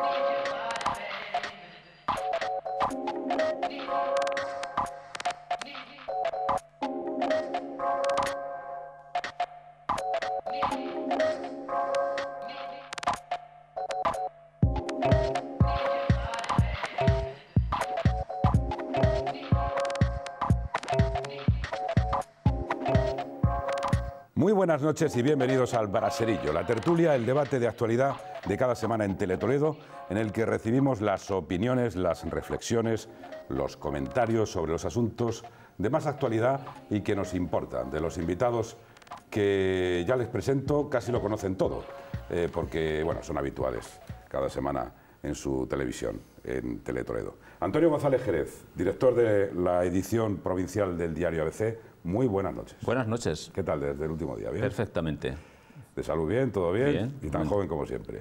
Muy buenas noches y bienvenidos al Braserillo, la tertulia, el debate de actualidad de cada semana en Teletoledo, en el que recibimos las opiniones, las reflexiones, los comentarios sobre los asuntos de más actualidad y que nos importan. De los invitados que ya les presento, casi lo conocen todo, porque bueno, son habituales cada semana en su televisión, en Teletoledo. Antonio González Jerez, director de la edición provincial del diario ABC. Muy buenas noches. Buenas noches. ¿Qué tal desde el último día? ¿Bien? Perfectamente. ¿De salud bien? ¿Todo bien? Bien. Y tan joven como siempre.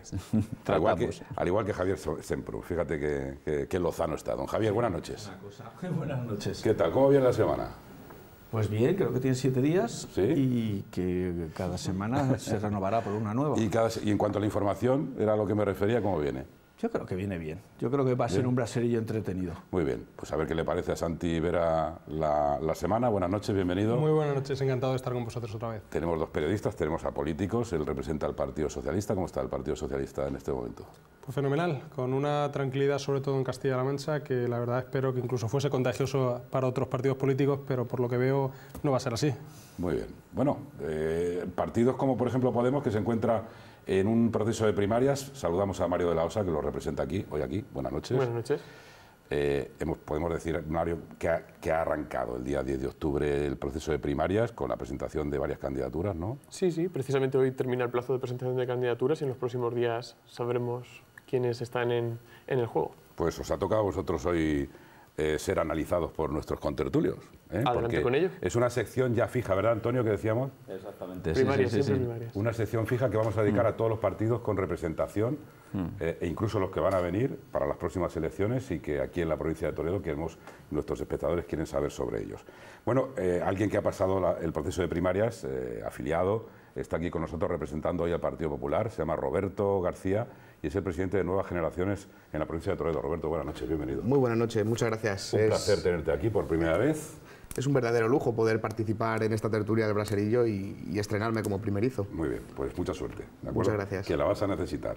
al igual que Javier Sempru. Fíjate que lozano está. Don Javier, buenas noches. Buenas noches. ¿Qué tal? ¿Cómo viene la semana? Pues bien, creo que tiene 7 días. ¿Sí? Y que cada semana se renovará por una nueva. Y en cuanto a la información, era a lo que me refería, ¿cómo viene? Yo creo que viene bien. Yo creo que va a ser un braserillo entretenido. Muy bien. Pues a ver qué le parece a Santi Vera la semana. Buenas noches, bienvenido. Muy buenas noches, encantado de estar con vosotros otra vez. Tenemos dos periodistas, tenemos a políticos. Él representa al Partido Socialista. ¿Cómo está el Partido Socialista en este momento? Pues fenomenal, con una tranquilidad sobre todo en Castilla-La Mancha, que la verdad espero que incluso fuese contagioso para otros partidos políticos, pero por lo que veo no va a ser así. Muy bien. Bueno, partidos como por ejemplo Podemos, que se encuentra en un proceso de primarias. Saludamos a Mario de la Osa, que lo representa hoy aquí. Buenas noches. Buenas noches. Podemos decir, Mario, que ha arrancado el día 10 de octubre el proceso de primarias con la presentación de varias candidaturas, ¿no? Sí, precisamente hoy termina el plazo de presentación de candidaturas y en los próximos días sabremos quiénes están en el juego. Pues os ha tocado a vosotros hoy ser analizados por nuestros contertulios. Adelante con ello. Es una sección ya fija, ¿verdad, Antonio, que decíamos? Exactamente. Primarias, sí. primarias. Una sección fija que vamos a dedicar a todos los partidos con representación e incluso los que van a venir para las próximas elecciones y que aquí en la provincia de Toledo nuestros espectadores quieren saber sobre ellos. Bueno, alguien que ha pasado el proceso de primarias, afiliado, está aquí con nosotros representando hoy al Partido Popular, se llama Roberto García y es el presidente de Nuevas Generaciones en la provincia de Toledo. Roberto, buenas noches, bienvenido. Muy buenas noches, muchas gracias. Un placer tenerte aquí por primera vez. Es un verdadero lujo poder participar en esta tertulia del Braserillo y estrenarme como primerizo. Muy bien, pues mucha suerte. ¿De acuerdo? Muchas gracias. Que la vas a necesitar.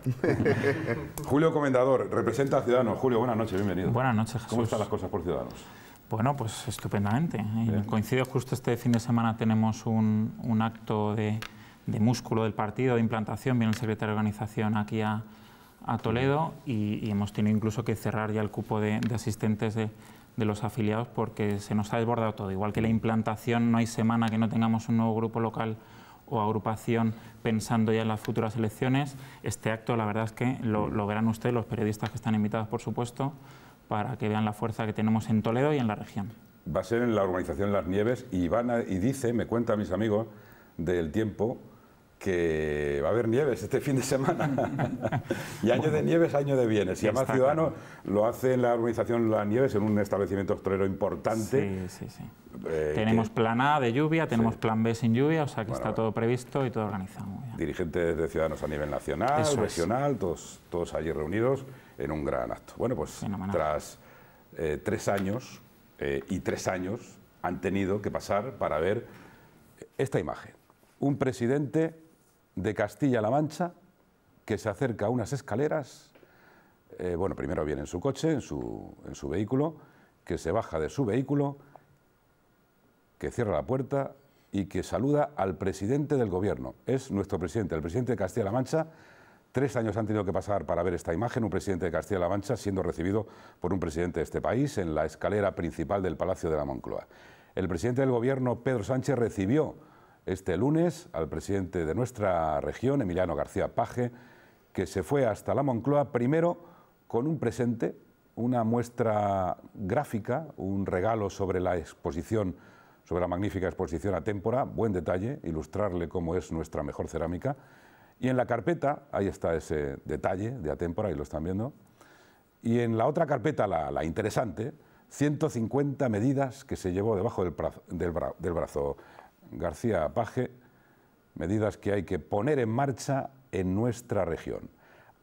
Julio Comendador, representa a Ciudadanos. Julio, buenas noches, bienvenido. Buenas noches, Jesús. ¿Cómo están las cosas por Ciudadanos? Bueno, pues estupendamente. Coincide justo este fin de semana, tenemos un acto de músculo del partido, de implantación, viene el secretario de organización aquí a Toledo y hemos tenido incluso que cerrar ya el cupo de asistentes de los afiliados porque se nos ha desbordado todo. Igual que la implantación, no hay semana que no tengamos un nuevo grupo local o agrupación pensando ya en las futuras elecciones. Este acto, la verdad es que lo verán ustedes, los periodistas que están invitados, por supuesto, para que vean la fuerza que tenemos en Toledo y en la región. Va a ser en la urbanización Las Nieves y me cuentan mis amigos del Tiempo, que va a haber nieves este fin de semana. Y año de nieves, año de bienes. Y además Ciudadanos lo hace en la urbanización Las Nieves, en un establecimiento hostelero importante. Sí. Tenemos plan A de lluvia, tenemos plan B sin lluvia, o sea que está todo previsto y todo organizado. Dirigentes de Ciudadanos a nivel nacional, regional, todos allí reunidos en un gran acto. Bueno, pues tras 3 años, y 3 años han tenido que pasar para ver esta imagen. Un presidente de Castilla-La Mancha que se acerca a unas escaleras, primero viene en su coche, en su vehículo, que se baja de su vehículo, que cierra la puerta y que saluda al presidente del gobierno. Es nuestro presidente, el presidente de Castilla-La Mancha. 3 años han tenido que pasar para ver esta imagen, un presidente de Castilla-La Mancha siendo recibido por un presidente de este país en la escalera principal del Palacio de la Moncloa. El presidente del gobierno, Pedro Sánchez, recibió este lunes al presidente de nuestra región, Emiliano García Paje, que se fue hasta la Moncloa primero con un presente, una muestra gráfica, un regalo sobre la exposición, sobre la magnífica exposición Atémpora, buen detalle, ilustrarle cómo es nuestra mejor cerámica. Y en la carpeta, ahí está ese detalle de Atémpora, ahí lo están viendo, y en la otra carpeta, la interesante, 150 medidas que se llevó debajo del brazo García Paje, medidas que hay que poner en marcha en nuestra región.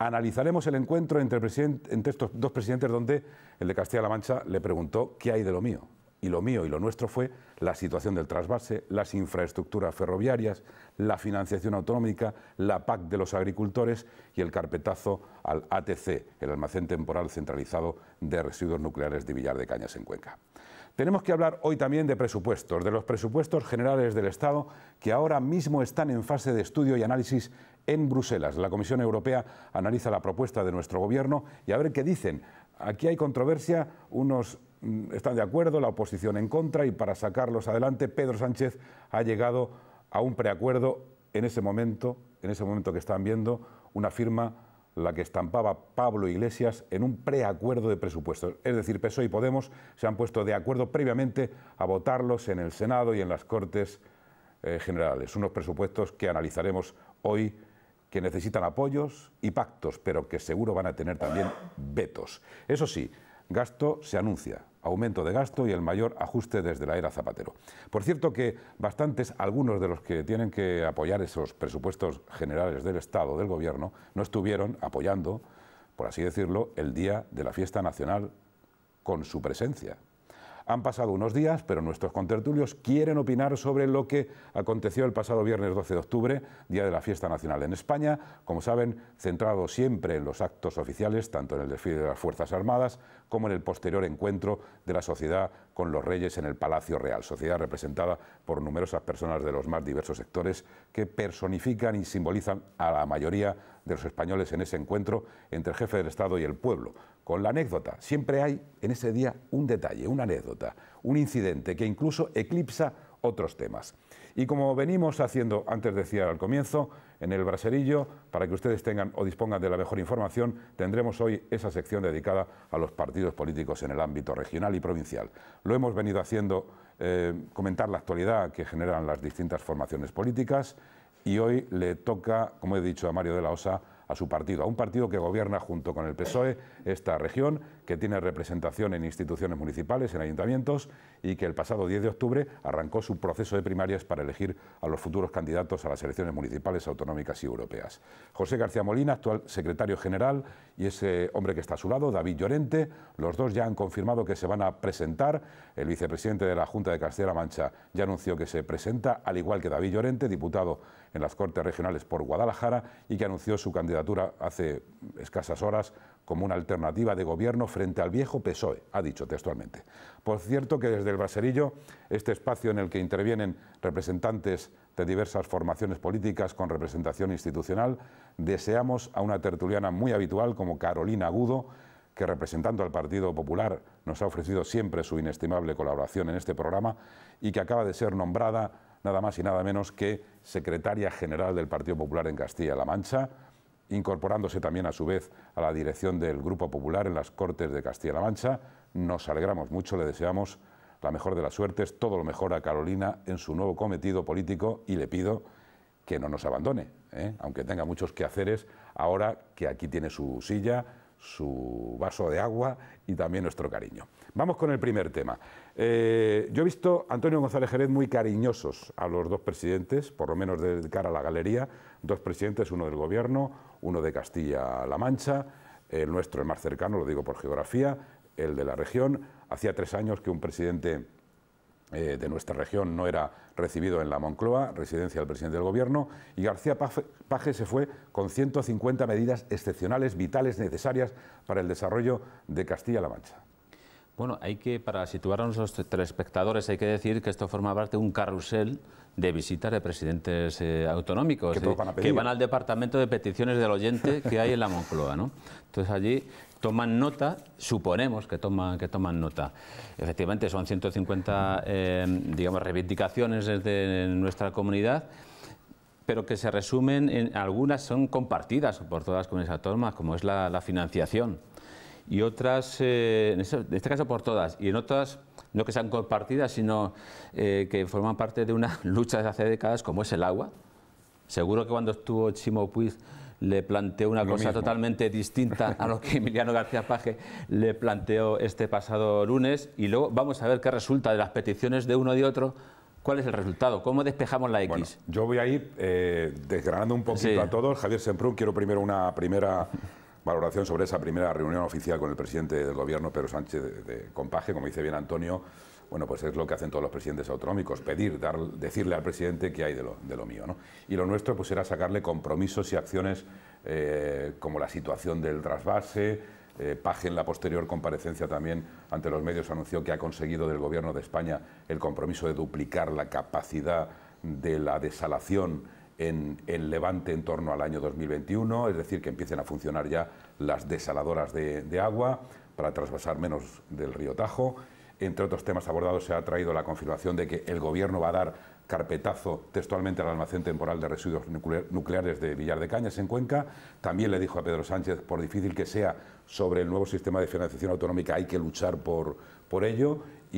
Analizaremos el encuentro entre estos dos presidentes, donde el de Castilla-La Mancha le preguntó qué hay de lo mío. Y lo mío y lo nuestro fue la situación del trasvase, las infraestructuras ferroviarias, la financiación autonómica, la PAC de los agricultores y el carpetazo al ATC, el Almacén Temporal Centralizado de Residuos Nucleares de Villar de Cañas en Cuenca. Tenemos que hablar hoy también de presupuestos, de los presupuestos generales del Estado, que ahora mismo están en fase de estudio y análisis en Bruselas. La Comisión Europea analiza la propuesta de nuestro Gobierno y a ver qué dicen. Aquí hay controversia, unos están de acuerdo, la oposición en contra, y para sacarlos adelante Pedro Sánchez ha llegado a un preacuerdo en ese momento que están viendo, una firma, la que estampaba Pablo Iglesias, en un preacuerdo de presupuestos. Es decir, PSOE y Podemos se han puesto de acuerdo previamente a votarlos en el Senado y en las Cortes Generales. Unos presupuestos que analizaremos hoy, que necesitan apoyos y pactos, pero que seguro van a tener también vetos. Eso sí, gasto se anuncia, aumento de gasto y el mayor ajuste desde la era Zapatero. Por cierto que algunos de los que tienen que apoyar esos presupuestos generales del Estado, del Gobierno, no estuvieron apoyando, por así decirlo, el día de la fiesta nacional con su presencia. Han pasado unos días, pero nuestros contertulios quieren opinar sobre lo que aconteció el pasado viernes 12 de octubre, día de la fiesta nacional en España, como saben, centrado siempre en los actos oficiales, tanto en el desfile de las Fuerzas Armadas como en el posterior encuentro de la sociedad con los reyes en el Palacio Real, sociedad representada por numerosas personas de los más diversos sectores que personifican y simbolizan a la mayoría de los españoles en ese encuentro entre el jefe del Estado y el pueblo. Con la anécdota, siempre hay en ese día un detalle, una anécdota, un incidente que incluso eclipsa otros temas. Y como venimos haciendo, antes decía al comienzo, en el braserillo, para que ustedes tengan o dispongan de la mejor información, tendremos hoy esa sección dedicada a los partidos políticos en el ámbito regional y provincial. Lo hemos venido haciendo, comentar la actualidad que generan las distintas formaciones políticas, y hoy le toca, como he dicho, a Mario de la Osa, a su partido, a un partido que gobierna junto con el PSOE esta región, que tiene representación en instituciones municipales, en ayuntamientos, y que el pasado 10 de octubre arrancó su proceso de primarias para elegir a los futuros candidatos a las elecciones municipales, autonómicas y europeas. José García Molina, actual secretario general, y ese hombre que está a su lado, David Llorente, los dos ya han confirmado que se van a presentar. El vicepresidente de la Junta de Castilla-La Mancha ya anunció que se presenta, al igual que David Llorente, diputado en las Cortes Regionales por Guadalajara, y que anunció su candidatura hace escasas horas como una alternativa de gobierno frente al viejo PSOE, ha dicho textualmente. Por cierto que desde el braserillo, este espacio en el que intervienen representantes de diversas formaciones políticas con representación institucional, deseamos a una tertuliana muy habitual como Carolina Agudo, que representando al Partido Popular nos ha ofrecido siempre su inestimable colaboración en este programa y que acaba de ser nombrada nada más y nada menos que secretaria general del Partido Popular en Castilla-La Mancha, incorporándose también a su vez a la dirección del Grupo Popular en las Cortes de Castilla-La Mancha. Nos alegramos mucho, le deseamos la mejor de las suertes, todo lo mejor a Carolina en su nuevo cometido político, y le pido que no nos abandone, aunque tenga muchos quehaceres, ahora que aquí tiene su silla, su vaso de agua y también nuestro cariño. Vamos con el primer tema. Yo he visto a Antonio González Jerez muy cariñosos a los dos presidentes, por lo menos de cara a la galería, dos presidentes, uno del Gobierno, uno de Castilla-La Mancha, el nuestro, el más cercano, lo digo por geografía, el de la región. Hacía 3 años que un presidente de nuestra región no era recibido en la Moncloa, residencia del presidente del Gobierno, y García Paje se fue con 150 medidas excepcionales, vitales, necesarias para el desarrollo de Castilla-La Mancha. Bueno, para situarnos los telespectadores, hay que decir que esto forma parte de un carrusel de visitas de presidentes autonómicos que van al departamento de peticiones del oyente que hay en la Moncloa, ¿no? Entonces allí toman nota, suponemos que toman nota. Efectivamente son 150 digamos, reivindicaciones desde nuestra comunidad, pero que se resumen en algunas son compartidas por todas las comunidades autónomas, como es la financiación. Y otras, en este caso por todas, y en otras no que sean compartidas, sino que forman parte de una lucha desde hace décadas, como es el agua. Seguro que cuando estuvo Ximo Puig le planteó una cosa totalmente distinta a lo que Emiliano García Paje le planteó este pasado lunes, y luego vamos a ver qué resulta de las peticiones de uno y de otro. ¿Cuál es el resultado? ¿Cómo despejamos la X? Bueno, yo voy a ir desgranando un poquito a todos. Javier Semprún, quiero primero una primera valoración sobre esa primera reunión oficial con el presidente del Gobierno, Pedro Sánchez, con Paje, como dice bien Antonio. Bueno, pues es lo que hacen todos los presidentes autonómicos, decirle al presidente qué hay de lo mío, ¿no? Y lo nuestro pues era sacarle compromisos y acciones como la situación del trasvase. Paje, en la posterior comparecencia también ante los medios, anunció que ha conseguido del Gobierno de España el compromiso de duplicar la capacidad de la desalación en Levante en torno al año 2021, es decir, que empiecen a funcionar ya las desaladoras de agua para trasvasar menos del río Tajo. Entre otros temas abordados, se ha traído la confirmación de que el Gobierno va a dar carpetazo textualmente al almacén temporal de residuos nucleares de Villar de Cañas, en Cuenca. También le dijo a Pedro Sánchez, por difícil que sea, sobre el nuevo sistema de financiación autonómica hay que luchar por ello.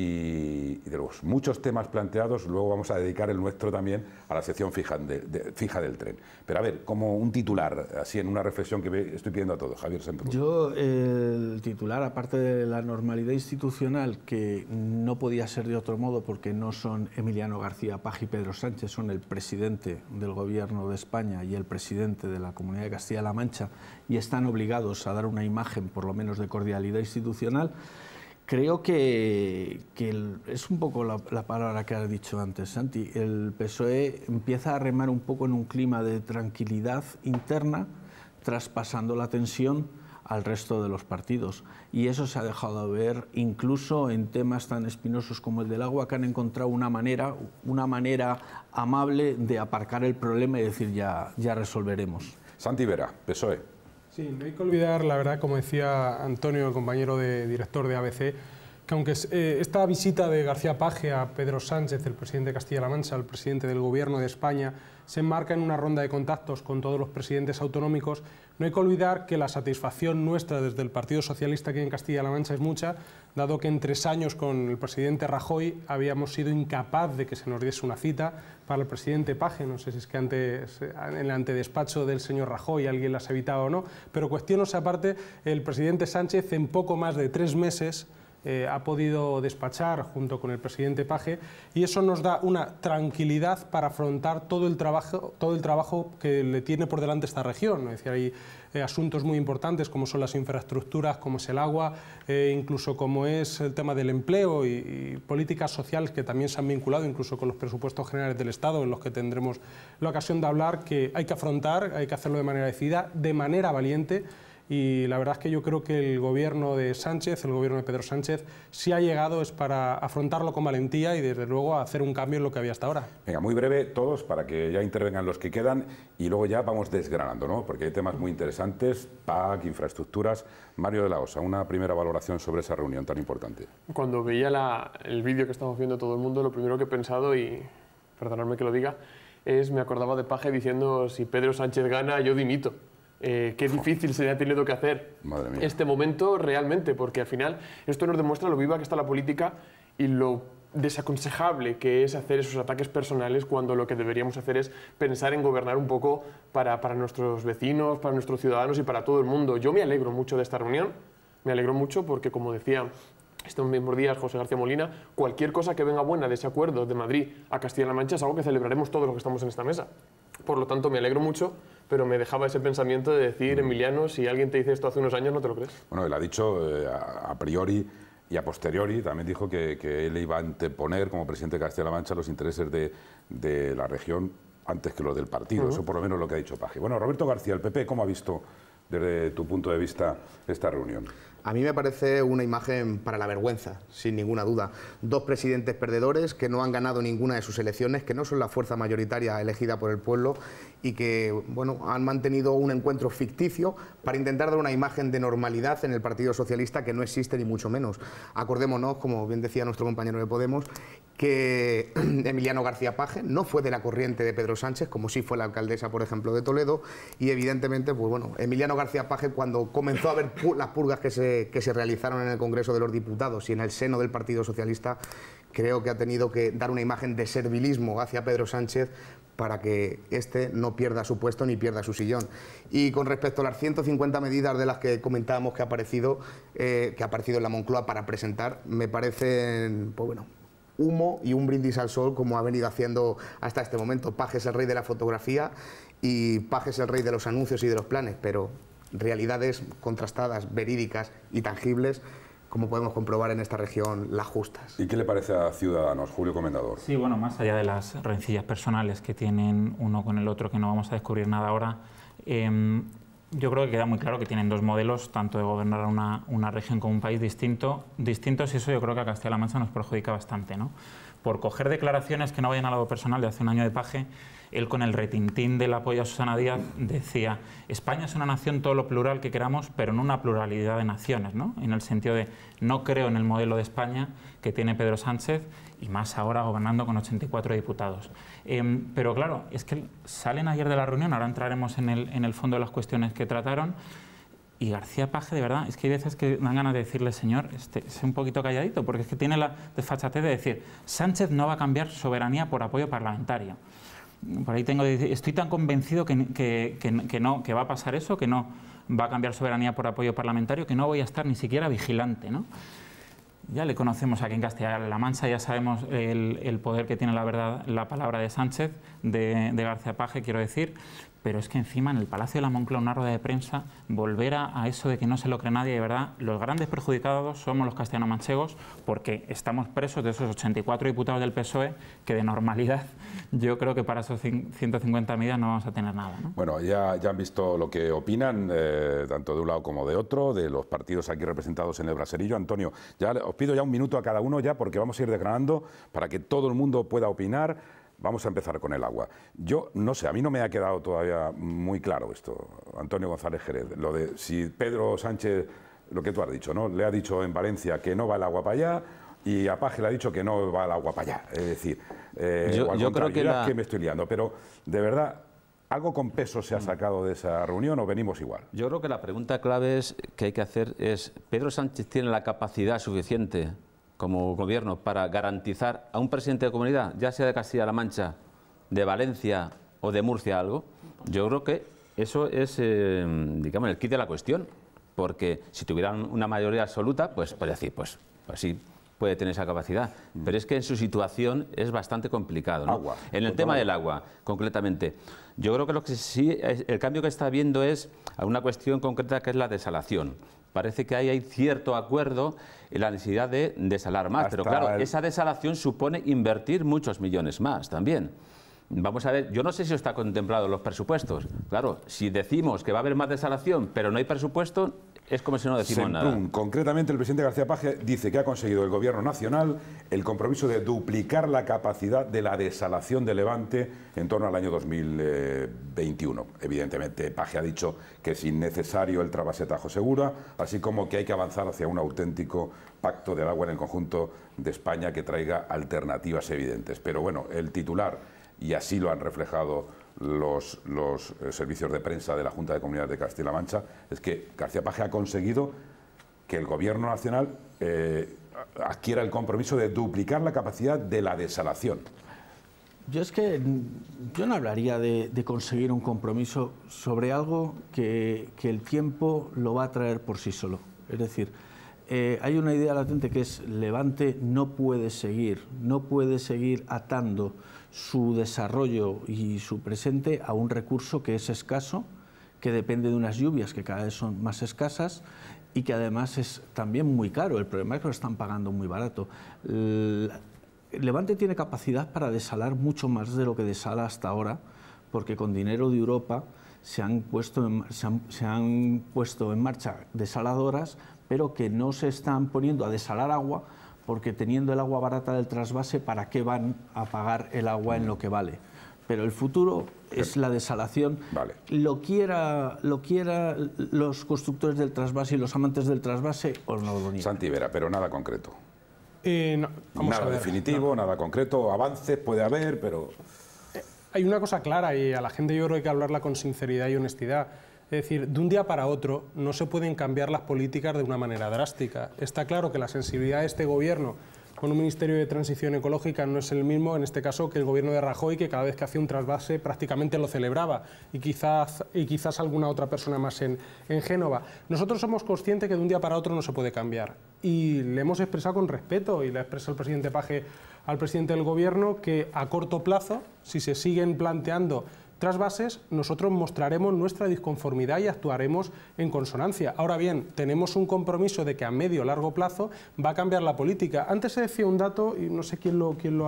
Y de los muchos temas planteados, luego vamos a dedicar el nuestro también a la sección fija del tren. Pero a ver, como un titular, así en una reflexión que estoy pidiendo a todos, Javier Semprún. Yo, el titular, aparte de la normalidad institucional, que no podía ser de otro modo porque no son Emiliano García Paje y Pedro Sánchez, son el presidente del Gobierno de España y el presidente de la Comunidad de Castilla-La Mancha, y están obligados a dar una imagen, por lo menos, de cordialidad institucional. Creo que es un poco la palabra que has dicho antes, Santi. El PSOE empieza a remar un poco en un clima de tranquilidad interna, traspasando la tensión al resto de los partidos. Y eso se ha dejado ver incluso en temas tan espinosos como el del agua, que han encontrado una manera amable de aparcar el problema y decir ya resolveremos. Santi Vera, PSOE. Sí, no hay que olvidar, la verdad, como decía Antonio, el compañero director de ABC, que aunque esta visita de García Paje a Pedro Sánchez, el presidente de Castilla-La Mancha, el presidente del Gobierno de España, se enmarca en una ronda de contactos con todos los presidentes autonómicos, no hay que olvidar que la satisfacción nuestra desde el Partido Socialista aquí en Castilla-La Mancha es mucha, dado que en 3 años con el presidente Rajoy habíamos sido incapaz de que se nos diese una cita para el presidente Paje. No sé si es que antes, en el antedespacho del señor Rajoy, alguien las evitaba o no, pero cuestiones aparte, el presidente Sánchez en poco más de 3 meses ha podido despachar junto con el presidente Paje, y eso nos da una tranquilidad para afrontar todo el trabajo que le tiene por delante esta región. Es decir, hay asuntos muy importantes como son las infraestructuras, como es el agua, incluso como es el tema del empleo y políticas sociales que también se han vinculado incluso con los presupuestos generales del Estado, en los que tendremos la ocasión de hablar, que hay que afrontar, hay que hacerlo de manera decidida, de manera valiente. Y la verdad es que yo creo que el gobierno de Sánchez, el gobierno de Pedro Sánchez, si ha llegado es para afrontarlo con valentía y desde luego hacer un cambio en lo que había hasta ahora. Venga, muy breve todos para que ya intervengan los que quedan y luego ya vamos desgranando, ¿no? Porque hay temas muy interesantes, PAC, infraestructuras. Mario de la Osa, una primera valoración sobre esa reunión tan importante. Cuando veía el vídeo que estamos viendo todo el mundo, lo primero que he pensado, y perdonadme que lo diga, me acordaba de Paje diciendo: si Pedro Sánchez gana, yo dimito. Qué difícil se ha tenido que hacer este momento realmente, porque al final esto nos demuestra lo viva que está la política y lo desaconsejable que es hacer esos ataques personales, cuando lo que deberíamos hacer es pensar en gobernar un poco para nuestros vecinos, para nuestros ciudadanos y para todo el mundo. Yo me alegro mucho de esta reunión, me alegro mucho porque, como decía estos mismos días José García Molina, cualquier cosa que venga buena de ese acuerdo de Madrid a Castilla-La Mancha es algo que celebraremos todos los que estamos en esta mesa. Por lo tanto, me alegro mucho, pero me dejaba ese pensamiento de decir: Emiliano, si alguien te dice esto hace unos años, no te lo crees. Bueno, él ha dicho a priori y a posteriori, también dijo que él iba a anteponer como presidente de Castilla-La Mancha los intereses de la región antes que los del partido. Eso por lo menos es lo que ha dicho Paje. Bueno, Roberto García, el PP, ¿cómo ha visto desde tu punto de vista esta reunión? A mí me parece una imagen para la vergüenza, sin ninguna duda. 2 presidentes perdedores que no han ganado ninguna de sus elecciones, que no son la fuerza mayoritaria elegida por el pueblo y que, bueno, han mantenido un encuentro ficticio para intentar dar una imagen de normalidad en el Partido Socialista que no existe ni mucho menos. Acordémonos, como bien decía nuestro compañero de Podemos, que Emiliano García Paje no fue de la corriente de Pedro Sánchez, como sí fue la alcaldesa, por ejemplo, de Toledo, y evidentemente, pues bueno, Emiliano García Paje, cuando comenzó a ver las purgas que se realizaron en el Congreso de los Diputados y en el seno del Partido Socialista, creo que ha tenido que dar una imagen de servilismo hacia Pedro Sánchez para que éste no pierda su puesto ni pierda su sillón. Y con respecto a las 150 medidas de las que comentábamos que ha aparecido en la Moncloa para presentar, me parecen, pues bueno, humo y un brindis al sol, como ha venido haciendo hasta este momento. Paje es el rey de la fotografía y Paje es el rey de los anuncios y de los planes, pero realidades contrastadas, verídicas y tangibles, como podemos comprobar en esta región, las justas. ¿Y qué le parece a Ciudadanos, Julio Comendador? Sí, bueno, más allá de las rencillas personales que tienen uno con el otro, que no vamos a descubrir nada ahora, yo creo que queda muy claro que tienen dos modelos, tanto de gobernar una región como un país distintos, y eso yo creo que a Castilla-La Mancha nos perjudica bastante, ¿no? Por coger declaraciones que no vayan al lado personal de hace un año de Paje, él con el retintín del apoyo a Susana Díaz decía: España es una nación todo lo plural que queramos, pero no una pluralidad de naciones, ¿no? En el sentido de no creo en el modelo de España que tiene Pedro Sánchez, y más ahora gobernando con 84 diputados. Pero claro, es que salen ayer de la reunión, ahora entraremos en el fondo de las cuestiones que trataron, y García Paje, de verdad, es que hay veces que dan ganas de decirle: señor, es un poquito calladito, porque es que tiene la desfachatez de decir: Sánchez no va a cambiar soberanía por apoyo parlamentario. Por ahí estoy tan convencido que va a pasar eso, que no va a cambiar soberanía por apoyo parlamentario, que no voy a estar ni siquiera vigilante, ¿no? Ya le conocemos aquí en Castilla-La Mancha, ya sabemos el poder que tiene la palabra de Sánchez, de García Paje, quiero decir, pero es que encima en el Palacio de la Moncloa, una rueda de prensa, volver a eso de que no se lo cree nadie, de verdad, los grandes perjudicados somos los castellano-manchegos, porque estamos presos de esos 84 diputados del PSOE, que de normalidad yo creo que para esos 150 medidas no vamos a tener nada, ¿no? Bueno, ya han visto lo que opinan, tanto de un lado como de otro, de los partidos aquí representados en el Braserillo. Antonio, ya os pido ya un minuto a cada uno, ya, porque vamos a ir desgranando para que todo el mundo pueda opinar. Vamos a empezar con el agua. Yo no sé, a mí no me ha quedado todavía muy claro esto, Antonio González Jerez, lo de si Pedro Sánchez, lo que tú has dicho, ¿no? Le ha dicho en Valencia que no va el agua para allá y a Paje le ha dicho que no va el agua para allá. Es decir, yo creo que es que me estoy liando, pero de verdad, ¿algo con peso se ha sacado de esa reunión o venimos igual? Yo creo que la pregunta clave que hay que hacer es: ¿Pedro Sánchez tiene la capacidad suficiente como gobierno para garantizar a un presidente de comunidad, ya sea de Castilla-La Mancha, de Valencia o de Murcia, algo? Yo creo que eso es, digamos, el kit de la cuestión, porque si tuvieran una mayoría absoluta, pues puede decir, pues sí, puede tener esa capacidad, pero es que en su situación es bastante complicado, ¿no? Agua, en el tema del agua, concretamente, yo creo que lo que sí, el cambio que está habiendo es a una cuestión concreta, que es la desalación. Parece que hay cierto acuerdo en la necesidad de desalar más, pero claro, esa desalación supone invertir muchos millones más también. Vamos a ver, yo no sé si está contemplado en los presupuestos. Claro, si decimos que va a haber más desalación, pero no hay presupuesto, es como si no decimos nada. Concretamente, el presidente García Paje dice que ha conseguido el Gobierno nacional el compromiso de duplicar la capacidad de la desalación de Levante en torno al año 2021. Evidentemente, Paje ha dicho que es innecesario el trasvase Tajo Segura, así como que hay que avanzar hacia un auténtico pacto del agua en el conjunto de España que traiga alternativas evidentes. Pero bueno, el titular, y así lo han reflejado los servicios de prensa de la Junta de Comunidades de Castilla-La Mancha, es que García Paje ha conseguido que el Gobierno nacional adquiera el compromiso de duplicar la capacidad de la desalación. Yo no hablaría de conseguir un compromiso sobre algo que el tiempo lo va a traer por sí solo. Es decir, hay una idea latente que es: Levante no puede seguir atando su desarrollo y su presente a un recurso que es escaso, que depende de unas lluvias que cada vez son más escasas y que además es también muy caro. El problema es que lo están pagando muy barato. Levante tiene capacidad para desalar mucho más de lo que desala hasta ahora, porque con dinero de Europa se han puesto en marcha desaladoras, pero que no se están poniendo a desalar agua, porque teniendo el agua barata del trasvase, ¿para qué van a pagar el agua en lo que vale? Pero el futuro es la desalación. Vale. Lo quiera los constructores del trasvase y los amantes del trasvase, o no lo niegan. Santi Vera, pero nada concreto. No, nada definitivo, nada concreto, avances puede haber, pero... Hay una cosa clara, y a la gente yo creo que hay que hablarla con sinceridad y honestidad. Es decir, de un día para otro no se pueden cambiar las políticas de una manera drástica. Está claro que la sensibilidad de este gobierno con un Ministerio de Transición Ecológica no es el mismo, en este caso, que el gobierno de Rajoy, que cada vez que hacía un trasvase prácticamente lo celebraba, y quizás alguna otra persona más en Génova. Nosotros somos conscientes que de un día para otro no se puede cambiar, y le hemos expresado con respeto, y le ha expresado el presidente Paje al presidente del gobierno, que a corto plazo, si se siguen planteando trasvases, nosotros mostraremos nuestra disconformidad y actuaremos en consonancia. Ahora bien, tenemos un compromiso de que a medio o largo plazo va a cambiar la política. Antes se decía un dato, y no sé quién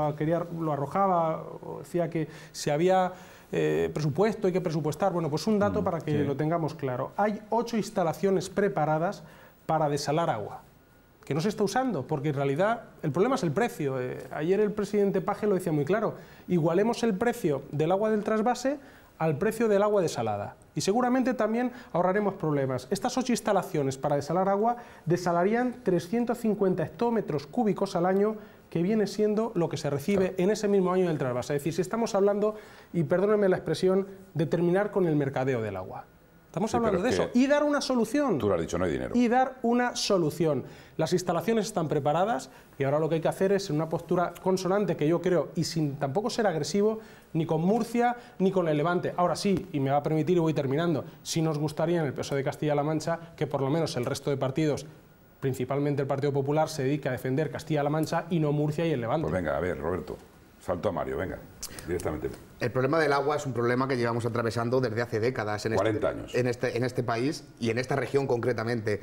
lo arrojaba, o decía que si había presupuesto, hay que presupuestar. Bueno, pues un dato para que lo tengamos claro. Hay 8 instalaciones preparadas para desalar agua, que no se está usando, porque en realidad el problema es el precio. Ayer el presidente Page lo decía muy claro, igualemos el precio del agua del trasvase al precio del agua desalada, y seguramente también ahorraremos problemas. Estas 8 instalaciones para desalar agua desalarían 350 hectómetros cúbicos al año, que viene siendo lo que se recibe en ese mismo año del trasvase. Es decir, si estamos hablando, y perdónenme la expresión, de terminar con el mercadeo del agua. Estamos hablando de eso, y dar una solución. Tú lo has dicho, no hay dinero. Y dar una solución. Las instalaciones están preparadas y ahora lo que hay que hacer es, en una postura consonante, que yo creo, y sin tampoco ser agresivo, ni con Murcia ni con el Levante. Ahora sí, y me va a permitir, y voy terminando, sí nos gustaría en el PSOE de Castilla-La Mancha que por lo menos el resto de partidos, principalmente el Partido Popular, se dedique a defender Castilla-La Mancha y no Murcia y el Levante. Pues venga, a ver, Roberto, salto a Mario, venga, directamente. El problema del agua es un problema que llevamos atravesando desde hace décadas 40 años. en este país y en esta región concretamente.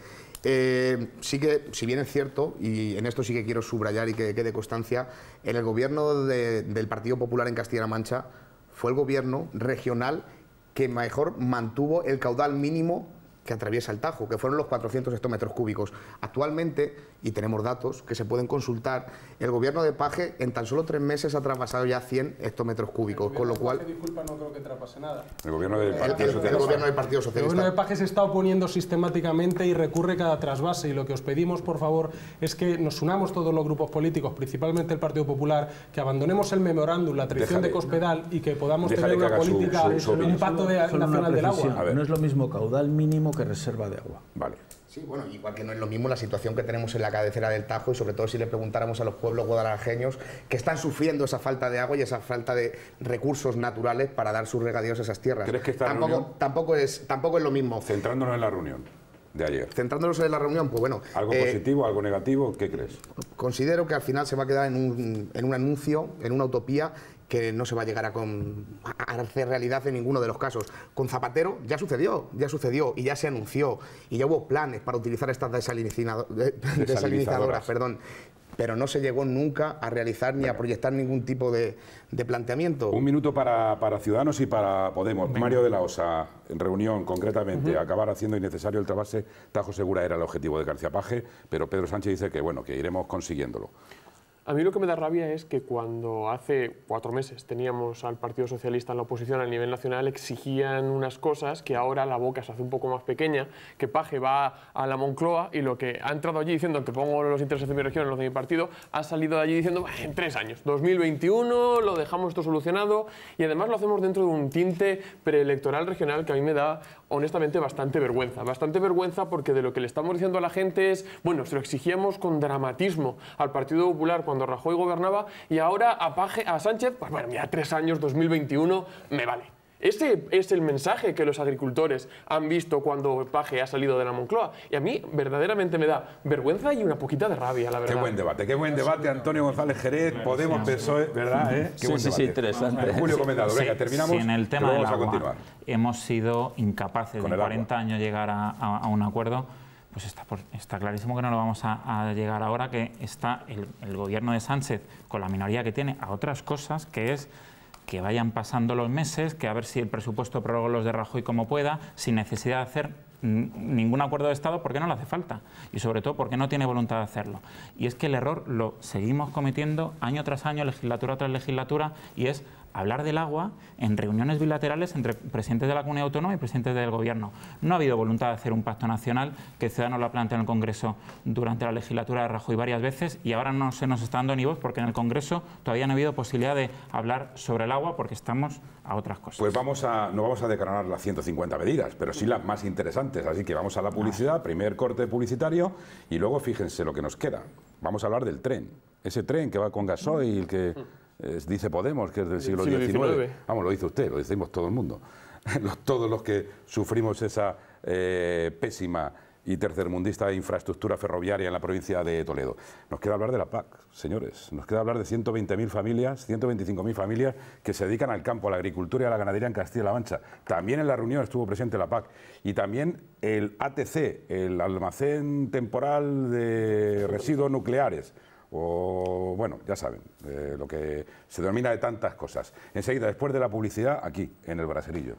Sí que, si bien es cierto, y en esto sí que quiero subrayar y que quede constancia, en el gobierno del Partido Popular en Castilla-La Mancha fue el gobierno regional que mejor mantuvo el caudal mínimo que atraviesa el Tajo, que fueron los 400 hectómetros cúbicos. Actualmente, y tenemos datos que se pueden consultar, el gobierno de Page en tan solo 3 meses ha traspasado ya 100 hectómetros cúbicos, con lo cual... Disculpa, no creo que traspase nada. El gobierno del Partido Socialista. El gobierno del Partido Socialista. El gobierno de Page se está oponiendo sistemáticamente y recurre cada trasvase, y lo que os pedimos, por favor, es que nos unamos todos los grupos políticos, principalmente el Partido Popular, que abandonemos el memorándum, la traición de Cospedal, y que podamos tener una política, un pacto nacional del agua. No es lo mismo caudal mínimo que reserva de agua. Vale. Sí, bueno, igual que no es lo mismo la situación que tenemos en la cabecera del Tajo, y sobre todo si le preguntáramos a los pueblos guadalajareños que están sufriendo esa falta de agua y esa falta de recursos naturales para dar sus regadíos a esas tierras. ¿Crees que tampoco es lo mismo? Centrándonos en la reunión de ayer. Centrándonos en la reunión, pues bueno... ¿Algo positivo, algo negativo? ¿Qué crees? Considero que al final se va a quedar en un anuncio, en una utopía, que no se va a llegar a hacer realidad en ninguno de los casos. Con Zapatero ya sucedió y ya se anunció y ya hubo planes para utilizar estas desalinizadoras, pero no se llegó nunca a realizar ni a proyectar ningún tipo de planteamiento. Un minuto para Ciudadanos y para Podemos. Mario de la Osa, en reunión concretamente, acabar haciendo innecesario el trasvase Tajo Segura era el objetivo de García Page, pero Pedro Sánchez dice que bueno, que iremos consiguiéndolo. A mí lo que me da rabia es que cuando hace 4 meses teníamos al Partido Socialista en la oposición a nivel nacional, exigían unas cosas que ahora la boca se hace un poco más pequeña, que Page va a la Moncloa y lo que ha entrado allí diciendo que pongo los intereses de mi región en los de mi partido, ha salido de allí diciendo en 3 años, 2021, lo dejamos esto solucionado, y además lo hacemos dentro de un tinte preelectoral regional que a mí me da honestamente bastante vergüenza porque de lo que le estamos diciendo a la gente es, bueno, se lo exigíamos con dramatismo al Partido Popular cuando Rajoy gobernaba, y ahora a Sánchez, pues bueno, mira, 3 años, 2021, me vale. Ese es el mensaje que los agricultores han visto cuando Page ha salido de la Moncloa, y a mí verdaderamente me da vergüenza y una poquita de rabia, la verdad. Qué buen debate, Antonio González Jerez, Podemos, PSOE, ¿verdad? Qué buen debate. Sí, interesante. Julio Comendador, venga, terminamos. Sí, en el tema del agua hemos sido incapaces de en 40 años llegar a un acuerdo. Pues está clarísimo que no lo vamos a llegar ahora, que está el gobierno de Sánchez, con la minoría que tiene, a otras cosas, que es que vayan pasando los meses, que a ver si el presupuesto prorroga los de Rajoy como pueda, sin necesidad de hacer ningún acuerdo de Estado, porque no le hace falta, y sobre todo porque no tiene voluntad de hacerlo. Y es que el error lo seguimos cometiendo año tras año, legislatura tras legislatura, y es hablar del agua en reuniones bilaterales entre presidentes de la Comunidad Autónoma y presidentes del Gobierno. No ha habido voluntad de hacer un pacto nacional, que Ciudadanos lo ha planteado en el Congreso durante la legislatura de Rajoy varias veces, y ahora no se nos está dando ni voz porque en el Congreso todavía no ha habido posibilidad de hablar sobre el agua porque estamos a otras cosas. Pues no vamos a declarar las 150 medidas, pero sí las más interesantes, así que vamos a la publicidad, primer corte publicitario, y luego fíjense lo que nos queda. Vamos a hablar del tren, ese tren que va con gasoil, que... dice Podemos, que es del siglo XIX. Vamos, lo dice usted, lo decimos todo el mundo. Todos los que sufrimos esa pésima y tercermundista de infraestructura ferroviaria en la provincia de Toledo. Nos queda hablar de la PAC, señores. Nos queda hablar de 120.000 familias, 125.000 familias que se dedican al campo, a la agricultura y a la ganadería en Castilla-La Mancha. También en la reunión estuvo presente la PAC. Y también el ATC, el Almacén Temporal de Residuos Nucleares. O, bueno, ya saben, lo que se denomina de tantas cosas. Enseguida, después de la publicidad, aquí, en el Braserillo.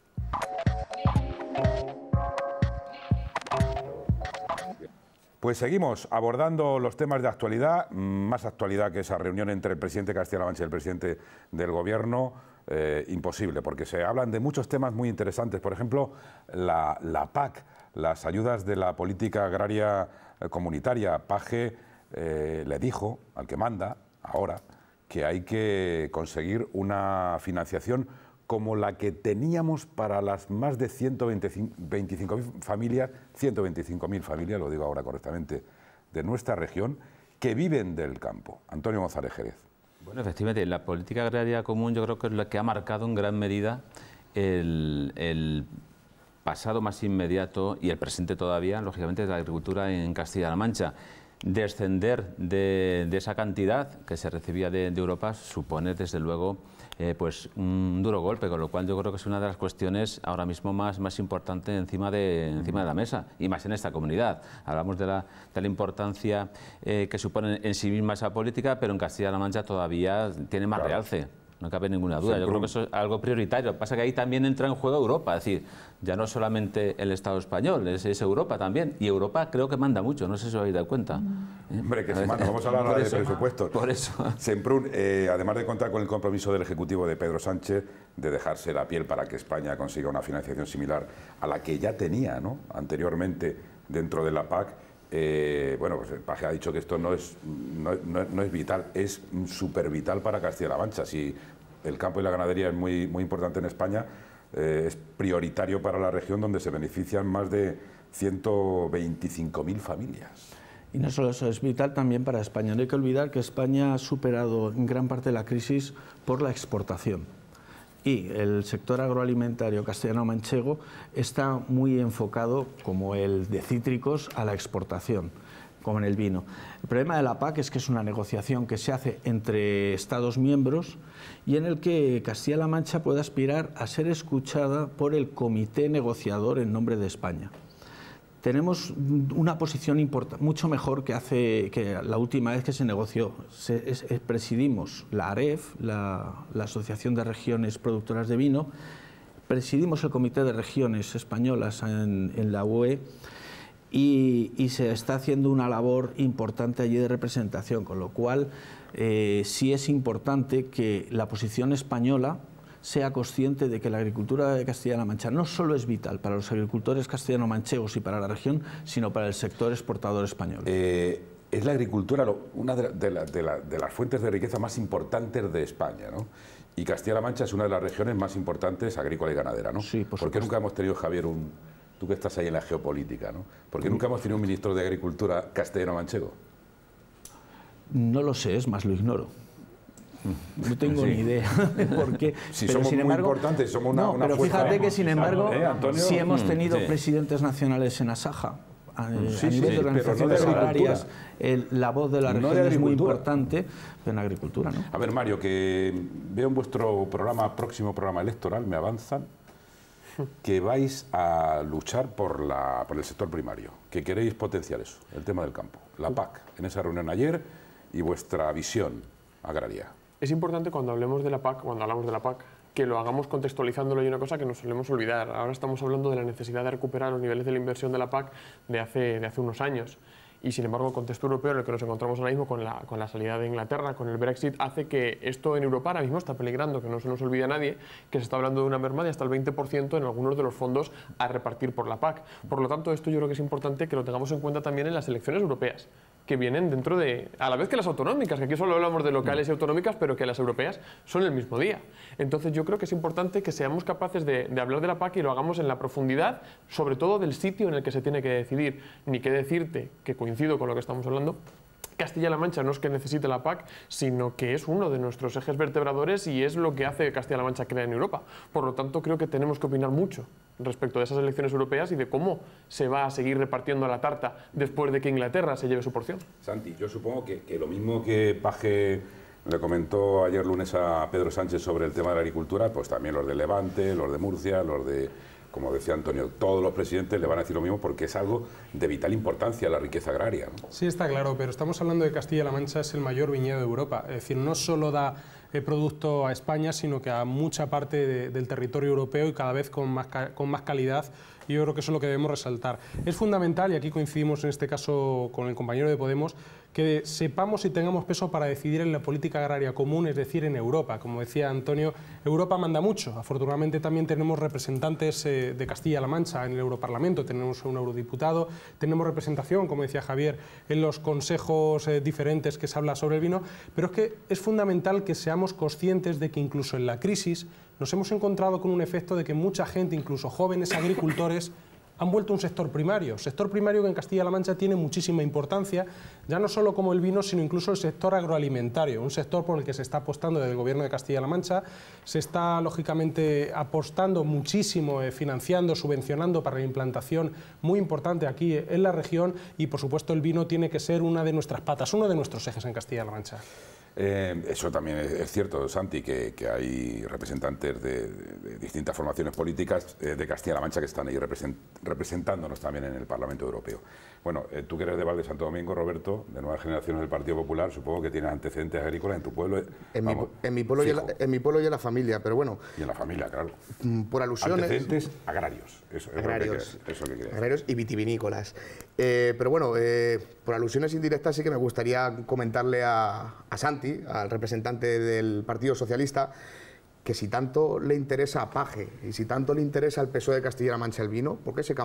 Pues seguimos abordando los temas de actualidad, más actualidad que esa reunión entre el presidente de Castilla-La Mancha y el presidente del Gobierno, imposible, porque se hablan de muchos temas muy interesantes. Por ejemplo, la PAC, las ayudas de la política agraria comunitaria. Paje le dijo al que manda ahora que hay que conseguir una financiación como la que teníamos para las más de 125.000 familias, 125.000 familias, lo digo ahora correctamente, de nuestra región, que viven del campo. Antonio González Jerez. Bueno, efectivamente, la política agraria común yo creo que es la que ha marcado en gran medida el pasado más inmediato y el presente todavía, lógicamente, de la agricultura en Castilla-La Mancha. Descender de esa cantidad que se recibía de Europa supone, desde luego, pues un duro golpe, con lo cual yo creo que es una de las cuestiones ahora mismo más importantes encima de la mesa, y más en esta comunidad. Hablamos de la importancia que supone en sí misma esa política, pero en Castilla-La Mancha todavía tiene más realce. No cabe ninguna duda. Yo creo que eso es algo prioritario. Lo que pasa es que ahí también entra en juego Europa. Es decir, ya no solamente el Estado español, es Europa también. Y Europa creo que manda mucho. No sé si os habéis dado cuenta. Hombre, que se manda. Vamos a hablar de presupuestos. Por eso. Semprún, además de contar con el compromiso del Ejecutivo de Pedro Sánchez de dejarse la piel para que España consiga una financiación similar a la que ya tenía, ¿no?, anteriormente dentro de la PAC, bueno, pues el Paje ha dicho que esto no es vital, es súper vital para Castilla-La Mancha. Si el campo y la ganadería es muy importante en España, es prioritario para la región, donde se benefician más de 125.000 familias. Y no solo eso, es vital también para España. No hay que olvidar que España ha superado en gran parte la crisis por la exportación. Y el sector agroalimentario castellano-manchego está muy enfocado, como el de cítricos, a la exportación, como en el vino. El problema de la PAC es que es una negociación que se hace entre Estados miembros y en el que Castilla-La Mancha puede aspirar a ser escuchada por el comité negociador en nombre de España. Tenemos una posición mucho mejor que la última vez que se negoció. Presidimos la AREF, la Asociación de Regiones Productoras de Vino, presidimos el Comité de Regiones Españolas en la UE y se está haciendo una labor importante allí de representación, con lo cual sí es importante que la posición española sea consciente de que la agricultura de Castilla-La Mancha no solo es vital para los agricultores castellano-manchegos y para la región, sino para el sector exportador español. Es la agricultura una de las fuentes de riqueza más importantes de España, ¿no? Y Castilla-La Mancha es una de las regiones más importantes agrícola y ganadera, ¿no? Sí, por supuesto. ¿Por qué nunca hemos tenido, Javier, tú que estás ahí en la geopolítica, ¿no? ¿Por qué nunca hemos tenido un ministro de Agricultura castellano-manchego? No lo sé, es más, lo ignoro. No tengo ni idea de por qué. Si pero somos sin embargo, muy importantes, somos una pero fuerza, fíjate que, sin embargo, sí hemos tenido sí. presidentes nacionales en Asaja. A nivel de pero organizaciones no de agrarias, la voz de la región es muy importante, pero en agricultura, ¿no? A ver, Mario, que veo en vuestro próximo programa electoral, me avanzan, que vais a luchar por el sector primario, que queréis potenciar eso, el tema del campo, la PAC, en esa reunión ayer, y vuestra visión agraria. Es importante cuando hablamos de la PAC, que lo hagamos contextualizándolo, y una cosa que nos solemos olvidar. Ahora estamos hablando de la necesidad de recuperar los niveles de la inversión de la PAC de hace unos años. Y sin embargo, el contexto europeo en el que nos encontramos ahora mismo con la salida de Inglaterra, con el Brexit, hace que esto en Europa ahora mismo está peligrando, que no se nos olvide a nadie, que se está hablando de una merma de hasta el 20% en algunos de los fondos a repartir por la PAC. Por lo tanto, esto yo creo que es importante que lo tengamos en cuenta también en las elecciones europeas, que vienen dentro de, a la vez que las autonómicas, que aquí solo hablamos de locales y autonómicas, pero que las europeas son el mismo día. Entonces yo creo que es importante que seamos capaces de hablar de la PAC y lo hagamos en la profundidad, sobre todo del sitio en el que se tiene que decidir. Ni que decirte, que coincido con lo que estamos hablando, Castilla-La Mancha no es que necesite la PAC, sino que es uno de nuestros ejes vertebradores y es lo que hace que Castilla-La Mancha crea en Europa. Por lo tanto, creo que tenemos que opinar mucho respecto de esas elecciones europeas y de cómo se va a seguir repartiendo la tarta después de que Inglaterra se lleve su porción. Santi, yo supongo que lo mismo que Paje le comentó ayer lunes a Pedro Sánchez sobre el tema de la agricultura, pues también los de Levante, los de Murcia, los de, como decía Antonio, todos los presidentes le van a decir lo mismo porque es algo de vital importancia, la riqueza agraria, ¿no? Sí, está claro, pero estamos hablando de Castilla-La Mancha, es el mayor viñedo de Europa. Es decir, no solo da producto a España, sino que a mucha parte del territorio europeo y cada vez con más calidad. Y yo creo que eso es lo que debemos resaltar. Es fundamental, y aquí coincidimos en este caso con el compañero de Podemos, que sepamos y tengamos peso para decidir en la política agraria común, es decir, en Europa. Como decía Antonio, Europa manda mucho. Afortunadamente también tenemos representantes de Castilla-La Mancha en el Europarlamento, tenemos un eurodiputado, tenemos representación, como decía Javier, en los consejos diferentes que se habla sobre el vino, pero es que es fundamental que seamos conscientes de que incluso en la crisis nos hemos encontrado con un efecto de que mucha gente, incluso jóvenes agricultores, han vuelto un sector primario que en Castilla-La Mancha tiene muchísima importancia, ya no solo como el vino, sino incluso el sector agroalimentario, un sector por el que se está apostando desde el Gobierno de Castilla-La Mancha, se está lógicamente apostando muchísimo, financiando, subvencionando para la implantación muy importante aquí en la región y por supuesto el vino tiene que ser una de nuestras patas, uno de nuestros ejes en Castilla-La Mancha. Eso también es cierto, Santi, que hay representantes de distintas formaciones políticas de Castilla-La Mancha que están ahí representándonos también en el Parlamento Europeo. Bueno, tú que eres de Val de Santo Domingo, Roberto, de Nuevas Generaciones del Partido Popular, supongo que tienes antecedentes agrícolas en tu pueblo. En mi pueblo y en la familia, pero bueno. Y en la familia, claro. Por alusiones. Antecedentes agrarios. Eso que quería. Agrarios y vitivinícolas. Pero bueno, por alusiones indirectas sí que me gustaría comentarle a Santi, al representante del Partido Socialista, que si tanto le interesa a Paje y si tanto le interesa al PSOE de Castilla-La Mancha el vino, ¿por qué se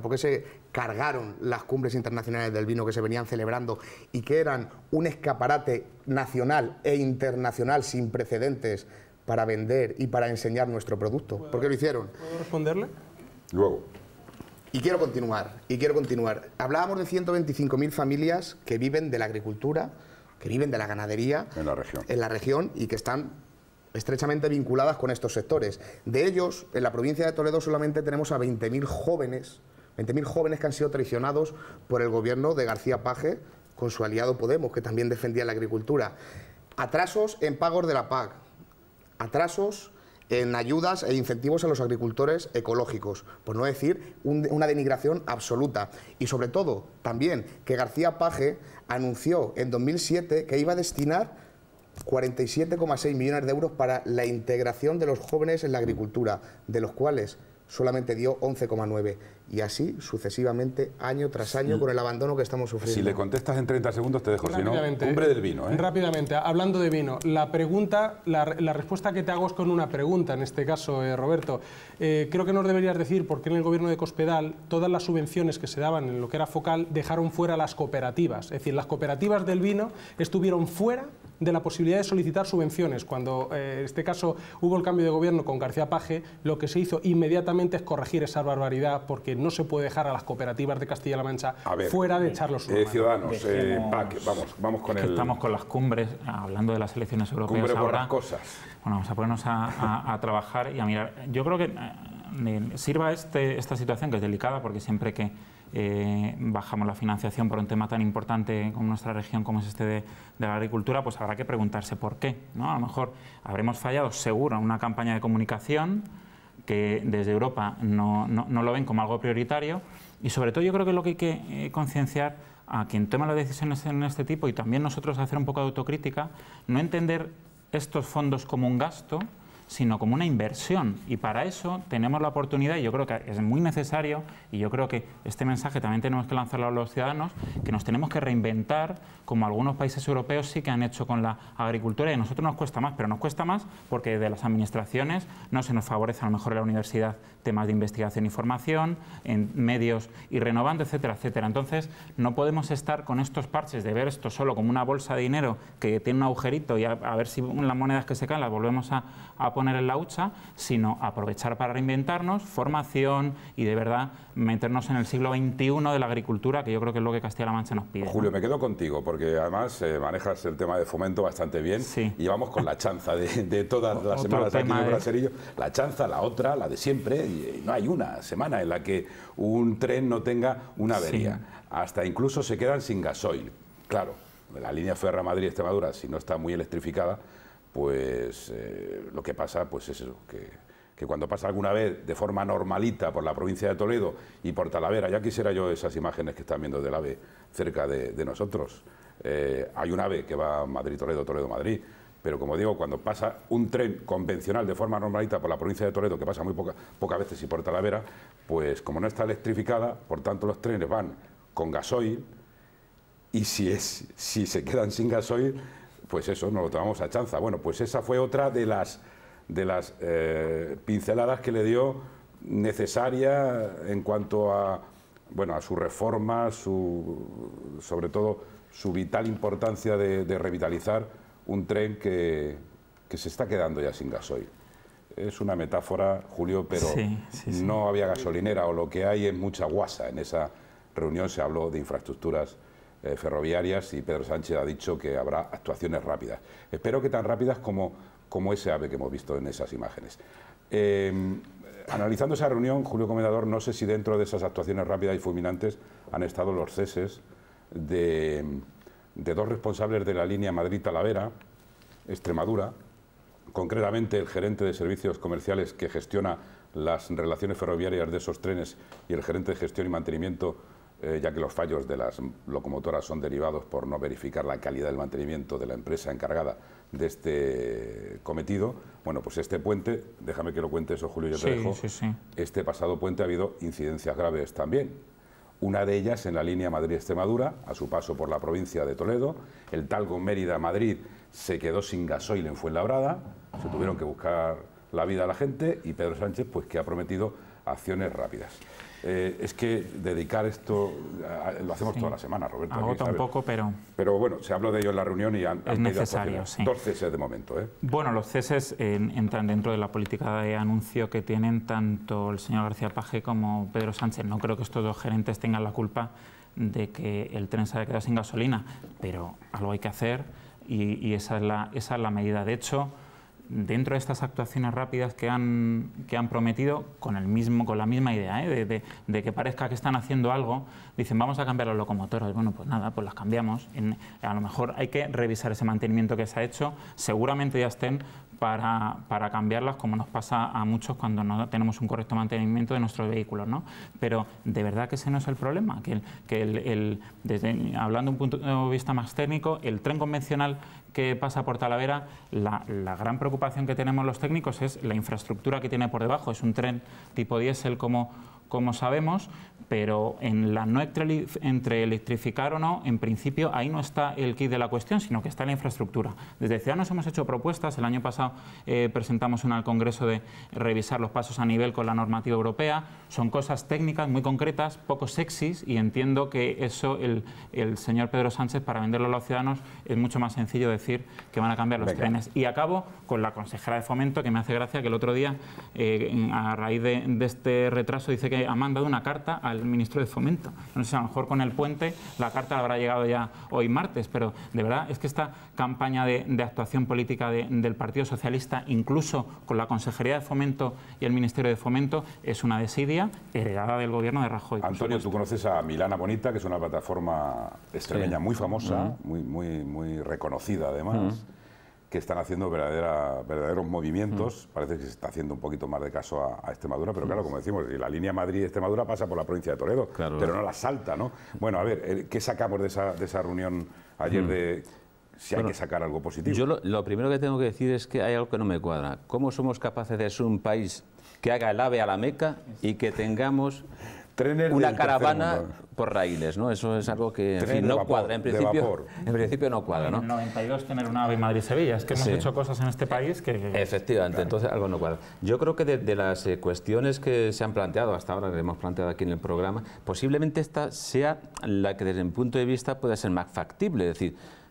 cargaron las cumbres internacionales del vino que se venían celebrando y que eran un escaparate nacional e internacional sin precedentes para vender y para enseñar nuestro producto? ¿Por qué lo hicieron? ¿Puedo responderle? Luego. Y quiero continuar. Hablábamos de 125.000 familias que viven de la agricultura, que viven de la ganadería en la región y que están estrechamente vinculadas con estos sectores. De ellos, en la provincia de Toledo solamente tenemos a 20.000 jóvenes que han sido traicionados por el gobierno de García Paje con su aliado Podemos, que también defendía la agricultura. Atrasos en pagos de la PAC, atrasos en ayudas e incentivos a los agricultores ecológicos, por no decir una denigración absoluta. Y sobre todo, también, que García Paje anunció en 2007 que iba a destinar 47,6 millones de euros para la integración de los jóvenes en la agricultura, de los cuales solamente dio 11,9, y así sucesivamente, año tras año, con el abandono que estamos sufriendo. Si le contestas en 30 segundos te dejo, si no, cumbre del vino. Rápidamente, hablando de vino, la respuesta que te hago es con una pregunta, en este caso, Roberto. Creo que nos deberías decir por qué en el gobierno de Cospedal todas las subvenciones que se daban en lo que era Focal dejaron fuera las cooperativas. Es decir, las cooperativas del vino estuvieron fuera de la posibilidad de solicitar subvenciones. Cuando en este caso hubo el cambio de gobierno con García Paje, lo que se hizo inmediatamente es corregir esa barbaridad, porque no se puede dejar a las cooperativas de Castilla-La Mancha fuera de echarlos una mano. Ciudadanos, vamos con el... Estamos con las cumbres, hablando de las elecciones europeas cumbre ahora. Por las cosas. Bueno, vamos a ponernos a trabajar y a mirar. Yo creo que sirva esta situación, que es delicada, porque siempre que bajamos la financiación por un tema tan importante como nuestra región, como es este de la agricultura, pues habrá que preguntarse por qué, ¿no? A lo mejor habremos fallado seguro en una campaña de comunicación que desde Europa no lo ven como algo prioritario, y sobre todo yo creo que lo que hay que concienciar a quien toma las decisiones en este tipo, y también nosotros hacer un poco de autocrítica, no entender estos fondos como un gasto, sino como una inversión, y para eso tenemos la oportunidad, y yo creo que es muy necesario, y yo creo que este mensaje también tenemos que lanzarlo a los ciudadanos, que nos tenemos que reinventar, como algunos países europeos sí que han hecho con la agricultura, y a nosotros nos cuesta más, pero nos cuesta más porque de las administraciones no se nos favorece a lo mejor en la universidad temas de investigación y formación, en medios y renovando, etcétera, etcétera. Entonces no podemos estar con estos parches de ver esto solo como una bolsa de dinero que tiene un agujerito y a ver si las monedas que se caen las volvemos a poner poner en la hucha, sino aprovechar para reinventarnos, formación y de verdad meternos en el siglo XXI de la agricultura, que yo creo que es lo que Castilla-La Mancha nos pide. Julio, me quedo contigo, porque además manejas el tema de fomento bastante bien, y vamos con la chanza de todas las semanas aquí en el Braserillo. La chanza, la otra, la de siempre, y no hay una semana en la que un tren no tenga una avería. Hasta incluso se quedan sin gasoil. Claro, la línea Ferra Madrid-Extremadura, si no está muy electrificada, pues lo que pasa pues es eso, que cuando pasa alguna vez de forma normalita por la provincia de Toledo y por Talavera, ya quisiera yo esas imágenes que están viendo del AVE cerca de nosotros. Hay un AVE que va Madrid-Toledo, Toledo-Madrid, pero como digo, cuando pasa un tren convencional de forma normalita por la provincia de Toledo, que pasa muy pocas veces, y por Talavera, pues como no está electrificada, por tanto los trenes van con gasoil, y si se quedan sin gasoil, pues eso, nos lo tomamos a chanza. Bueno, pues esa fue otra de las pinceladas que le dio necesaria en cuanto a, bueno, a su reforma, sobre todo su vital importancia de revitalizar un tren que se está quedando ya sin gasoil. Es una metáfora, Julio, pero no había gasolinera, o lo que hay es mucha guasa. En esa reunión se habló de infraestructuras ferroviarias y Pedro Sánchez ha dicho que habrá actuaciones rápidas. Espero que tan rápidas como ese AVE que hemos visto en esas imágenes. Analizando esa reunión, Julio Comendador, no sé si dentro de esas actuaciones rápidas y fulminantes han estado los ceses de dos responsables de la línea Madrid-Talavera, Extremadura, concretamente el gerente de servicios comerciales que gestiona las relaciones ferroviarias de esos trenes y el gerente de gestión y mantenimiento, ya que los fallos de las locomotoras son derivados por no verificar la calidad del mantenimiento de la empresa encargada de este cometido. Bueno, pues este puente, déjame que lo cuente eso, Julio, yo te dejo. Este pasado puente ha habido incidencias graves también. Una de ellas en la línea Madrid-Extremadura, a su paso por la provincia de Toledo. El Talgo Mérida-Madrid se quedó sin gasoil en Fuenlabrada, se tuvieron que buscar la vida a la gente, y Pedro Sánchez, pues, que ha prometido acciones rápidas. Es que dedicar esto, lo hacemos toda la semana, Roberto. Agota un poco, pero... Pero bueno, se habló de ello en la reunión y han es necesario, dos ceses de momento. Bueno, los ceses entran dentro de la política de anuncio que tienen tanto el señor García Paje como Pedro Sánchez. No creo que estos dos gerentes tengan la culpa de que el tren se haya quedado sin gasolina, pero algo hay que hacer y esa es la medida. De hecho, dentro de estas actuaciones rápidas que han prometido, con la misma idea, de que parezca que están haciendo algo, dicen vamos a cambiar las locomotoras. Bueno, pues nada, pues las cambiamos. A lo mejor hay que revisar ese mantenimiento que se ha hecho, seguramente ya estén para cambiarlas, como nos pasa a muchos cuando no tenemos un correcto mantenimiento de nuestros vehículos, ¿no? Pero de verdad que ese no es el problema, hablando de un punto de vista más técnico, el tren convencional que pasa por Talavera, la gran preocupación que tenemos los técnicos es la infraestructura que tiene por debajo. Es un tren tipo diésel, como sabemos, pero en la no entre electrificar o no, en principio ahí no está el quid de la cuestión, sino que está la infraestructura. Desde Ciudadanos hemos hecho propuestas. El año pasado presentamos una al Congreso de revisar los pasos a nivel con la normativa europea. Son cosas técnicas muy concretas, poco sexys, y entiendo que eso el señor Pedro Sánchez, para venderlo a los ciudadanos, es mucho más sencillo decir que van a cambiar los trenes. Y acabo con la consejera de Fomento, que me hace gracia que el otro día, a raíz de este retraso, dice que ha mandado una carta al ministro de Fomento. No sé si a lo mejor con el puente la carta habrá llegado ya hoy martes, pero de verdad es que esta campaña de actuación política del Partido Socialista, incluso con la Consejería de Fomento y el Ministerio de Fomento, es una desidia heredada del gobierno de Rajoy. Antonio, tú conoces a Milana Bonita, que es una plataforma extremeña muy famosa, muy reconocida además, que están haciendo verdaderos movimientos. Parece que se está haciendo un poquito más de caso a Extremadura, pero claro, como decimos, la línea Madrid-Extremadura pasa por la provincia de Toledo, pero no la salta, ¿no? Bueno, a ver, ¿qué sacamos de esa reunión ayer de si hay que sacar algo positivo? Yo lo primero que tengo que decir es que hay algo que no me cuadra. ¿Cómo somos capaces de ser un país que haga el AVE a la Meca y que tengamos una caravana por raíles, ¿no? Eso es algo que en fin, no cuadra. En principio no cuadra, ¿no? En el 92 tener una AVE Madrid-Sevilla. Es que hemos hecho cosas en este país que... Efectivamente, entonces algo no cuadra. Yo creo que de las cuestiones que se han planteado hasta ahora, que hemos planteado aquí en el programa, posiblemente esta sea la que desde mi punto de vista puede ser más factible. Es decir,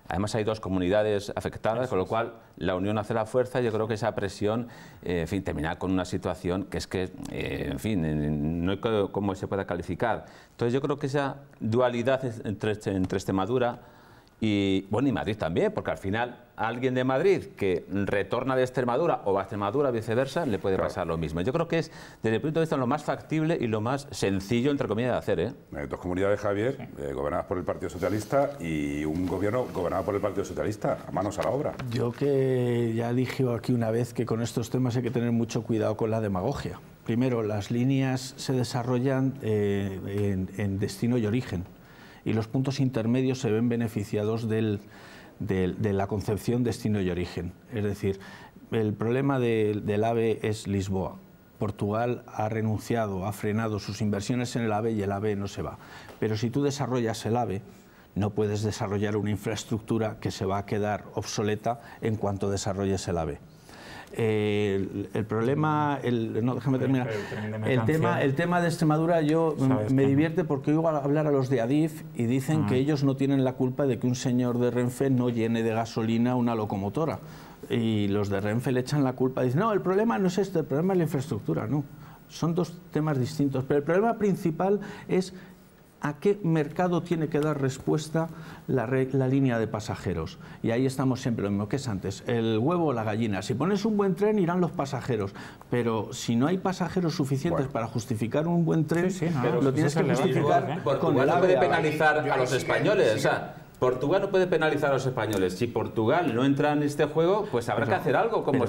Además hay 2 comunidades afectadas, con lo cual la unión hace la fuerza. Yo creo que esa presión, en fin, termina con una situación que es que, en fin, no hay cómo se pueda calificar. Entonces yo creo que esa dualidad entre Extremadura y, bueno, y Madrid también, porque al final a alguien de Madrid que retorna de Extremadura o va a Extremadura, viceversa, le puede pasar lo mismo. Yo creo que es, desde el punto de vista, lo más factible y lo más sencillo, entre comillas, de hacer, ¿eh? 2 comunidades, Javier, gobernadas por el Partido Socialista y un gobierno gobernado por el Partido Socialista, a manos a la obra. Yo que ya dije aquí una vez que con estos temas hay que tener mucho cuidado con la demagogia. Primero, las líneas se desarrollan en destino y origen, y los puntos intermedios se ven beneficiados de la concepción destino y origen. Es decir, el problema del AVE es Lisboa. Portugal ha renunciado, ha frenado sus inversiones en el AVE y el AVE no se va. Pero si tú desarrollas el AVE, no puedes desarrollar una infraestructura que se va a quedar obsoleta en cuanto desarrolles el AVE. El problema, no, déjame terminar. El tema de Extremadura me divierte porque oigo hablar a los de Adif y dicen que ellos no tienen la culpa de que un señor de Renfe no llene de gasolina una locomotora. Y los de Renfe le echan la culpa, dicen, no, el problema no es este, el problema es la infraestructura. No, son 2 temas distintos, pero el problema principal es a qué mercado tiene que dar respuesta la línea de pasajeros. Y ahí estamos siempre lo mismo que es antes, el huevo o la gallina. Si pones un buen tren irán los pasajeros, pero si no hay pasajeros suficientes para justificar un buen tren, lo tienes que justificar con el AVE. Puede penalizar a los españoles, o sea, Portugal no puede penalizar a los españoles. Si Portugal no entra en este juego, pues habrá que hacer algo. Tú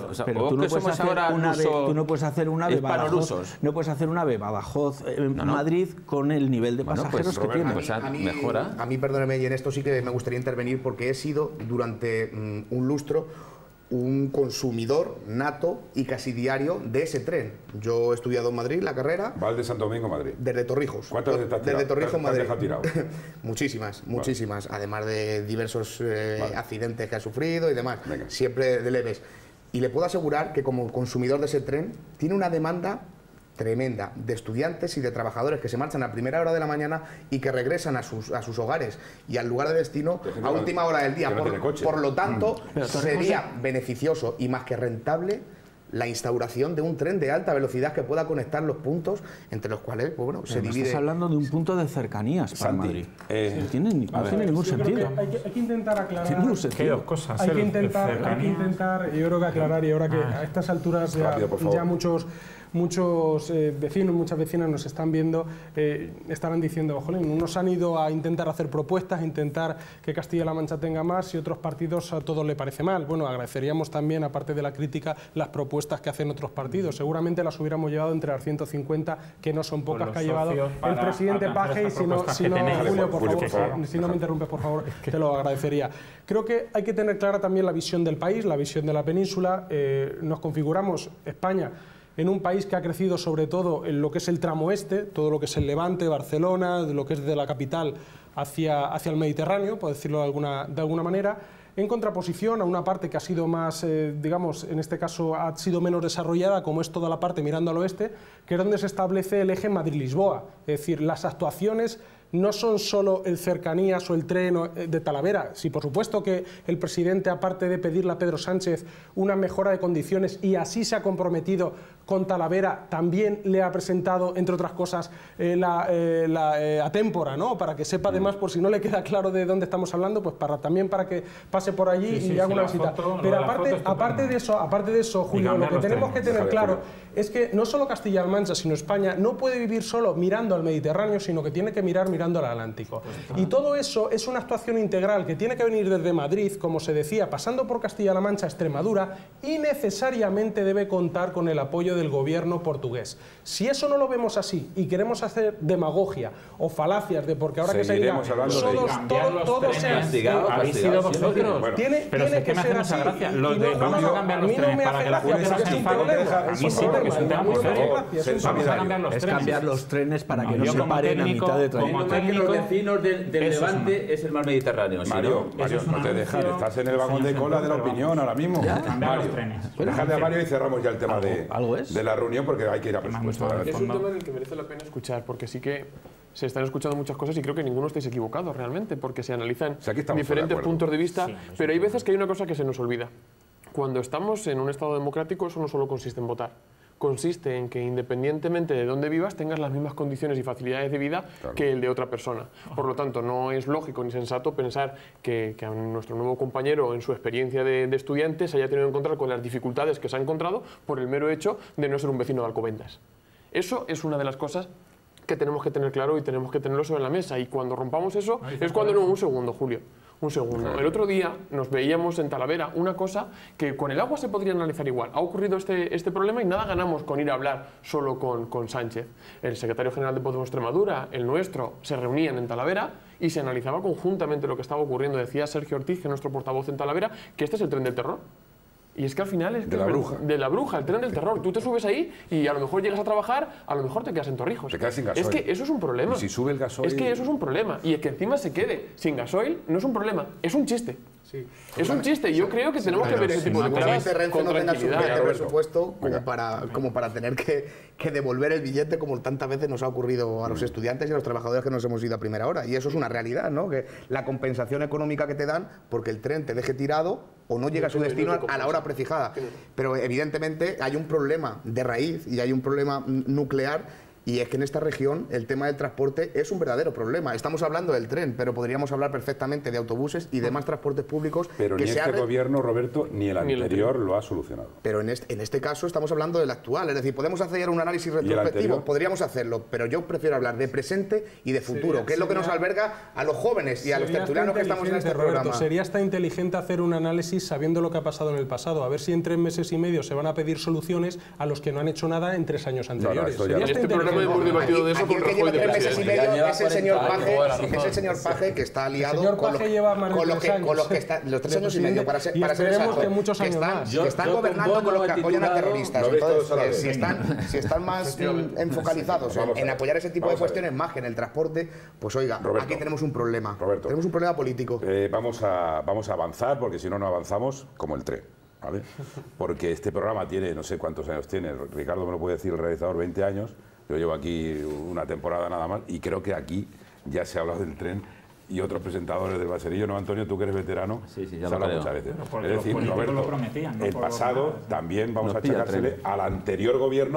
no puedes hacer un AVE Badajoz, no puedes hacer un AVE Badajoz Madrid con el nivel de pasajeros que tiene. A mí, perdóneme, y en esto sí que me gustaría intervenir porque he sido durante un lustro un consumidor nato y casi diario de ese tren. Yo he estudiado en Madrid la carrera. ¿Val de Santo Domingo, Madrid? Desde Torrijos. ¿Cuántas veces te has tirado? Desde Torrijos, Madrid. ¿Te has tirado? Muchísimas. Además de diversos accidentes que ha sufrido y demás. Venga. Siempre de leves. Y le puedo asegurar que como consumidor de ese tren tiene una demanda tremenda de estudiantes y de trabajadores que se marchan a primera hora de la mañana y que regresan a sus hogares y al lugar de destino a última hora del día. Por lo tanto, sería beneficioso y más que rentable la instauración de un tren de alta velocidad que pueda conectar los puntos entre los cuales se divide. Estás hablando de un punto de cercanías para Madrid. No tiene ningún sentido. Hay que intentar aclarar. Tiene ningún sentido. Hay que intentar, yo creo que aclarar, y ahora que a estas alturas ya muchos vecinos, muchas vecinas nos están viendo, estarán diciendo, jolín, unos han ido a intentar hacer propuestas, a intentar que Castilla-La Mancha tenga más y otros partidos a todos le parece mal. Bueno, agradeceríamos también, aparte de la crítica, las propuestas que hacen otros partidos. Seguramente las hubiéramos llevado entre las 150, que no son pocas que ha llevado el presidente Paje, y si no, Julio, por favor, si no me interrumpes, por favor, te lo agradecería. Creo que hay que tener clara también la visión del país, la visión de la península. Nos configuramos España en un país que ha crecido sobre todo en lo que es el tramo este, todo lo que es el Levante, Barcelona, de lo que es de la capital hacia el Mediterráneo, por decirlo de alguna manera, en contraposición a una parte que ha sido más, digamos, en este caso ha sido menos desarrollada, como es toda la parte mirando al oeste, que es donde se establece el eje Madrid-Lisboa. Es decir, las actuaciones no son solo el cercanías o el tren de Talavera. Sí, por supuesto que el presidente, aparte de pedirle a Pedro Sánchez una mejora de condiciones, y así se ha comprometido con Talavera, también le ha presentado, entre otras cosas, la atémpora, ¿no? Para que sepa, además, por si no le queda claro de dónde estamos hablando, pues también para que pase por allí y haga una visita. Pero aparte de eso, Julio, lo que tenemos que tener claro es que no solo Castilla-La Mancha, sino España, no puede vivir solo mirando al Mediterráneo, sino que tiene que mirar mirando al Atlántico. Y todo eso es una actuación integral que tiene que venir desde Madrid, como se decía, pasando por Castilla-La Mancha, Extremadura, y necesariamente debe contar con el apoyo del gobierno portugués. Si eso no lo vemos así y queremos hacer demagogia o falacias de porque ahora que se diga todos sean habéis sido vosotros, tiene que ser así. Vamos a cambiar los trenes para que la gente no se enfade. Es cambiar los trenes para que no se paren a mitad de trayecto. Los vecinos del Levante es el mar Mediterráneo. Mario, no te dejas, estás en el vagón de cola de la opinión ahora mismo. Mario, déjale a Mario y cerramos ya el tema de la reunión, porque hay que ir a presupuesto. Es un tema en el que merece la pena escuchar, porque sí que se están escuchando muchas cosas y creo que ninguno estáis equivocados realmente, porque se analizan diferentes puntos de vista, pero hay veces que hay una cosa que se nos olvida. Cuando estamos en un Estado democrático, eso no solo consiste en votar. Consiste en que independientemente de dónde vivas tengas las mismas condiciones y facilidades de vida que el de otra persona. Por lo tanto, no es lógico ni sensato pensar que a nuestro nuevo compañero en su experiencia de estudiante se haya tenido que encontrar con las dificultades que se ha encontrado por el mero hecho de no ser un vecino de Alcobendas. Eso es una de las cosas que tenemos que tener claro y tenemos que tenerlo sobre la mesa. Y cuando rompamos eso es cuando... No, un segundo, Julio. Un segundo. El otro día nos veíamos en Talavera una cosa que con el agua se podría analizar igual. Ha ocurrido este problema y nada ganamos con ir a hablar solo con Sánchez. El secretario general de Podemos Extremadura, el nuestro, se reunían en Talavera y se analizaba conjuntamente lo que estaba ocurriendo. Decía Sergio Ortiz, que es nuestro portavoz en Talavera, que este es el tren del terror. Y es que al final es... De la bruja. De la bruja, el tren del terror. Tú te subes ahí y a lo mejor llegas a trabajar, a lo mejor te quedas en Torrijos. Te quedas sin gasoil. Es que eso es un problema. Y si sube el gasoil... Es que eso es un problema. Y es que encima se quede sin gasoil no es un problema, es un chiste. Sí. Es un chiste y yo creo que tenemos que ver ese tipo de cosas con tranquilidad. No presupuesto como para tener que devolver el billete como tantas veces nos ha ocurrido a los estudiantes y a los trabajadores que nos hemos ido a primera hora. Y eso es una realidad, ¿no? Que la compensación económica que te dan porque el tren te deje tirado o no llega a su destino a la hora prefijada. Pero evidentemente hay un problema de raíz y hay un problema nuclear. Y es que en esta región el tema del transporte es un verdadero problema. Estamos hablando del tren, pero podríamos hablar perfectamente de autobuses y demás transportes públicos. Pero ni este gobierno, Roberto, ni el anterior lo ha solucionado. Pero en este caso estamos hablando del actual. Es decir, podemos hacer un análisis retrospectivo, podríamos hacerlo, pero yo prefiero hablar de presente y de futuro, que es lo que nos alberga a los jóvenes y a los tertulianos que estamos en este programa. Sería hasta inteligente hacer un análisis sabiendo lo que ha pasado en el pasado, a ver si en 3 meses y medio se van a pedir soluciones a los que no han hecho nada en 3 años anteriores. Hemos debatido de eso aquí el que lleva 3 meses y medio es el señor Paje, que está aliado con los que están los 3 años y medio, para ser exacto, que están gobernando con los que apoyan a terroristas. Entonces, si están más enfocalizados en apoyar ese tipo de cuestiones más que en el transporte, pues oiga, aquí tenemos un problema. Tenemos un problema político. Vamos a avanzar, porque si no, no avanzamos como el tren. ¿Vale? Porque este programa tiene, no sé cuántos años tiene, Ricardo me lo puede decir, el realizador, 20 años, yo llevo aquí una temporada nada más, y creo que aquí ya se ha hablado del tren y otros presentadores del Baserillo, ¿no, Antonio? Tú que eres veterano, ya se habla muchas veces. Es decir, Roberto, el pasado también vamos a achacársele al anterior gobierno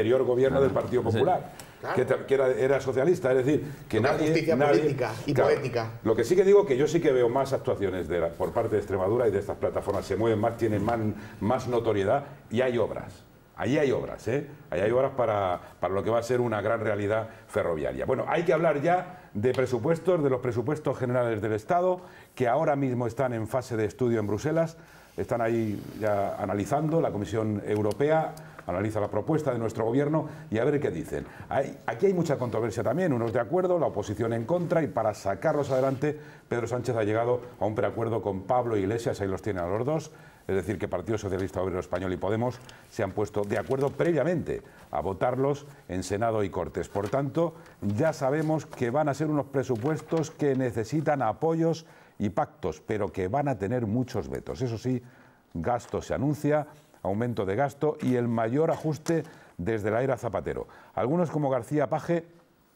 del Partido Popular. Que era socialista, es decir, que nadie... Justicia política y poética. Lo que sí que digo que yo sí que veo más actuaciones por parte de Extremadura y de estas plataformas, se mueven más, tienen más notoriedad y hay obras. Ahí hay obras, ¿eh? Ahí hay obras para lo que va a ser una gran realidad ferroviaria. Bueno, hay que hablar ya de presupuestos, de los presupuestos generales del Estado, que ahora mismo están en fase de estudio en Bruselas, están ahí ya analizando, la Comisión Europea analiza la propuesta de nuestro gobierno y a ver qué dicen. Aquí hay mucha controversia también, unos de acuerdo, la oposición en contra, y para sacarlos adelante Pedro Sánchez ha llegado a un preacuerdo con Pablo Iglesias, ahí los tiene a los dos. Es decir, que Partido Socialista Obrero Español y Podemos se han puesto de acuerdo previamente a votarlos en Senado y Cortes. Por tanto, ya sabemos que van a ser unos presupuestos que necesitan apoyos y pactos, pero que van a tener muchos vetos. Eso sí, gasto se anuncia, aumento de gasto y el mayor ajuste desde la era Zapatero. Algunos, como García Paje,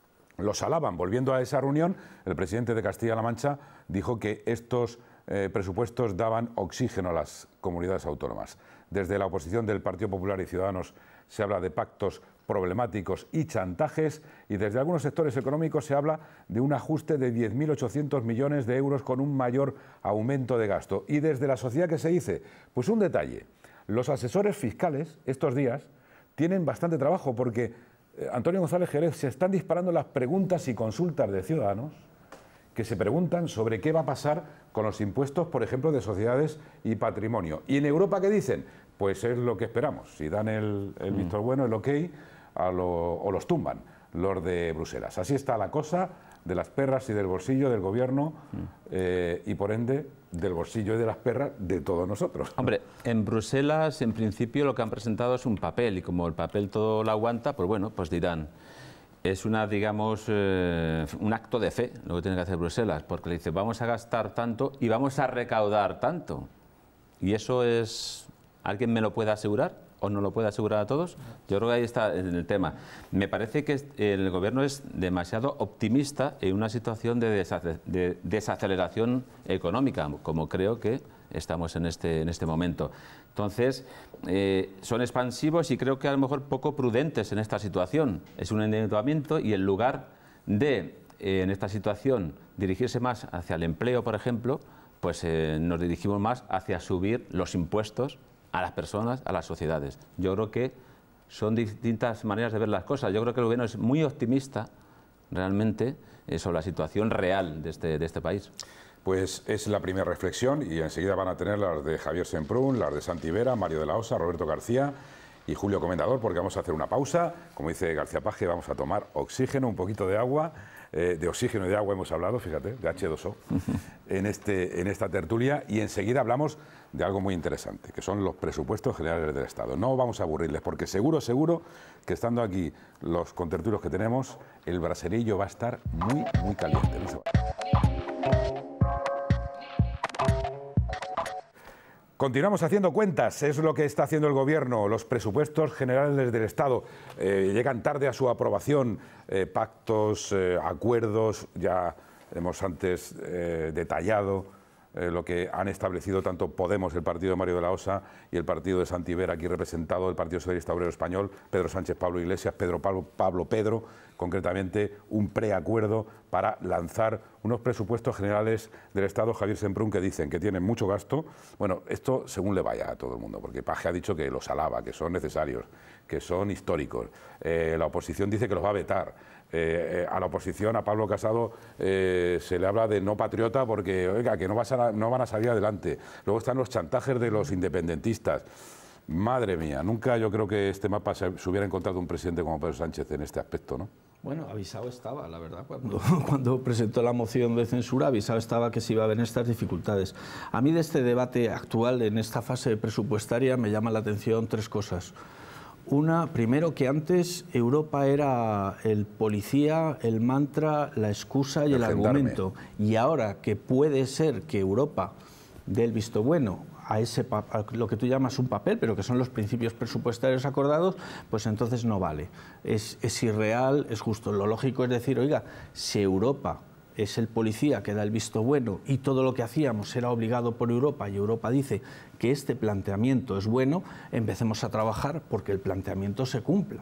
los alaban. Volviendo a esa reunión, el presidente de Castilla-La Mancha dijo que estos presupuestos daban oxígeno a las comunidades autónomas. Desde la oposición del Partido Popular y Ciudadanos se habla de pactos problemáticos y chantajes, y desde algunos sectores económicos se habla de un ajuste de 10.800 millones de euros con un mayor aumento de gasto. Y desde la sociedad, ¿qué se dice? Pues un detalle, los asesores fiscales estos días tienen bastante trabajo porque Antonio González Jerez se están disparando las preguntas y consultas de ciudadanos que se preguntan sobre qué va a pasar con los impuestos, por ejemplo, de sociedades y patrimonio. ¿Y en Europa qué dicen? Pues es lo que esperamos. Si dan el visto bueno, el ok, o los tumban los de Bruselas. Así está la cosa de las perras y del bolsillo del gobierno y, por ende, del bolsillo y de las perras de todos nosotros. Hombre, en Bruselas, en principio, lo que han presentado es un papel, y como el papel todo lo aguanta, pues bueno, pues dirán... Es digamos, un acto de fe lo que tiene que hacer Bruselas, porque le dice vamos a gastar tanto y vamos a recaudar tanto. ¿Y eso es... ¿Alguien me lo puede asegurar? o no lo puede asegurar a todos. Yo creo que ahí está el tema. Me parece que el Gobierno es demasiado optimista en una situación de desaceleración económica, como creo que estamos en este momento. Entonces, son expansivos y creo que a lo mejor poco prudentes en esta situación. Es un endeudamiento y en lugar de, en esta situación, dirigirse más hacia el empleo, por ejemplo, pues nos dirigimos más hacia subir los impuestos a las personas, a las sociedades. Yo creo que son distintas maneras de ver las cosas. Yo creo que el Gobierno es muy optimista realmente sobre la situación real de este país. Pues es la primera reflexión y enseguida van a tener las de Javier Semprún, las de Santi Vera, Mario de la Osa, Roberto García y Julio Comendador, porque vamos a hacer una pausa. Como dice García Paje, vamos a tomar oxígeno, un poquito de agua. De oxígeno y de agua hemos hablado, fíjate, de H2O, en esta tertulia, y enseguida hablamos de algo muy interesante, que son los presupuestos generales del Estado. No vamos a aburrirles, porque seguro que estando aquí los contertulios que tenemos, el braserillo va a estar muy caliente. No se va. Continuamos haciendo cuentas, es lo que está haciendo el Gobierno. Los presupuestos generales del Estado llegan tarde a su aprobación, pactos, acuerdos, ya hemos antes detallado lo que han establecido tanto Podemos, el partido de Mario de la Osa, y el partido de Santi Vera, aquí representado, el Partido Socialista Obrero Español, Pedro Sánchez, Pablo Iglesias, Pedro, concretamente un preacuerdo para lanzar unos presupuestos generales del Estado, Javier Semprún, que dicen que tienen mucho gasto. Bueno, esto según le vaya a todo el mundo, porque Paje ha dicho que los alaba, que son necesarios, que son históricos. La oposición dice que los va a vetar. A la oposición, a Pablo Casado, se le habla de no patriota porque, oiga, que no van a salir adelante. Luego están los chantajes de los independentistas. Madre mía, nunca yo creo que este mapa se hubiera encontrado un presidente como Pedro Sánchez en este aspecto, ¿no? Bueno, avisado estaba, la verdad, cuando presentó la moción de censura, avisado estaba que se iba a haber estas dificultades. A mí de este debate actual, en esta fase presupuestaria, me llama la atención tres cosas. Una, primero, que antes Europa era el policía, el mantra, la excusa y el argumento. Y ahora que puede ser que Europa dé el visto bueno a lo que tú llamas un papel, pero que son los principios presupuestarios acordados, pues entonces no vale. Es irreal, es justo. Lo lógico es decir, oiga, si Europa es el policía que da el visto bueno y todo lo que hacíamos era obligado por Europa y Europa dice que este planteamiento es bueno, empecemos a trabajar porque el planteamiento se cumpla.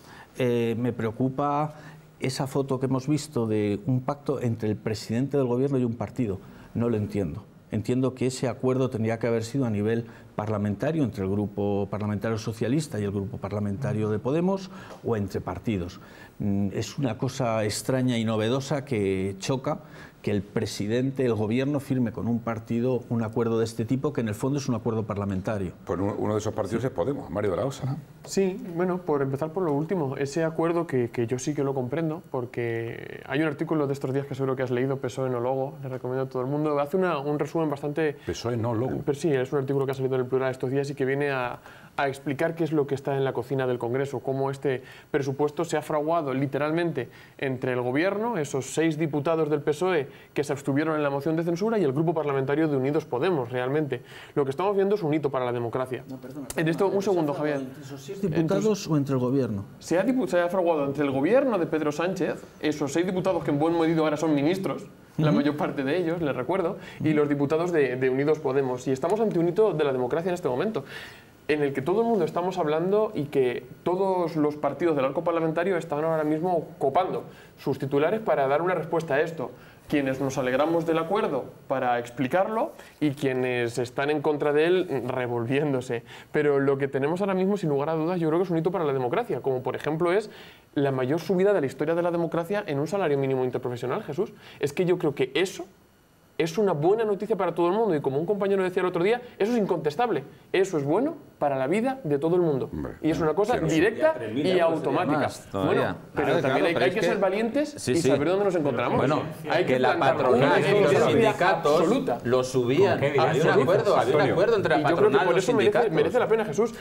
Me preocupa esa foto que hemos visto de un pacto entre el presidente del Gobierno y un partido. No lo entiendo. Entiendo que ese acuerdo tendría que haber sido a nivel parlamentario, entre el Grupo Parlamentario Socialista y el Grupo Parlamentario de Podemos, o entre partidos. Es una cosa extraña y novedosa que choca que el presidente, el Gobierno, firme con un partido un acuerdo de este tipo, que en el fondo es un acuerdo parlamentario. Pues uno de esos partidos es Podemos, Mario de la Osa, ¿no? Sí, bueno, por empezar por lo último, ese acuerdo que yo sí que lo comprendo, porque hay un artículo de estos días que seguro que has leído, PSOE no logo, le recomiendo a todo el mundo, hace un resumen bastante... PSOE no logo. Pero sí, es un artículo que ha salido en el Plural estos días y que viene a explicar qué es lo que está en la cocina del Congreso, cómo este presupuesto se ha fraguado literalmente entre el Gobierno, esos 6 diputados del PSOE que se abstuvieron en la moción de censura, y el Grupo Parlamentario de Unidos Podemos, realmente. Lo que estamos viendo es un hito para la democracia. No, perdona, en esto, un segundo, Javier. ¿Entre esos 6 diputados o entre el Gobierno? Se ha fraguado entre el Gobierno de Pedro Sánchez, esos 6 diputados que en buen medido ahora son ministros, la mayor parte de ellos, les recuerdo, y los diputados de Unidos Podemos. Y estamos ante un hito de la democracia en este momento, en el que todo el mundo estamos hablando y que todos los partidos del arco parlamentario están ahora mismo copando sus titulares para dar una respuesta a esto. Quienes nos alegramos del acuerdo para explicarlo y quienes están en contra de él revolviéndose. Pero lo que tenemos ahora mismo, sin lugar a dudas, yo creo que es un hito para la democracia, como por ejemplo es la mayor subida de la historia de la democracia en un salario mínimo interprofesional, Jesús. Es que yo creo que eso es una buena noticia para todo el mundo y, como un compañero decía el otro día, eso es incontestable. Eso es bueno para la vida de todo el mundo. Hombre, y es una cosa directa y automática. Bueno, pero también hay que ser valientes y saber dónde nos encontramos. Bueno, hay que la patronal y los sindicatos lo subían. Había un acuerdo entre la patronal y los sindicatos. Merece la pena, Jesús.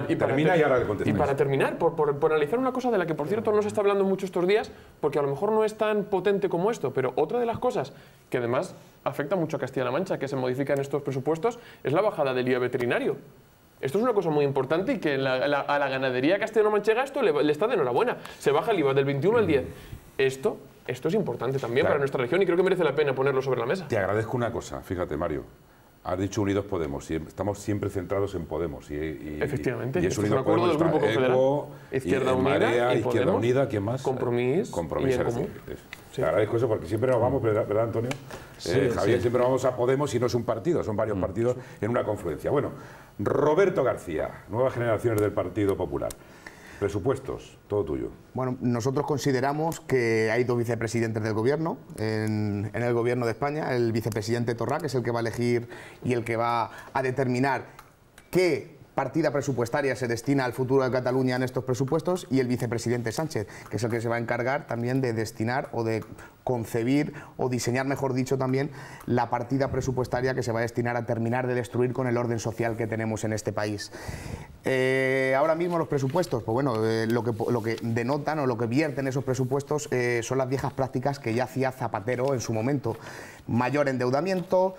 Y para terminar, por analizar una cosa de la que, por cierto, no se está hablando mucho estos días, porque a lo mejor no es tan potente como esto, pero otra de las cosas que además afecta mucho a Castilla-La Mancha, que se modifica en estos presupuestos, es la bajada del IVA veterinario. Esto es una cosa muy importante y que a la ganadería castellano-manchega esto le está de enhorabuena. Se baja el IVA del 21 al 10. Esto es importante también para nuestra región y creo que merece la pena ponerlo sobre la mesa. Te agradezco una cosa, fíjate, Mario. Has dicho Unidos Podemos y estamos siempre centrados en Podemos. Efectivamente. Y es Unidos Podemos, del Grupo Confederal. Izquierda Unida, Izquierda Unida, ¿quién más? Compromís y el Común. Te agradezco eso porque siempre nos vamos, ¿verdad, Antonio? Javier, siempre vamos a Podemos y no es un partido, son varios partidos en una confluencia. Bueno, Roberto García, Nuevas Generaciones del Partido Popular. Presupuestos, todo tuyo. Bueno, nosotros consideramos que hay dos vicepresidentes del Gobierno en el Gobierno de España. El vicepresidente Torra, que es el que va a elegir y el que va a determinar qué partida presupuestaria se destina al futuro de Cataluña en estos presupuestos, y el vicepresidente Sánchez, que es el que se va a encargar también de destinar o de concebir o diseñar, mejor dicho, también la partida presupuestaria que se va a destinar a terminar de destruir con el orden social que tenemos en este país. Ahora mismo los presupuestos, pues bueno, lo que denotan o lo que vierten esos presupuestos son las viejas prácticas que ya hacía Zapatero en su momento. Mayor endeudamiento,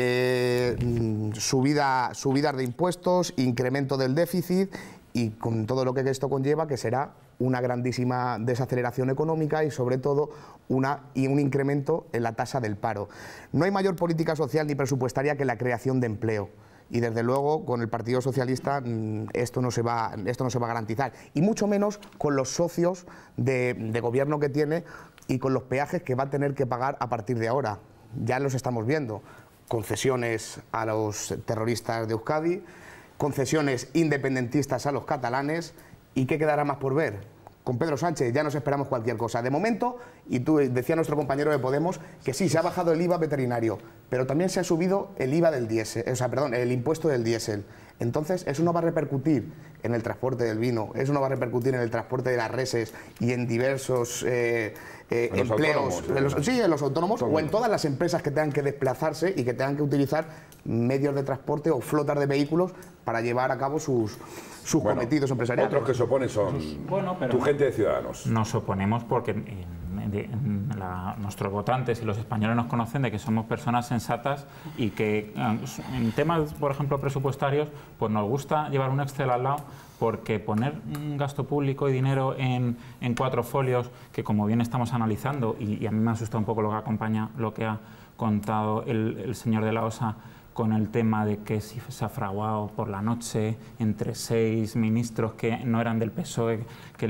subidas de impuestos, incremento del déficit y con todo lo que esto conlleva, que será una grandísima desaceleración económica y sobre todo un incremento en la tasa del paro. No hay mayor política social ni presupuestaria que la creación de empleo. Y desde luego con el Partido Socialista esto no se va a garantizar, y mucho menos con los socios de gobierno que tiene y con los peajes que va a tener que pagar a partir de ahora. Ya los estamos viendo: concesiones a los terroristas de Euskadi, concesiones independentistas a los catalanes. ¿Y qué quedará más por ver? Con Pedro Sánchez ya nos esperamos cualquier cosa. De momento, y tú decía nuestro compañero de Podemos, que sí, se ha bajado el IVA veterinario, pero también se ha subido el IVA del diésel, el impuesto del diésel. Entonces, eso no va a repercutir en el transporte del vino, eso no va a repercutir en el transporte de las reses y en diversos empleos, en los autónomos o en todas las empresas que tengan que desplazarse y que tengan que utilizar medios de transporte o flotas de vehículos para llevar a cabo sus cometidos empresariales. Otros que se oponen son tu gente de Ciudadanos. Nos oponemos porque nuestros votantes y los españoles nos conocen de que somos personas sensatas y que en temas, por ejemplo, presupuestarios, pues nos gusta llevar un Excel al lado, porque poner un gasto público y dinero en 4 folios, que como bien estamos analizando, y a mí me asusta un poco lo que acompaña lo que ha contado el señor de la Osa, con el tema de que si se ha fraguado por la noche entre 6 ministros que no eran del PSOE, que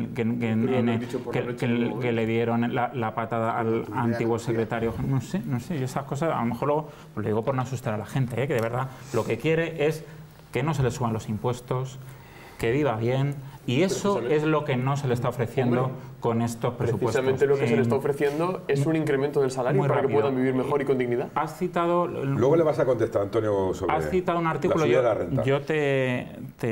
le dieron la patada al antiguo secretario. No sé, y esas cosas, a lo mejor luego, pues lo digo por no asustar a la gente, que de verdad lo que quiere es que no se le suban los impuestos, que viva bien, y eso es lo que no se le está ofreciendo con estos presupuestos. Precisamente lo que se le está ofreciendo es un incremento del salario para que puedan vivir mejor y con dignidad. Has citado... Luego le vas a contestar, Antonio, sobre has citado un artículo. Yo te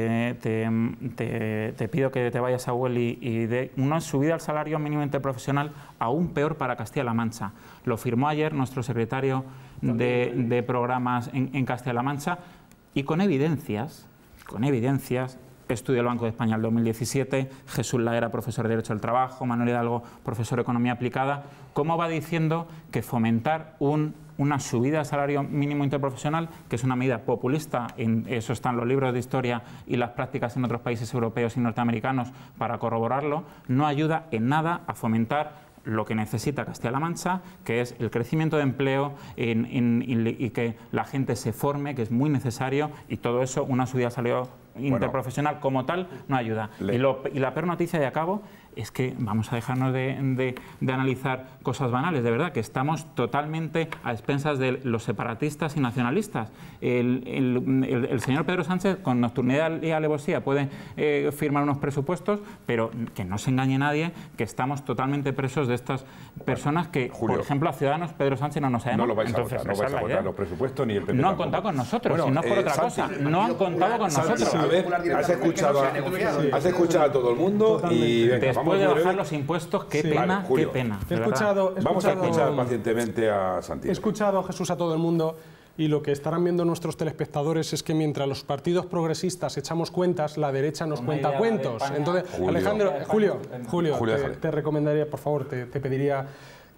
pido que te vayas a Google y de una subida al salario mínimo interprofesional aún peor para Castilla-La Mancha. Lo firmó ayer nuestro secretario de programas en Castilla-La Mancha, y con evidencias, estudio del Banco de España el 2017, Jesús Laera, profesor de Derecho del Trabajo, Manuel Hidalgo, profesor de Economía Aplicada, cómo va diciendo que fomentar una subida del salario mínimo interprofesional, que es una medida populista, eso está en los libros de historia y las prácticas en otros países europeos y norteamericanos para corroborarlo, no ayuda en nada a fomentar lo que necesita Castilla-La Mancha, que es el crecimiento de empleo y que la gente se forme, que es muy necesario, y todo eso, una subida de salario interprofesional como tal, no ayuda. Y la peor noticia, de acabo, es que vamos a dejarnos de analizar cosas banales, de verdad, que estamos totalmente a expensas de los separatistas y nacionalistas. El señor Pedro Sánchez, con nocturnidad y alevosía, puede firmar unos presupuestos, pero que no se engañe nadie, que estamos totalmente presos de estas personas que, Julio, por ejemplo, a Ciudadanos, Pedro Sánchez no nos sabemos. No lo vais a votar, no vais a votar los presupuestos ni el PP. No han contado con nosotros, si no por otra cosa. No han contado con nosotros. A ver, has escuchado a todo el mundo y venga, después de bajar los impuestos, qué pena, qué pena. Vamos a escuchar pacientemente a Santiago. He escuchado a Jesús a todo el mundo, y lo que estarán viendo nuestros telespectadores es que mientras los partidos progresistas echamos cuentas, la derecha nos cuenta cuentos. Entonces, Alejandro, Julio, te recomendaría, por favor, te pediría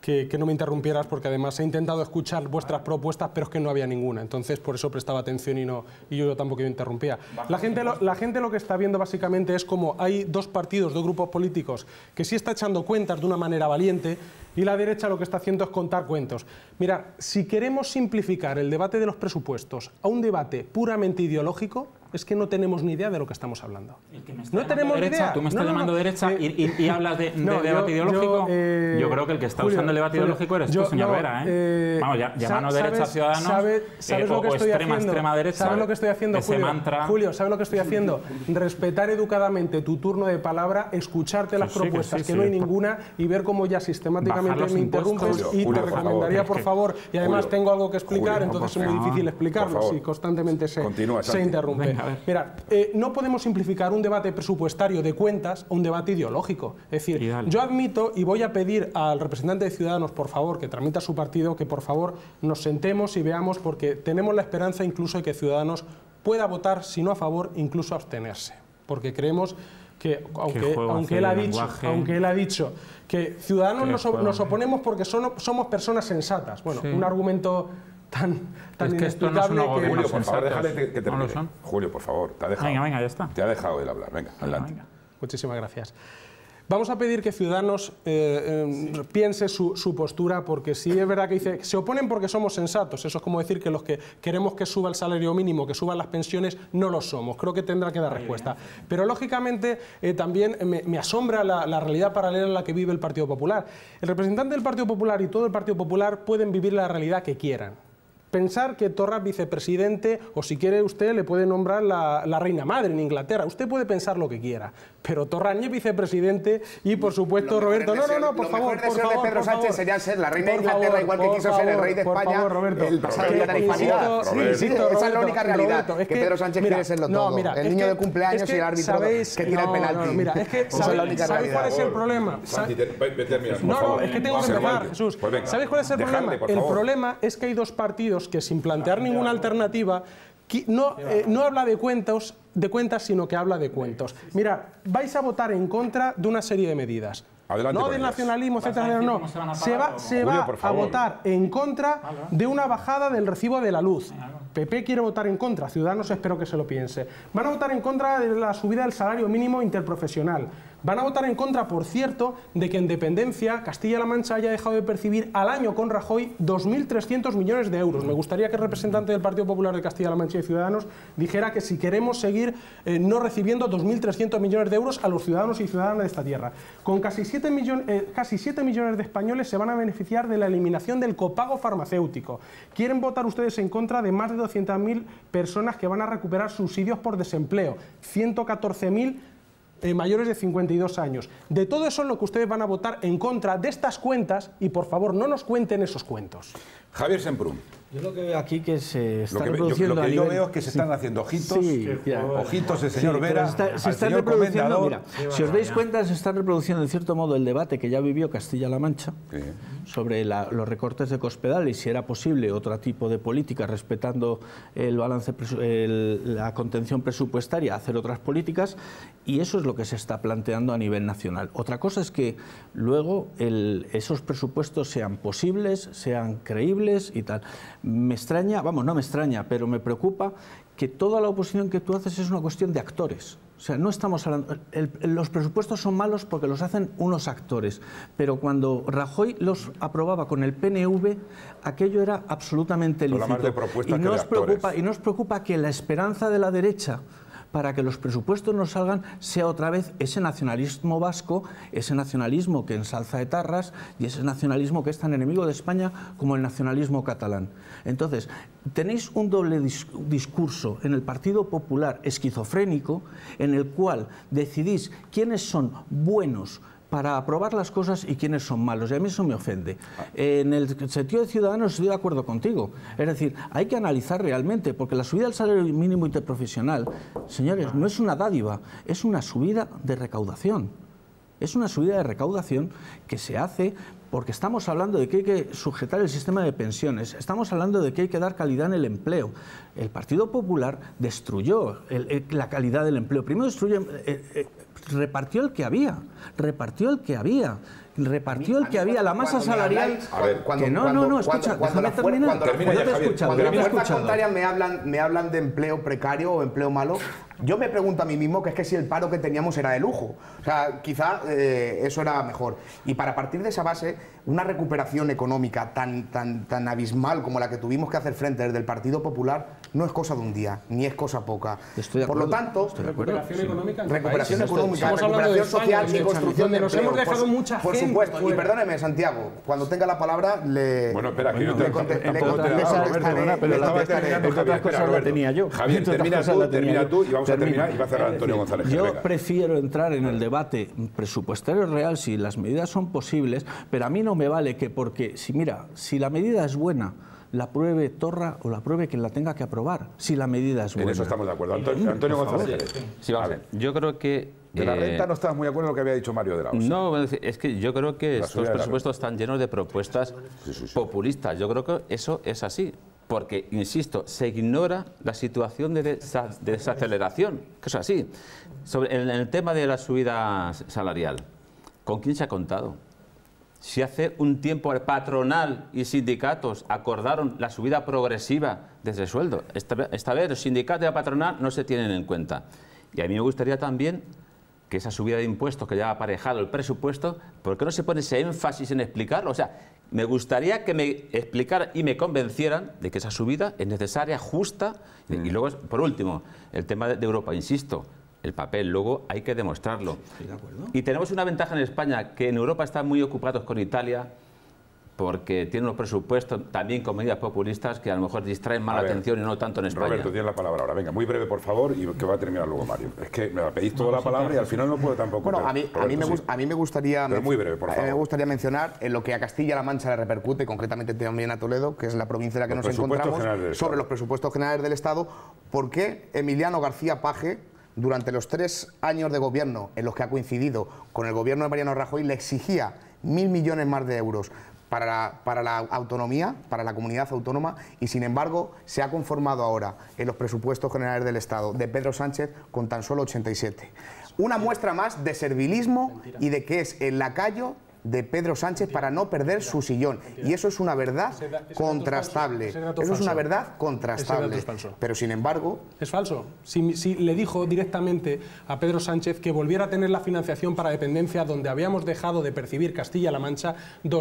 que no me interrumpieras, porque además he intentado escuchar vuestras propuestas, pero es que no había ninguna. Entonces, por eso prestaba atención y yo tampoco interrumpía. La gente lo que está viendo básicamente es como hay dos partidos, dos grupos políticos, que sí está echando cuentas de una manera valiente, y la derecha lo que está haciendo es contar cuentos. Mira, si queremos simplificar el debate de los presupuestos a un debate puramente ideológico, es que no tenemos ni idea de lo que estamos hablando. No tenemos ni idea. Tú me estás llamando derecha y hablas de debate ideológico. Yo creo que el que está usando el debate ideológico eres tú, señor Vera. Vamos, llamarnos derecha a Ciudadanos o extrema derecha. ¿Sabes lo que estoy haciendo, Julio? ¿Sabes lo que estoy haciendo? Respetar educadamente tu turno de palabra, escucharte las propuestas, que no hay ninguna, y ver cómo ya sistemáticamente me interrumpes. Y te recomendaría, por favor, y además tengo algo que explicar, entonces es muy difícil explicarlo si constantemente se interrumpe. Mira, no podemos simplificar un debate presupuestario de cuentas a un debate ideológico. Es decir, yo admito y voy a pedir al representante de Ciudadanos, por favor, que tramita su partido, que por favor nos sentemos y veamos, porque tenemos la esperanza incluso de que Ciudadanos pueda votar, si no a favor, incluso abstenerse. Porque creemos que, aunque él ha dicho que Ciudadanos nos oponemos porque somos personas sensatas. Bueno, un argumento tan inexplicable que... Julio, por favor, déjale que termine. Julio, por favor, te ha dejado. Venga, ya está. Te ha dejado él hablar. Venga, adelante. Muchísimas gracias. Vamos a pedir que Ciudadanos piense su postura, porque sí es verdad que dice, se oponen porque somos sensatos. Eso es como decir que los que queremos que suba el salario mínimo, que suban las pensiones, no lo somos. Creo que tendrá que dar respuesta. Pero lógicamente también me asombra la realidad paralela en la que vive el Partido Popular. El representante del Partido Popular y todo el Partido Popular pueden vivir la realidad que quieran. Pensar que Torra es vicepresidente, o si quiere usted le puede nombrar la reina madre en Inglaterra. Usted puede pensar lo que quiera, pero Torra ni es vicepresidente y, por supuesto, Roberto... No, por favor, por favor. de Pedro Sánchez sería ser la reina de Inglaterra, igual que quiso ser el rey de España el pasado día de la hispanidad. Sí, esa es la única realidad, que Pedro Sánchez quiere serlo todo. El niño de cumpleaños y el árbitro que tira el penalti. Mira, es que ¿sabéis cuál es el problema? No, es que tengo que empezar, Jesús. ¿Sabéis cuál es el problema? El problema es que hay dos partidos que, sin plantear ninguna alternativa, no habla de cuentas, sino que habla de cuentos. Mira, vais a votar en contra de una serie de medidas. Adelante, no del nacionalismo, etcétera, no. Se va a votar en contra de una bajada del recibo de la luz. PP quiere votar en contra, Ciudadanos espero que se lo piense. Van a votar en contra de la subida del salario mínimo interprofesional. Van a votar en contra, por cierto, de que en dependencia Castilla-La Mancha haya dejado de percibir al año con Rajoy 2.300 millones de euros. Me gustaría que el representante del Partido Popular de Castilla-La Mancha y Ciudadanos dijera que si queremos seguir no recibiendo 2.300 millones de euros a los ciudadanos y ciudadanas de esta tierra. Con casi 7 millones de españoles se van a beneficiar de la eliminación del copago farmacéutico. Quieren votar ustedes en contra de más de 200.000 personas que van a recuperar subsidios por desempleo. 114.000 mayores de 52 años. De todo eso es lo que ustedes van a votar en contra de estas cuentas, y por favor no nos cuenten esos cuentos. Javier Semprún. Yo lo que veo aquí que se está reproduciendo lo que yo veo es que se están haciendo ojitos, ojitos el señor Vera, se están reproduciendo. Mira, si os dais cuenta, se está reproduciendo en cierto modo el debate que ya vivió Castilla-La Mancha sobre los recortes de Cospedal y si era posible otro tipo de política respetando el balance, la contención presupuestaria, hacer otras políticas, y eso es lo que se está planteando a nivel nacional. Otra cosa es que luego esos presupuestos sean posibles, sean creíbles y tal. Me extraña, vamos, no me extraña, pero me preocupa que toda la oposición que tú haces es una cuestión de actores. O sea, no estamos hablando... los presupuestos son malos porque los hacen unos actores, pero cuando Rajoy los aprobaba con el PNV, aquello era absolutamente lícito. Y nos preocupa que la esperanza de la derecha para que los presupuestos no salgan sea otra vez ese nacionalismo vasco, ese nacionalismo que ensalza etarras y ese nacionalismo que es tan enemigo de España como el nacionalismo catalán. Entonces, tenéis un doble discurso en el Partido Popular esquizofrénico, en el cual decidís quiénes son buenos para aprobar las cosas y quiénes son malos, y a mí eso me ofende. En el sentido de Ciudadanos estoy de acuerdo contigo, es decir, hay que analizar realmente, porque la subida del salario mínimo interprofesional, señores, no es una dádiva, es una subida de recaudación. Es una subida de recaudación que se hace porque estamos hablando de que hay que sujetar el sistema de pensiones, estamos hablando de que hay que dar calidad en el empleo. El Partido Popular destruyó la calidad del empleo. Primero repartió el que había, repartió el que había, la masa salarial... Escucha, déjame terminar. Cuando las fuerzas contrarias me hablan de empleo precario o empleo malo, yo me pregunto a mí mismo que es que si el paro que teníamos era de lujo. O sea, quizá eso era mejor. Y para partir de esa base, una recuperación económica tan abismal como la que tuvimos que hacer frente desde el Partido Popular no es cosa de un día, ni es cosa poca. Por lo tanto, recuperación económica, recuperación social y construcción de nos hemos dejado mucha gente. Por supuesto. Y perdóneme, Santiago, cuando tenga la palabra le... Bueno, espera, que yo te otras cosas la tenía yo. Javier, termina tú y vamos a terminar y va a cerrar Antonio González. Yo prefiero entrar en el debate presupuestario real si las medidas son posibles, pero a mí no me vale que porque, si la medida es buena, la apruebe Torra o la apruebe quien la tenga que aprobar, si la medida es buena. En eso estamos de acuerdo. Antonio González. Sí, vamos a ver. Yo creo que... De la renta no estabas muy de acuerdo con lo que había dicho Mario de la Osa. No, es que yo creo que estos presupuestos están llenos de propuestas populistas. Yo creo que eso es así. Porque, insisto, se ignora la situación de desaceleración, que es así. En el tema de la subida salarial, ¿con quién se ha contado? Si hace un tiempo el patronal y sindicatos acordaron la subida progresiva desde el sueldo, esta vez los sindicatos y la patronal no se tienen en cuenta. Y a mí me gustaría también que esa subida de impuestos que ya ha aparejado el presupuesto, ¿por qué no se pone ese énfasis en explicarlo? O sea, me gustaría que me explicaran y me convencieran de que esa subida es necesaria, justa. Y luego, por último, el tema de Europa, insisto, el papel luego hay que demostrarlo. Estoy de acuerdo. Y tenemos una ventaja en España, que en Europa están muy ocupados con Italia, porque tienen unos presupuestos también con medidas populistas que a lo mejor distraen más la atención y no tanto en España. Roberto, tienes la palabra ahora. Venga, muy breve, por favor, y que va a terminar luego Mario. Es que me pedís toda la palabra y al final no puedo tampoco... Bueno, a mí me gustaría... Pero muy breve, por favor. Me gustaría mencionar en lo que a Castilla-La Mancha le repercute, concretamente también a Toledo, que es la provincia en la que nos encontramos, sobre los presupuestos generales del Estado, por qué Emiliano García Paje, durante los 3 años de gobierno en los que ha coincidido con el gobierno de Mariano Rajoy, le exigía 1.000 millones más de euros para la autonomía, para la comunidad autónoma, y sin embargo se ha conformado ahora en los presupuestos generales del Estado de Pedro Sánchez con tan solo 87. Una muestra más de servilismo y de que es el lacayo de Pedro Sánchez para no perder su sillón. Y eso es una verdad contrastable. Eso es una verdad contrastable. Pero sin embargo... Es falso. Si le dijo directamente a Pedro Sánchez que volviera a tener la financiación para dependencia donde habíamos dejado de percibir Castilla-La Mancha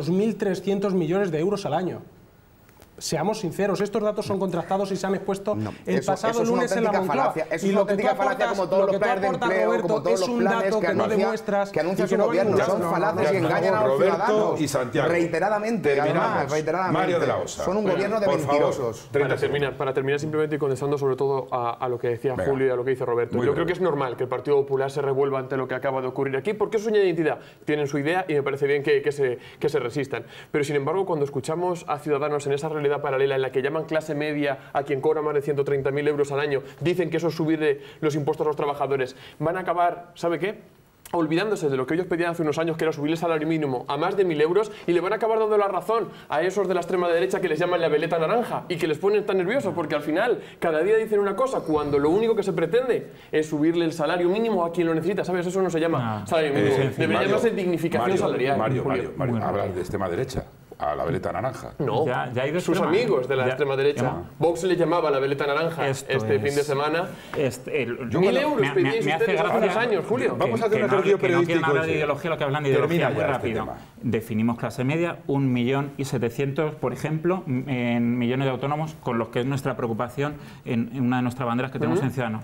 2.300 millones de euros al año. Seamos sinceros, estos datos son contrastados y se han expuesto el pasado lunes en la Moncloa. Y lo que tú aportas, como todos los planes de empleo, como todos los planes que anuncia su gobierno, son falaces y engañan a los ciudadanos. Y Santiago, reiteradamente, Mario de la Osa. Son un gobierno de mentirosos. Para terminar simplemente y contestando sobre todo a lo que decía Julio y a lo que dice Roberto. Yo creo que es normal que el Partido Popular se revuelva ante lo que acaba de ocurrir aquí, porque es su identidad. Tienen su idea y me parece bien que se resistan. Pero sin embargo, cuando escuchamos a ciudadanos en esa realidad paralela en la que llaman clase media a quien cobra más de 130.000 euros al año, dicen que eso es subirle los impuestos a los trabajadores, van a acabar, ¿sabe qué?, olvidándose de lo que ellos pedían hace unos años, que era subir el salario mínimo a más de 1.000 euros, y le van a acabar dando la razón a esos de la extrema derecha que les llaman la veleta naranja y que les ponen tan nerviosos, porque al final cada día dicen una cosa cuando lo único que se pretende es subirle el salario mínimo a quien lo necesita. ¿Sabes? Eso no se llama salario mínimo. Debería llamarse dignificación salarial. Mario, hablas de extrema derecha. A la veleta naranja. No, sus amigos de la extrema derecha. Vox le llamaba la veleta naranja fin de semana. 1.000 euros pedíais ustedes hace unos años, Julio. Vamos a hacer un ejercicio periodístico. No quieren hablar de ideología, lo que hablan de ideología muy rápido. Definimos clase media, 1.700.000, por ejemplo, en millones de autónomos, con los que es nuestra preocupación en una de nuestras banderas que tenemos en Ciudadanos.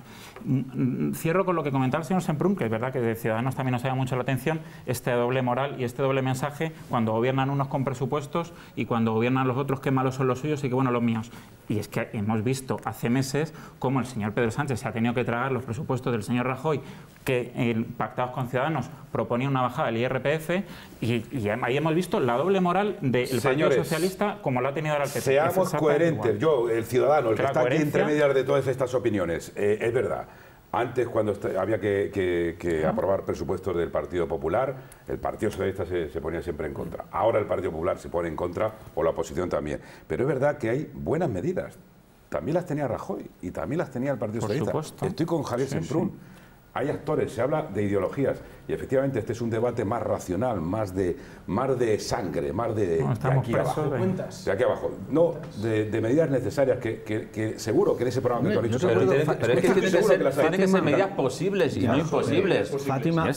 Cierro con lo que comentaba el señor Semprún, que es verdad que de Ciudadanos también nos llama mucho la atención este doble moral y este doble mensaje cuando gobiernan unos con presupuestos y cuando gobiernan los otros, qué malos son los suyos y qué buenos los míos. Y es que hemos visto hace meses cómo el señor Pedro Sánchez se ha tenido que tragar los presupuestos del señor Rajoy, que pactados con Ciudadanos proponía una bajada del IRPF, y ahí hemos visto la doble moral del Partido Socialista como lo ha tenido ahora el PP. Seamos coherentes. Yo, el ciudadano, el que está aquí entre medias de todas estas opiniones, es verdad. Antes, cuando había que aprobar presupuestos del Partido Popular, el Partido Socialista se ponía siempre en contra. Ahora el Partido Popular se pone en contra, o la oposición también. Pero es verdad que hay buenas medidas. También las tenía Rajoy y también las tenía el Partido Socialista. Estoy con Javier Semprún. Hay actores, se habla de ideologías. Y efectivamente este es un debate más racional, más de sangre, más de aquí abajo. De aquí abajo. No, de medidas necesarias que seguro que en ese programa que tú has dicho... Pero es que tienen que ser medidas posibles y no imposibles. Fátima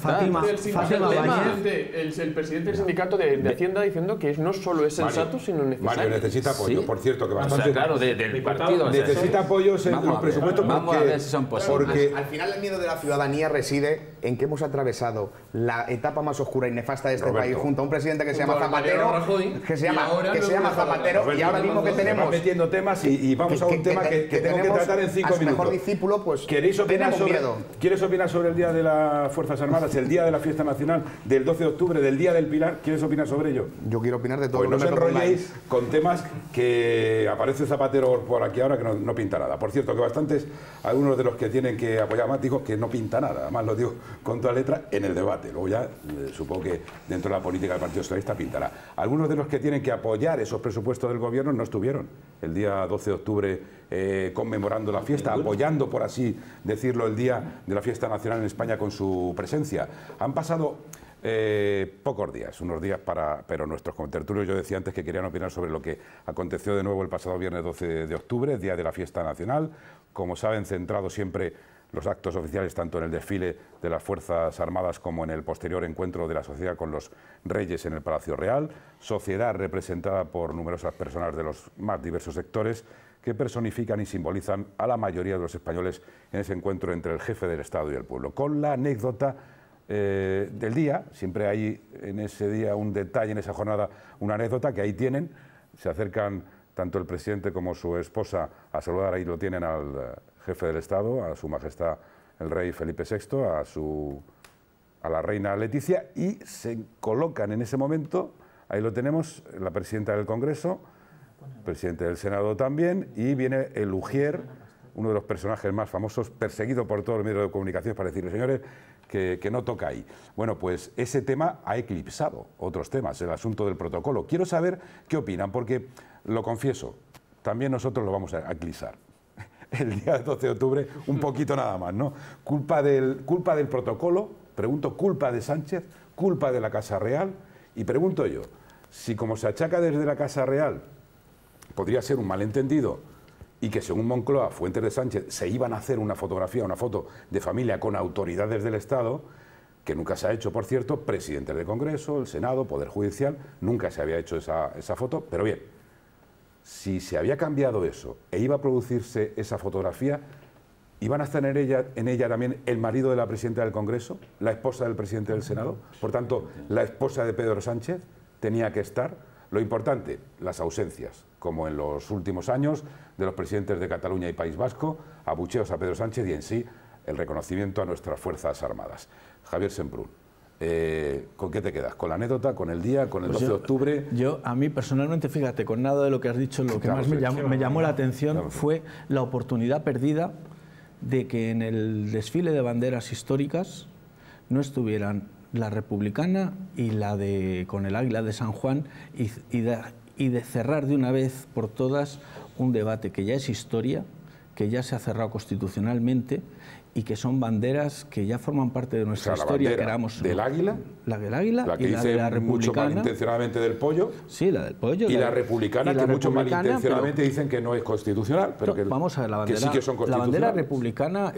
el presidente del sindicato de Hacienda diciendo que no solo es sensato, sino necesario. Mario necesita apoyo, por cierto, que bastante... Claro, del partido. Necesita apoyos en los presupuestos vamos a ver si son posibles. Al final el miedo de la ciudadanía reside en que hemos atravesado la etapa más oscura y nefasta de este país junto a un presidente que se llama Zapatero, Zapatero, y ahora mismo que tenemos... Estamos metiendo temas y vamos a un tema que tengo que tratar en 5 minutos. Mejor discípulo, pues ¿Quieres opinar sobre el Día de las Fuerzas Armadas, el Día de la Fiesta Nacional, del 12 de octubre, del Día del Pilar? ¿Quieres opinar sobre ello? Yo quiero opinar de todo. Pues no os enrolléis con temas que aparece Zapatero por aquí ahora que no pinta nada. Por cierto, que bastantes, algunos de los que tienen que apoyar más, digo que no pinta nada. Además lo digo con toda letra en el debate. Luego ya supongo que dentro de la política del Partido Socialista pintará. Algunos de los que tienen que apoyar esos presupuestos del gobierno no estuvieron el día 12 de octubre conmemorando la fiesta, apoyando, por así decirlo, el Día de la Fiesta Nacional en España con su presencia. Han pasado pocos días, unos días pero nuestros contertulios, yo decía antes que querían opinar sobre lo que aconteció de nuevo el pasado viernes 12 de octubre, Día de la Fiesta Nacional. Como saben, centrado siempre los actos oficiales tanto en el desfile de las Fuerzas Armadas como en el posterior encuentro de la sociedad con los reyes en el Palacio Real, sociedad representada por numerosas personas de los más diversos sectores que personifican y simbolizan a la mayoría de los españoles en ese encuentro entre el jefe del Estado y el pueblo. Con la anécdota del día, siempre hay en ese día un detalle, en esa jornada, una anécdota que ahí tienen, se acercan tanto el presidente como su esposa a saludar, ahí lo tienen al jefe del Estado, a su majestad el rey Felipe VI, a la reina Leticia, y se colocan en ese momento, ahí lo tenemos, la presidenta del Congreso, el presidente del Senado también, y viene el Ujier, uno de los personajes más famosos, perseguido por todos los medios de comunicación para decirle, señores, que no toca ahí. Bueno, pues ese tema ha eclipsado otros temas, el asunto del protocolo. Quiero saber qué opinan, porque, lo confieso, también nosotros lo vamos a eclipsar. El día 12 de octubre, un poquito nada más, ¿no? Culpa del protocolo, pregunto, culpa de Sánchez, culpa de la Casa Real, y pregunto yo, si como se achaca desde la Casa Real, podría ser un malentendido, y que según Moncloa, fuentes de Sánchez, se iban a hacer una fotografía, una foto de familia con autoridades del Estado, que nunca se ha hecho, por cierto, presidente del Congreso, el Senado, Poder Judicial, nunca se había hecho esa foto, pero bien, si se había cambiado eso e iba a producirse esa fotografía, ¿iban a estar en ella también el marido de la presidenta del Congreso, la esposa del presidente del Senado? Por tanto, la esposa de Pedro Sánchez tenía que estar. Lo importante, las ausencias, como en los últimos años, de los presidentes de Cataluña y País Vasco, abucheos a Pedro Sánchez y en sí el reconocimiento a nuestras Fuerzas Armadas. Javier Semprún, ¿con qué te quedas? ¿Con la anécdota, con el día, con el 12 de octubre? A mí personalmente, fíjate, con nada de lo que has dicho, lo que más me llamó la atención fue la oportunidad perdida de que en el desfile de banderas históricas no estuvieran la republicana y la con el águila de San Juan y de cerrar de una vez por todas un debate que ya es historia, que ya se ha cerrado constitucionalmente y que son banderas que ya forman parte de nuestra historia. ¿Del águila? La del águila la que y la de la republicana. Mucho malintencionadamente del pollo. Sí, la del pollo. Y la republicana, que muchos malintencionadamente dicen que no es constitucional, pero que, vamos a ver, la bandera, que sí que son constitucionales. La bandera republicana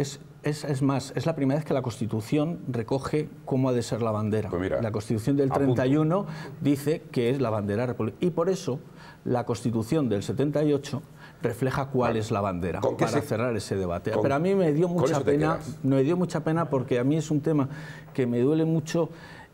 es la primera vez que la Constitución recoge cómo ha de ser la bandera. Pues mira, la Constitución del 31 dice que es la bandera republicana. Y por eso la Constitución del 78 refleja cuál es la bandera para cerrar ese debate. Pero a mí me dio mucha pena porque a mí es un tema que me duele mucho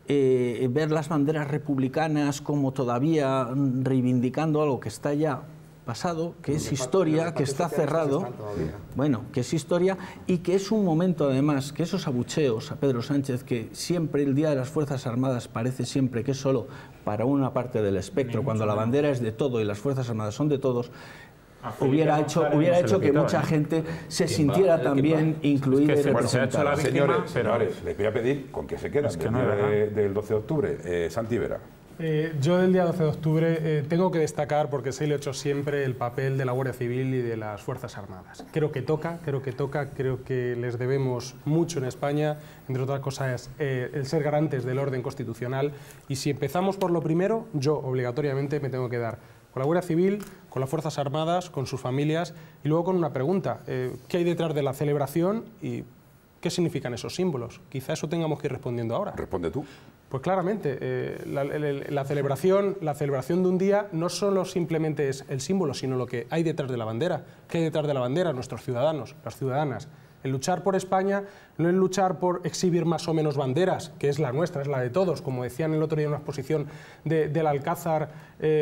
ver las banderas republicanas como todavía reivindicando algo que está ya pasado, que es historia, que está cerrado, bueno, que es historia y que es un momento además, que esos abucheos a Pedro Sánchez, que siempre el Día de las Fuerzas Armadas parece siempre que es solo para una parte del espectro, cuando la bandera es de todo y las Fuerzas Armadas son de todos, hubiera hecho que mucha gente se sintiera también incluida y representada. Señores, les voy a pedir con qué se quedan del 12 de octubre. Santi Vera. Yo del día 12 de octubre tengo que destacar, porque se lo he hecho siempre, el papel de la Guardia Civil y de las Fuerzas Armadas. Creo que les debemos mucho en España, entre otras cosas el ser garantes del orden constitucional, y si empezamos por lo primero, yo obligatoriamente me tengo que dar con la Guardia Civil, con las Fuerzas Armadas, con sus familias, y luego con una pregunta: ¿qué hay detrás de la celebración y qué significan esos símbolos? Quizá eso tengamos que ir respondiendo ahora. Responde tú. Pues claramente, la celebración de un día no solo simplemente es el símbolo, sino lo que hay detrás de la bandera. ¿Qué hay detrás de la bandera? Nuestros ciudadanos, las ciudadanas. El luchar por España no es luchar por exhibir más o menos banderas, que es la nuestra, es la de todos. Como decían el otro día en una exposición del Alcázar,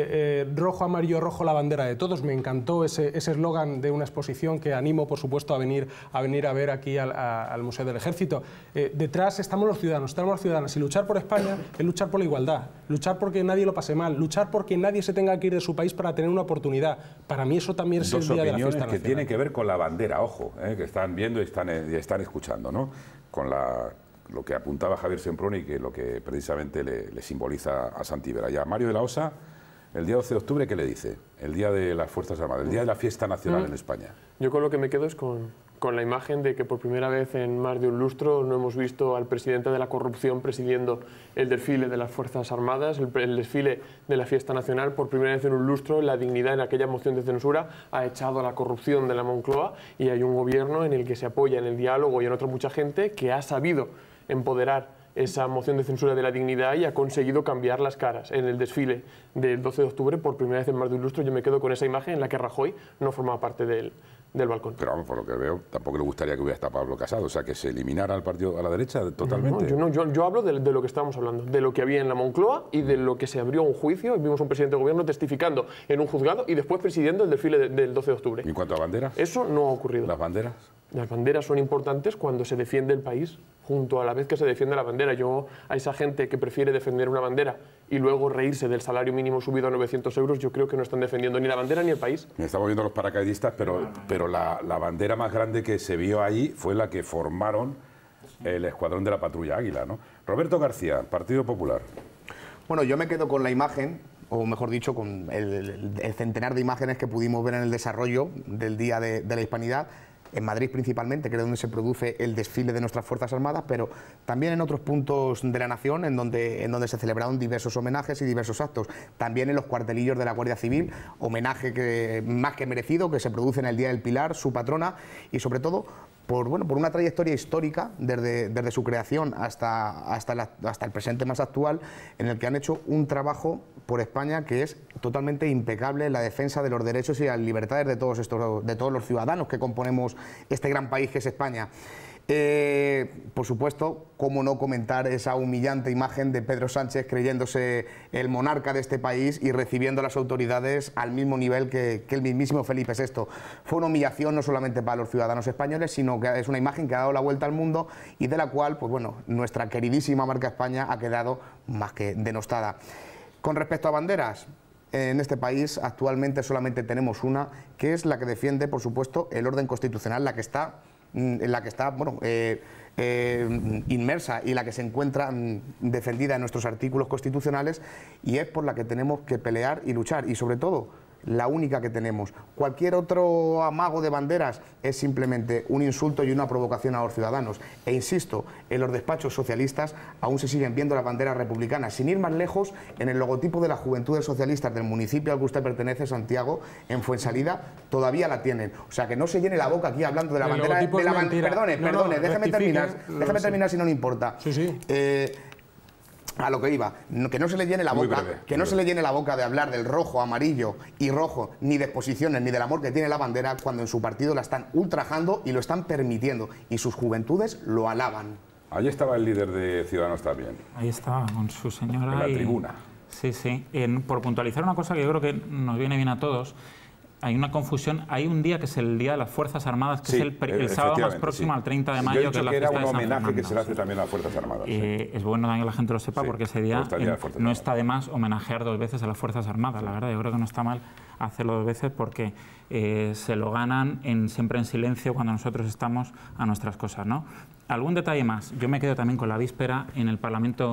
rojo, amarillo, rojo, la bandera de todos. Me encantó ese eslogan de una exposición que animo, por supuesto, a venir a ver aquí al Museo del Ejército. Detrás estamos los ciudadanos, estamos las ciudadanas. Y luchar por España es luchar por la igualdad, luchar porque nadie lo pase mal, luchar porque nadie se tenga que ir de su país para tener una oportunidad. Para mí eso también es el día de la fiesta nacional. Que tienen que ver con la bandera, ojo, que están viendo y están escuchando, ¿no? Con lo que apuntaba Javier Semprún y que lo que precisamente le simboliza a Santi Vera. Y a Mario de la Osa, el día 12 de octubre, ¿qué le dice? El día de las Fuerzas Armadas, el día de la fiesta nacional en España. Yo con lo que me quedo es con la imagen de que por primera vez en más de un lustro no hemos visto al presidente de la corrupción presidiendo el desfile de las Fuerzas Armadas, el desfile de la fiesta nacional. Por primera vez en un lustro, la dignidad en aquella moción de censura ha echado a la corrupción de la Moncloa, y hay un gobierno en el que se apoya en el diálogo y en otra mucha gente que ha sabido empoderar esa moción de censura de la dignidad y ha conseguido cambiar las caras. En el desfile del 12 de octubre, por primera vez en más de un lustro, yo me quedo con esa imagen en la que Rajoy no formaba parte del balcón. Pero vamos, por lo que veo, tampoco le gustaría que hubiera estado Pablo Casado, o sea, que se eliminara al partido a la derecha totalmente. Yo hablo de lo que estábamos hablando, de lo que había en la Moncloa y de lo que se abrió un juicio. Vimos un presidente de gobierno testificando en un juzgado y después presidiendo el desfile del 12 de octubre. ¿Y en cuanto a banderas? Eso no ha ocurrido. ¿Las banderas? Las banderas son importantes cuando se defiende el país, junto a la vez que se defiende la bandera. Yo, a esa gente que prefiere defender una bandera y luego reírse del salario mínimo subido a 900 euros, yo creo que no están defendiendo ni la bandera ni el país. Estamos viendo los paracaidistas, pero la bandera más grande que se vio allí fue la que formaron el escuadrón de la Patrulla Águila, ¿no? Roberto García, Partido Popular. Bueno, yo me quedo con la imagen, o mejor dicho, con el centenar de imágenes que pudimos ver en el desarrollo del Día de la Hispanidad, en Madrid principalmente, que es donde se produce el desfile de nuestras Fuerzas Armadas, pero también en otros puntos de la nación en donde se celebraron diversos homenajes y diversos actos. También en los cuartelillos de la Guardia Civil, homenaje más que merecido que se produce en el Día del Pilar, su patrona, y sobre todo por una trayectoria histórica desde su creación hasta el presente más actual, en el que han hecho un trabajo por España que es totalmente impecable en la defensa de los derechos y las libertades de todos los ciudadanos que componemos este gran país que es España. Por supuesto, cómo no comentar esa humillante imagen de Pedro Sánchez creyéndose el monarca de este país y recibiendo a las autoridades al mismo nivel que el mismísimo Felipe VI. Fue una humillación no solamente para los ciudadanos españoles, sino que es una imagen que ha dado la vuelta al mundo y de la cual, pues bueno, nuestra queridísima marca España ha quedado más que denostada. Con respecto a banderas, en este país actualmente solamente tenemos una, que es la que defiende, por supuesto, el orden constitucional, la que está inmersa y la que se encuentra defendida en nuestros artículos constitucionales, y es por la que tenemos que pelear y luchar, y sobre todo la única que tenemos. Cualquier otro amago de banderas es simplemente un insulto y una provocación a los ciudadanos. E insisto, en los despachos socialistas aún se siguen viendo las banderas republicanas. Sin ir más lejos, en el logotipo de las Juventudes Socialistas del municipio al que usted pertenece, Santiago, en Fuensalida, todavía la tienen. O sea, que no se llene la boca aquí hablando de la bandera. Perdone, déjeme terminar si no le importa. Sí. A lo que iba, que no se le llene la boca, se le llene la boca de hablar del rojo, amarillo y rojo, ni de exposiciones, ni del amor que tiene la bandera, cuando en su partido la están ultrajando y lo están permitiendo, y sus juventudes lo alaban. Allí estaba el líder de Ciudadanos también. Ahí estaba, con su señora. En la tribuna. Sí. Por puntualizar una cosa que yo creo que nos viene bien a todos, hay una confusión. Hay un día que es el Día de las Fuerzas Armadas, que es el sábado más próximo al 30 de mayo, que es la fiesta de San Fernando. Era un homenaje que se le hace también a las Fuerzas Armadas. Es bueno también que la gente lo sepa, porque ese día no está de más homenajear 2 veces a las Fuerzas Armadas. La verdad, yo creo que no está mal hacerlo 2 veces, porque se lo ganan siempre en silencio cuando nosotros estamos a nuestras cosas, ¿no? Algún detalle más. Yo me quedo también con la víspera en el Parlamento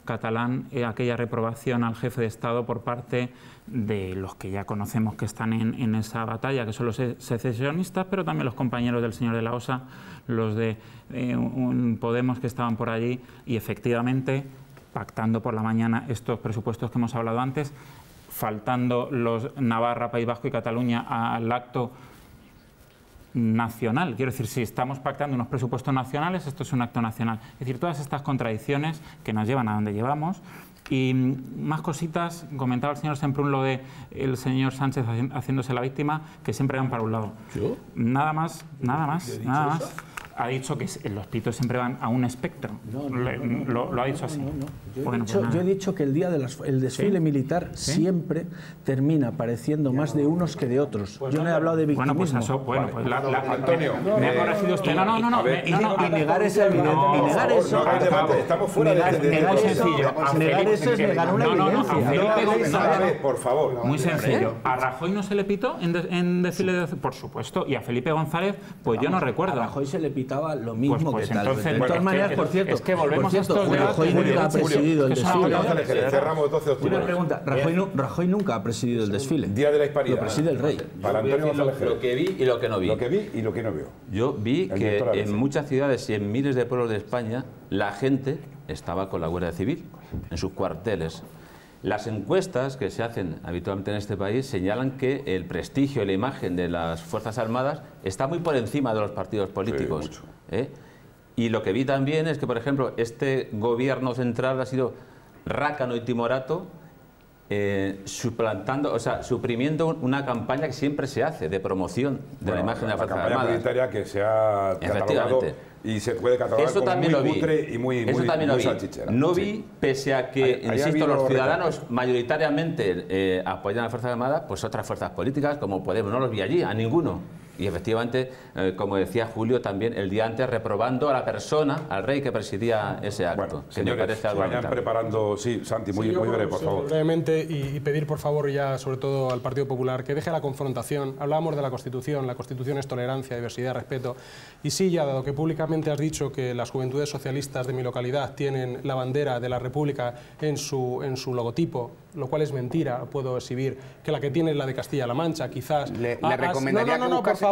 catalán, aquella reprobación al jefe de Estado por parte de los que ya conocemos que están en esa batalla, que son los secesionistas, pero también los compañeros del señor de la Osa, los de Podemos que estaban por allí, y efectivamente, pactando por la mañana estos presupuestos que hemos hablado antes, faltando los Navarra, País Vasco y Cataluña al acto nacional. Quiero decir, si estamos pactando unos presupuestos nacionales, esto es un acto nacional. Es decir, todas estas contradicciones que nos llevan a donde llevamos. Y más cositas, comentaba el señor Semprún lo de el señor Sánchez haciéndose la víctima, que siempre van para un lado. ¿Yo? Nada más. Ha dicho que los pitos siempre van a un espectro. Lo ha dicho así. Yo he dicho que el día del desfile militar siempre termina apareciendo más de unos que de otros. Yo no he hablado de victimismo. Antonio, me ha corregido usted. Y negar eso es evidente. Estamos fuera de negar eso es negar una evidencia. Por favor. Muy sencillo. ¿A Rajoy no se le pitó en desfile de... Por supuesto. Y a Felipe González, pues yo no recuerdo. A Rajoy se le pitó lo mismo pues que tal. Entonces, de todas maneras, por cierto, es que volvemos a estos Rajoy nunca ha presidido el desfile. Cerramos 12 de octubre. Una pregunta, Rajoy nunca ha presidido el desfile. Día de la Hispanidad. Lo preside el rey. Para Antonio lo que vi y lo que no vi. Lo que vi y lo que no vio. Yo vi que en muchas ciudades y en miles de pueblos de España la gente estaba con la Guardia Civil en sus cuarteles. Las encuestas que se hacen habitualmente en este país señalan que el prestigio y la imagen de las Fuerzas Armadas está muy por encima de los partidos políticos. Y lo que vi también es que, por ejemplo, este gobierno central ha sido rácano y timorato, suprimiendo una campaña que siempre se hace de promoción de la imagen de las Fuerzas Armadas. La campaña militaria que se ha catalogado y se puede catalogar como muy cutre y muy salchichera. No vi, pese a que, insisto, los ciudadanos mayoritariamente apoyan a las Fuerzas Armadas, pues otras fuerzas políticas como Podemos, no los vi allí, a ninguno. Y efectivamente, como decía Julio, también el día antes reprobando a la persona, al rey que presidía ese acto. Bueno, que señores, me parece algo vayan preparando... Sí, Santi, muy breve, por favor. Brevemente, y pedir, por favor, ya sobre todo al Partido Popular, que deje la confrontación. Hablábamos de la Constitución es tolerancia, diversidad, respeto. Y sí, ya dado que públicamente has dicho que las juventudes socialistas de mi localidad tienen la bandera de la República en su logotipo, lo cual es mentira, puedo exhibir, que la que tiene es la de Castilla-La Mancha, quizás... Le recomendaría por favor.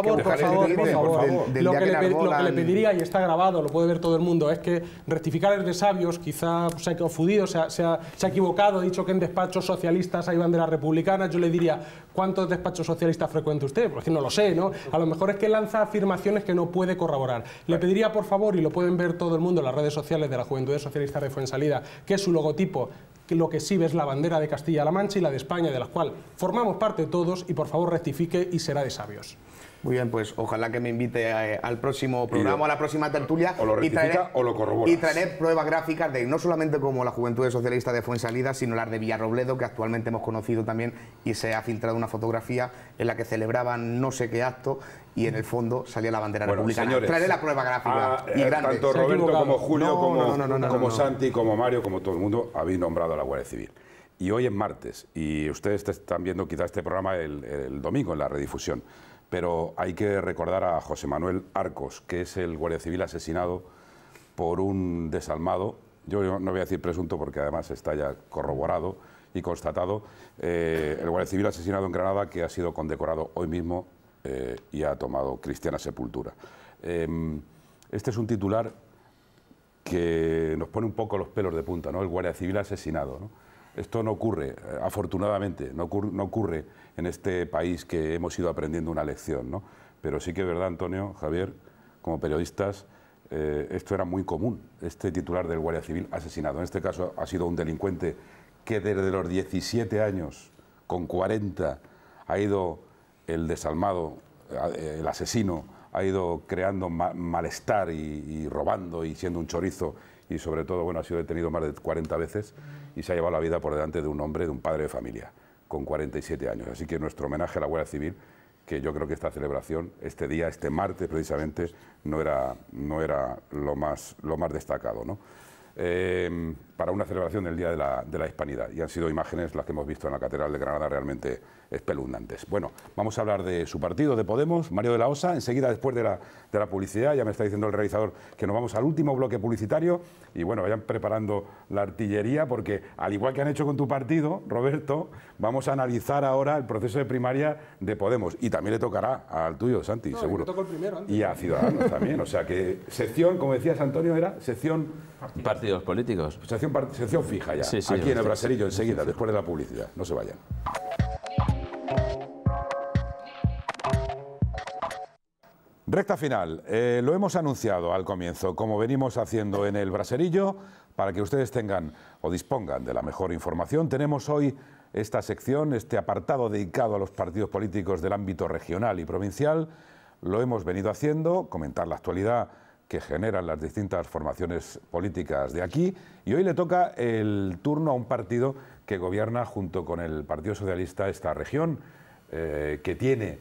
Lo que le pediría, y está grabado, lo puede ver todo el mundo, es que rectificar es de sabios, quizá se ha confundido, se ha equivocado, ha dicho que en despachos socialistas hay banderas republicanas. Yo le diría, ¿cuántos despachos socialistas frecuenta usted? Porque no lo sé, ¿no? A lo mejor es que lanza afirmaciones que no puede corroborar. Le pediría, por favor, y lo pueden ver todo el mundo en las redes sociales de la Juventud Socialista de Fuensalida, que su logotipo, que lo que exhibe es la bandera de Castilla-La Mancha y la de España, de la cual formamos parte todos, y por favor rectifique y será de sabios. Muy bien, pues ojalá que me invite al próximo programa, a la próxima tertulia. O lo rectifica o lo corrobora. Y traeré pruebas gráficas de no solamente como la Juventud Socialista de Fuensalida, sino las de Villarrobledo, que actualmente hemos conocido también, y se ha filtrado una fotografía en la que celebraban no sé qué acto y en el fondo salía la bandera republicana. Señores, traeré la prueba gráfica. Y grande. Tanto Roberto como Julio, como Santi, como Mario, como todo el mundo, habéis nombrado a la Guardia Civil. Y hoy es martes, y ustedes están viendo quizás este programa el domingo en la redifusión. Pero hay que recordar a José Manuel Arcos, que es el guardia civil asesinado por un desalmado. Yo no voy a decir presunto porque además está ya corroborado y constatado. El guardia civil asesinado en Granada, que ha sido condecorado hoy mismo y ha tomado cristiana sepultura. Este es un titular que nos pone un poco los pelos de punta, ¿no? El guardia civil asesinado, ¿no? Esto no ocurre, afortunadamente, no ocurre en este país que hemos ido aprendiendo una lección, ¿no? Pero sí que es verdad, Antonio, Javier, como periodistas, esto era muy común, este titular del Guardia Civil asesinado. En este caso ha sido un delincuente que desde los 17 años, con 40, ha ido el desalmado, el asesino, ha ido creando malestar y robando y siendo un chorizo. Y sobre todo, bueno, ha sido detenido más de 40 veces y se ha llevado la vida por delante de un hombre, de un padre de familia, con 47 años. Así que nuestro homenaje a la Guardia Civil, que yo creo que esta celebración, este día, este martes precisamente, no era lo más destacado, ¿no? para una celebración del Día de la Hispanidad. Y han sido imágenes las que hemos visto en la Catedral de Granada realmente espeluznantes. Bueno, vamos a hablar de su partido, de Podemos, Mario de la Osa. Enseguida, después de la publicidad, ya me está diciendo el realizador que nos vamos al último bloque publicitario. Y bueno, vayan preparando la artillería, porque al igual que han hecho con tu partido, Roberto, vamos a analizar ahora el proceso de primaria de Podemos. Y también le tocará al tuyo, Santi, no, seguro. Me tocó el primero, antes. Y a Ciudadanos también. O sea que sección, como decías, Antonio, era sección... Partidos políticos. Sección fija ya, sí, aquí en el Braserillo, enseguida, después de la publicidad. No se vayan. Recta final. Lo hemos anunciado al comienzo, como venimos haciendo en el Braserillo, para que ustedes tengan o dispongan de la mejor información. Tenemos hoy esta sección, este apartado dedicado a los partidos políticos del ámbito regional y provincial. Lo hemos venido haciendo, comentar la actualidad que generan las distintas formaciones políticas de aquí, y hoy le toca el turno a un partido que gobierna junto con el Partido Socialista esta región, que tiene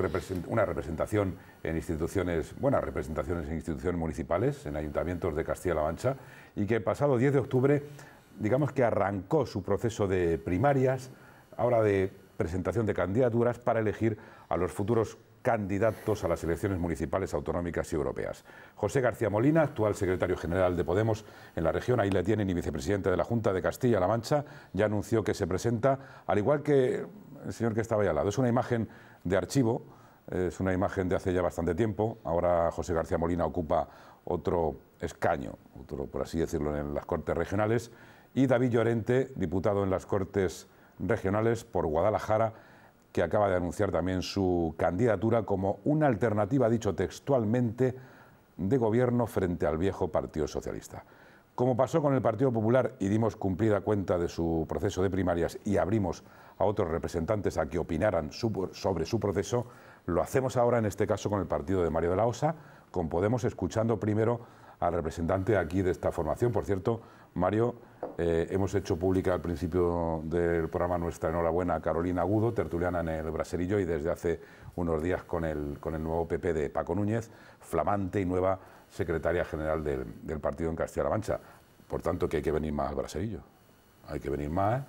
una representación en instituciones, buenas representaciones en instituciones municipales, en ayuntamientos de Castilla-La Mancha, y que el pasado 10 de octubre, digamos que arrancó su proceso de primarias, ahora de presentación de candidaturas para elegir a los futuros candidatos a las elecciones municipales, autonómicas y europeas. José García Molina, actual secretario general de Podemos en la región, ahí le tienen, y vicepresidente de la Junta de Castilla-La Mancha, ya anunció que se presenta, al igual que el señor que estaba ahí al lado. Es una imagen de archivo, es una imagen de hace ya bastante tiempo. Ahora José García Molina ocupa otro escaño, otro, por así decirlo, en las Cortes Regionales, y David Llorente, diputado en las Cortes Regionales por Guadalajara, que acaba de anunciar también su candidatura como una alternativa, dicho textualmente, de gobierno frente al viejo Partido Socialista. Como pasó con el Partido Popular y dimos cumplida cuenta de su proceso de primarias y abrimos a otros representantes a que opinaran sobre su proceso, lo hacemos ahora en este caso con el partido de Mario de la Osa, con Podemos, escuchando primero al representante aquí de esta formación. Por cierto, Mario, hemos hecho pública al principio del programa nuestra enhorabuena a Carolina Agudo, tertuliana en el Braserillo, y desde hace unos días con el nuevo PP de Paco Núñez, flamante y nueva secretaria general del partido en Castilla-La Mancha. Por tanto, que hay que venir más al Braserillo. Hay que venir más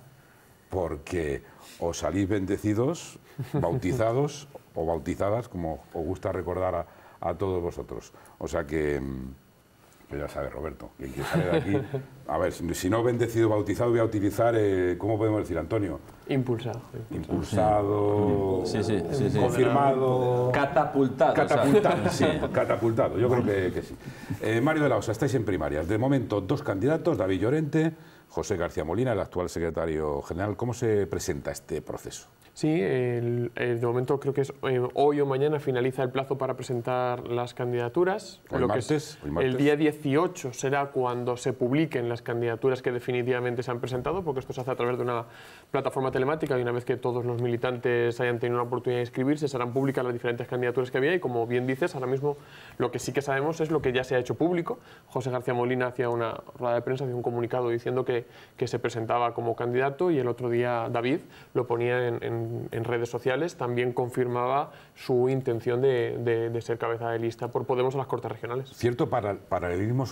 porque o salís bendecidos, bautizados o bautizadas, como os gusta recordar a todos vosotros. O sea que... Pues ya sabes, Roberto, que quien sale de aquí... A ver, si no bendecido, bautizado, voy a utilizar, ¿cómo podemos decir, Antonio? Impulsado. Impulsado, sí. Confirmado... Catapultado. Catapultado, sí. Catapultado, yo creo que sí. Mario de la Osa, estáis en primarias. De momento, dos candidatos, David Llorente, José García Molina, el actual secretario general. ¿Cómo se presenta este proceso? Sí, de momento creo que es hoy o mañana finaliza el plazo para presentar las candidaturas. Hoy martes. El día 18 será cuando se publiquen las candidaturas que definitivamente se han presentado, porque esto se hace a través de una plataforma telemática, y una vez que todos los militantes hayan tenido una oportunidad de inscribirse, serán públicas las diferentes candidaturas que había, y como bien dices, ahora mismo lo que sí que sabemos es lo que ya se ha hecho público. José García Molina hacía una rueda de prensa, hacía un comunicado diciendo que se presentaba como candidato, y el otro día David lo ponía en redes sociales, también confirmaba su intención de ser cabeza de lista por Podemos a las Cortes Regionales. Cierto paralelismo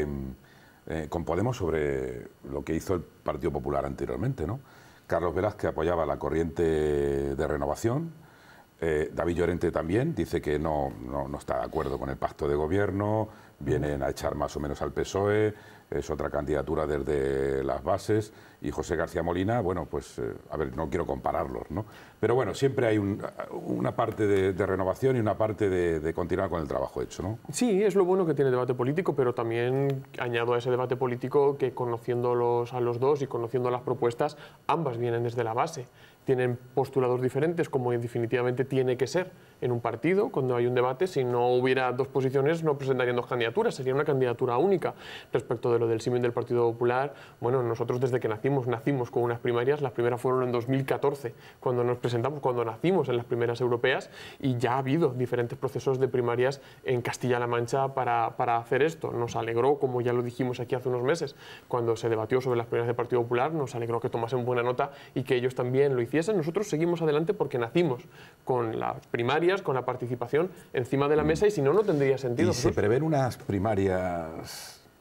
con Podemos sobre lo que hizo el Partido Popular anteriormente, ¿no? Carlos Velázquez apoyaba la corriente de renovación, David Llorente también dice que no está de acuerdo con el pacto de gobierno, vienen a echar más o menos al PSOE, es otra candidatura desde las bases, y José García Molina, bueno, pues, a ver, no quiero compararlos, ¿no? Pero bueno, siempre hay una parte de renovación y una parte de continuar con el trabajo hecho, ¿no? Sí, es lo bueno que tiene el debate político, pero también añado a ese debate político que, conociéndolos a los dos y conociendo las propuestas, ambas vienen desde la base. Tienen postulados diferentes, como definitivamente tiene que ser en un partido. Cuando hay un debate, si no hubiera dos posiciones, no presentarían dos candidaturas, sería una candidatura única. Respecto de lo del símil del Partido Popular, bueno, nosotros desde que nacimos con unas primarias. Las primeras fueron en 2014, cuando nos presentamos, cuando nacimos en las primeras europeas, y ya ha habido diferentes procesos de primarias en Castilla-La Mancha para hacer esto. Nos alegró, como ya lo dijimos aquí hace unos meses, cuando se debatió sobre las primarias del Partido Popular, nos alegró que tomasen buena nota y que ellos también lo hicieran. Nosotros seguimos adelante porque nacimos con las primarias, con la participación encima de la mesa, y si no, no tendría sentido. ¿Y se prevén unas primarias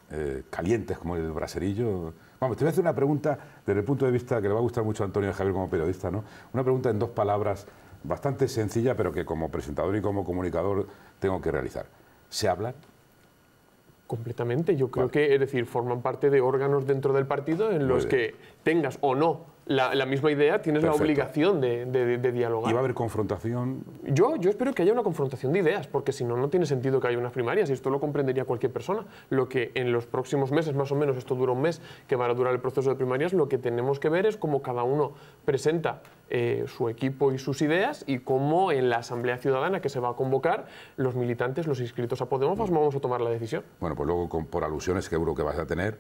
calientes como el braserillo. Vamos, te voy a hacer una pregunta desde el punto de vista que le va a gustar mucho a Antonio y a Javier como periodista, ¿no? Una pregunta en 2 palabras, bastante sencilla, pero que como presentador y como comunicador tengo que realizar. ¿Se hablan? Completamente. Yo creo que, es decir, forman parte de órganos dentro del partido en los que tengas o no la misma idea, tienes la obligación de dialogar. ¿Y va a haber confrontación? Yo espero que haya una confrontación de ideas, porque si no, no tiene sentido que haya unas primarias, y esto lo comprendería cualquier persona. Lo que en los próximos meses, más o menos, esto dura un mes, que va a durar el proceso de primarias, lo que tenemos que ver es cómo cada uno presenta su equipo y sus ideas, y cómo en la Asamblea Ciudadana que se va a convocar, los militantes, los inscritos a Podemos, vamos a tomar la decisión. Bueno, pues luego, por alusiones que seguro que vas a tener,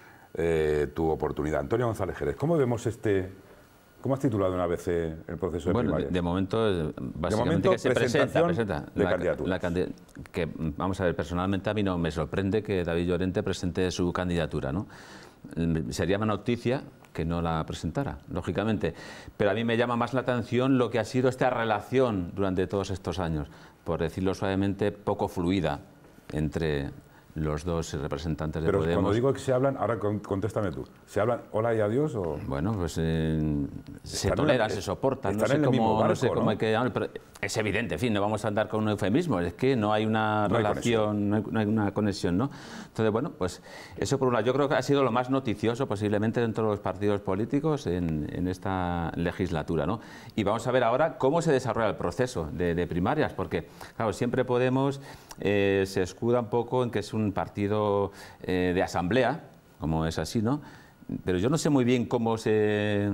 tu oportunidad. Antonio González Jerez, ¿cómo vemos ¿Cómo has titulado una vez el proceso de primarias? De momento, básicamente que se presenta la candidatura. Que, vamos a ver, personalmente a mí no me sorprende que David Llorente presente su candidatura, ¿no? Sería una noticia que no la presentara, lógicamente. Pero a mí me llama más la atención lo que ha sido esta relación durante todos estos años, por decirlo suavemente, poco fluida entre los dos representantes de Podemos. Pero cuando digo que se hablan, ahora contéstame tú, ¿se hablan hola y adiós o...? Bueno, pues se toleran, se soportan, no sé cómo hay que llamar, pero es evidente, en fin, no vamos a andar con un eufemismo, es que no hay una relación, no hay una conexión, ¿no? Entonces, bueno, pues eso por un lado, yo creo que ha sido lo más noticioso posiblemente dentro de los partidos políticos en esta legislatura, ¿no? Y vamos a ver ahora cómo se desarrolla el proceso de primarias, porque, claro, siempre Podemos se escuda un poco en que es un partido de asamblea, como es así, ¿no? Pero yo no sé muy bien cómo se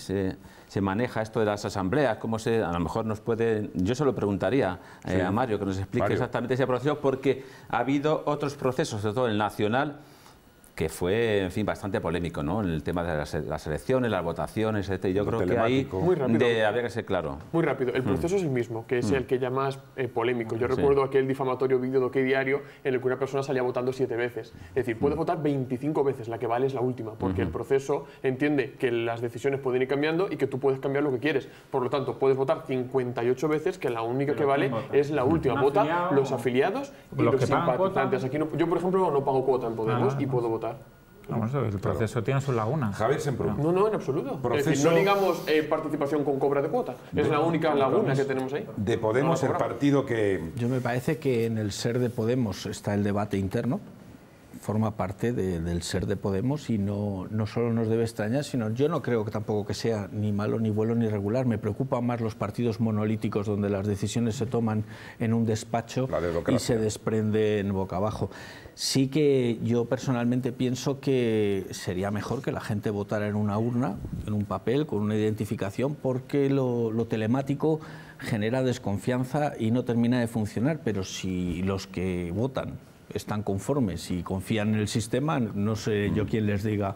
maneja esto de las asambleas, a lo mejor nos puede... Yo se lo preguntaría a Mario, que nos explique exactamente ese proceso, porque ha habido otros procesos, sobre todo el nacional, que fue, en fin, bastante polémico, ¿no? En el tema de las elecciones, las votaciones, etc. Yo creo que ahí habría que ser claro. Muy rápido. El proceso es el mismo, que es el que ya más polémico. Yo recuerdo aquel difamatorio vídeo de OK Diario en el que una persona salía votando 7 veces. Es decir, puede votar 25 veces, la que vale es la última, porque el proceso entiende que las decisiones pueden ir cambiando y que tú puedes cambiar lo que quieres. Por lo tanto, puedes votar 58 veces, que la única que vale es la última. Vota los afiliados y los simpatizantes. Aquí no, yo, por ejemplo, no pago cuota en Podemos y puedo votar. Vamos, el proceso tiene sus lagunas. Javier Semprún. No, en absoluto. Es decir, no digamos participación con cobra de cuota. Es la única laguna que tenemos ahí. De Podemos, el partido que... Yo me parece que en el ser de Podemos está el debate interno, forma parte del ser de Podemos, y no solo nos debe extrañar, sino yo no creo que tampoco que sea ni malo, ni bueno, ni regular. Me preocupan más los partidos monolíticos donde las decisiones se toman en un despacho y se desprenden boca abajo. Sí que yo personalmente pienso que sería mejor que la gente votara en una urna, en un papel, con una identificación, porque lo telemático genera desconfianza y no termina de funcionar. Pero si los que votan están conformes y confían en el sistema, no sé yo quién les diga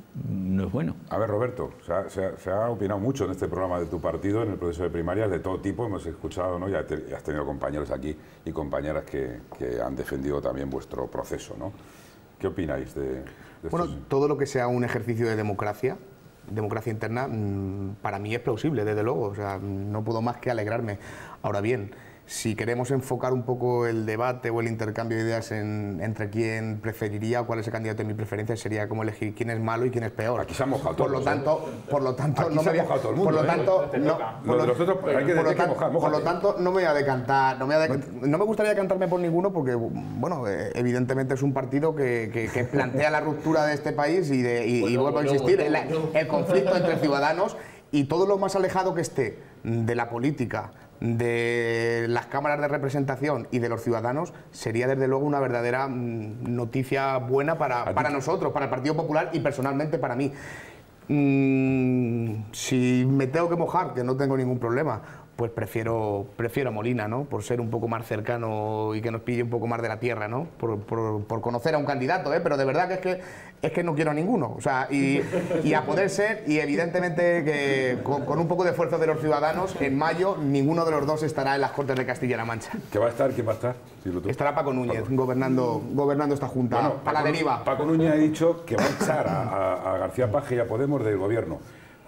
no es bueno. A ver, Roberto, se ha opinado mucho en este programa de tu partido, en el proceso de primarias, de todo tipo. Hemos escuchado, ¿no? Ya has tenido compañeros aquí y compañeras que han defendido también vuestro proceso, ¿no? ¿Qué opináis de bueno, todo lo que sea un ejercicio de democracia interna, para mí es plausible, desde luego. O sea, no puedo más que alegrarme. Ahora bien, si queremos enfocar un poco el debate o el intercambio de ideas entre quién preferiría o cuál es el candidato de mi preferencia, sería como elegir quién es malo y quién es peor. Aquí se han mojado todos. Por lo tanto, no me voy a... Por lo tanto, no me voy a decantar. No me gustaría decantarme por ninguno porque, bueno, evidentemente es un partido que plantea la ruptura de este país y vuelvo a insistir, el conflicto entre ciudadanos, y todo lo más alejado que esté de la política, de las cámaras de representación y de los ciudadanos, sería desde luego una verdadera noticia buena para nosotros, para el Partido Popular y personalmente para mí. Si me tengo que mojar, que no tengo ningún problema, pues prefiero a Molina, ¿no? Por ser un poco más cercano y que nos pille un poco más de la tierra, ¿no? Por conocer a un candidato, pero de verdad que es que no quiero a ninguno. O sea, y a poder ser, y evidentemente que con un poco de esfuerzo de los ciudadanos, en mayo ninguno de los dos estará en las Cortes de Castilla-La Mancha. ¿Qué va a estar? ¿Quién va a estar? Estará Paco Núñez gobernando esta Junta, bueno, para la deriva. Paco Núñez ha dicho que va a echar a García Paje y a Podemos del gobierno.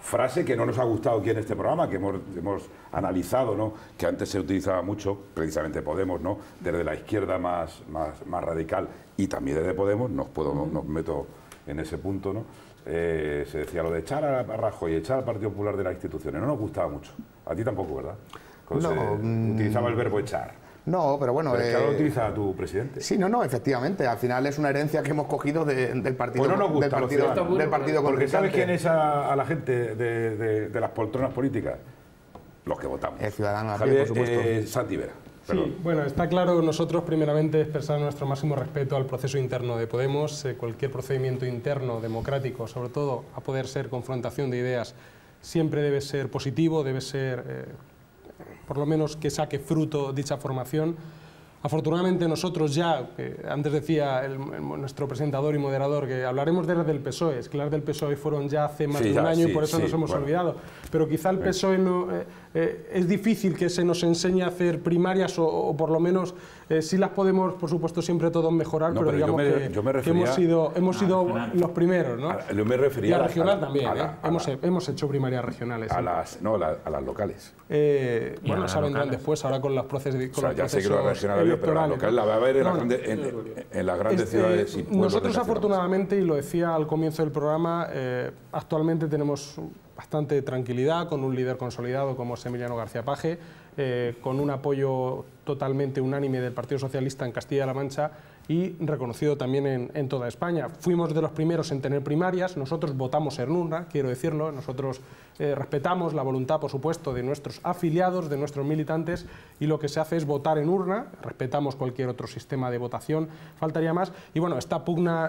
frase que no nos ha gustado aquí en este programa, que hemos analizado, ¿no? Que antes se utilizaba mucho, precisamente Podemos, ¿no? Desde la izquierda más radical y también desde Podemos, nos meto en ese punto, ¿no? Se decía lo de echar a Rajoy y echar al Partido Popular de las instituciones. No nos gustaba mucho. A ti tampoco, ¿verdad? Cuando se utilizaba el verbo echar. No, pero bueno... Pero es que ahora lo utiliza tu presidente. Sí, no, efectivamente. Al final es una herencia que hemos cogido del partido. Pues no nos gusta del partido porque ¿sabes quién es a la gente de las poltronas políticas? Los que votamos. El ciudadano, Javier, por supuesto. Santi Vera. Sí, bueno, está claro, nosotros primeramente expresar nuestro máximo respeto al proceso interno de Podemos. Cualquier procedimiento interno democrático, sobre todo a poder ser confrontación de ideas, siempre debe ser positivo, debe ser por lo menos que saque fruto dicha formación. Afortunadamente nosotros ya, antes decía nuestro presentador y moderador, que hablaremos de las del PSOE, es que las del PSOE fueron ya hace más de un año y por eso nos hemos olvidado. Pero quizá el PSOE no, es difícil que se nos enseñe a hacer primarias o por lo menos sí las podemos, por supuesto, siempre todos mejorar, pero digamos que hemos sido los primeros, ¿no? Yo me refería y a regional también, hemos hecho primarias regionales. A las locales. Bueno, esas vendrán después, ahora con los procesos ya sé que lo regional pero la local la va a haber en las grandes ciudades y pueblos. Nosotros afortunadamente, y lo decía al comienzo del programa, actualmente tenemos bastante tranquilidad con un líder consolidado como es Emiliano García Paje, con un apoyo totalmente unánime del Partido Socialista en Castilla-La Mancha y reconocido también en toda España. Fuimos de los primeros en tener primarias, nosotros votamos en urna, quiero decirlo, nosotros respetamos la voluntad, por supuesto, de nuestros afiliados, de nuestros militantes, y lo que se hace es votar en urna, respetamos cualquier otro sistema de votación, faltaría más, y bueno, esta pugna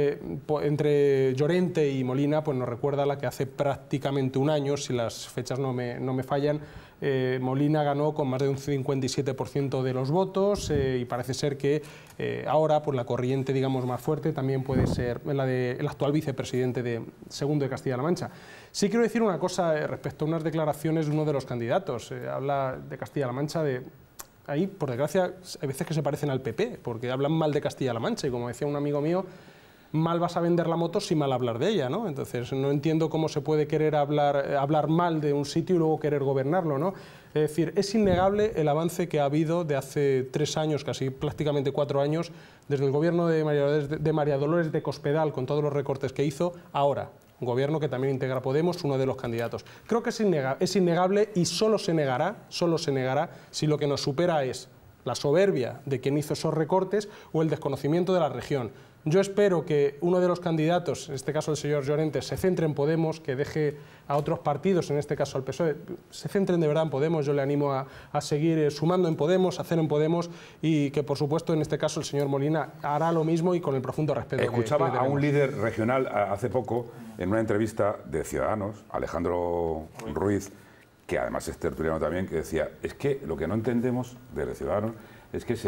entre Llorente y Molina pues nos recuerda a la que hace prácticamente un año, si las fechas no me fallan, Molina ganó con más de un 57% de los votos y parece ser que ahora por la corriente digamos más fuerte también puede ser la del actual vicepresidente segundo de Castilla-La Mancha. Sí quiero decir una cosa respecto a unas declaraciones de uno de los candidatos, habla de Castilla-La Mancha ahí por desgracia hay veces que se parecen al PP porque hablan mal de Castilla-La Mancha y como decía un amigo mío, mal vas a vender la moto sin mal hablar de ella, ¿no? Entonces no entiendo cómo se puede querer hablar mal de un sitio y luego querer gobernarlo, ¿no? Es decir, es innegable el avance que ha habido de hace 3 años, casi prácticamente 4 años, desde el gobierno de María Dolores de Cospedal, con todos los recortes que hizo, ahora, un gobierno que también integra Podemos, uno de los candidatos. Creo que es innegable y solo se negará si lo que nos supera es la soberbia de quien hizo esos recortes o el desconocimiento de la región. Yo espero que uno de los candidatos, en este caso el señor Llorente, se centre en Podemos, que deje a otros partidos, en este caso al PSOE, se centren de verdad en Podemos. Yo le animo a seguir sumando en Podemos, a hacer en Podemos y que, por supuesto, en este caso el señor Molina hará lo mismo y con el profundo respeto. Escuchaba a un líder regional hace poco en una entrevista de Ciudadanos, Alejandro Ruiz, que además es tertuliano también, que decía, es que lo que no entendemos de Ciudadanos es que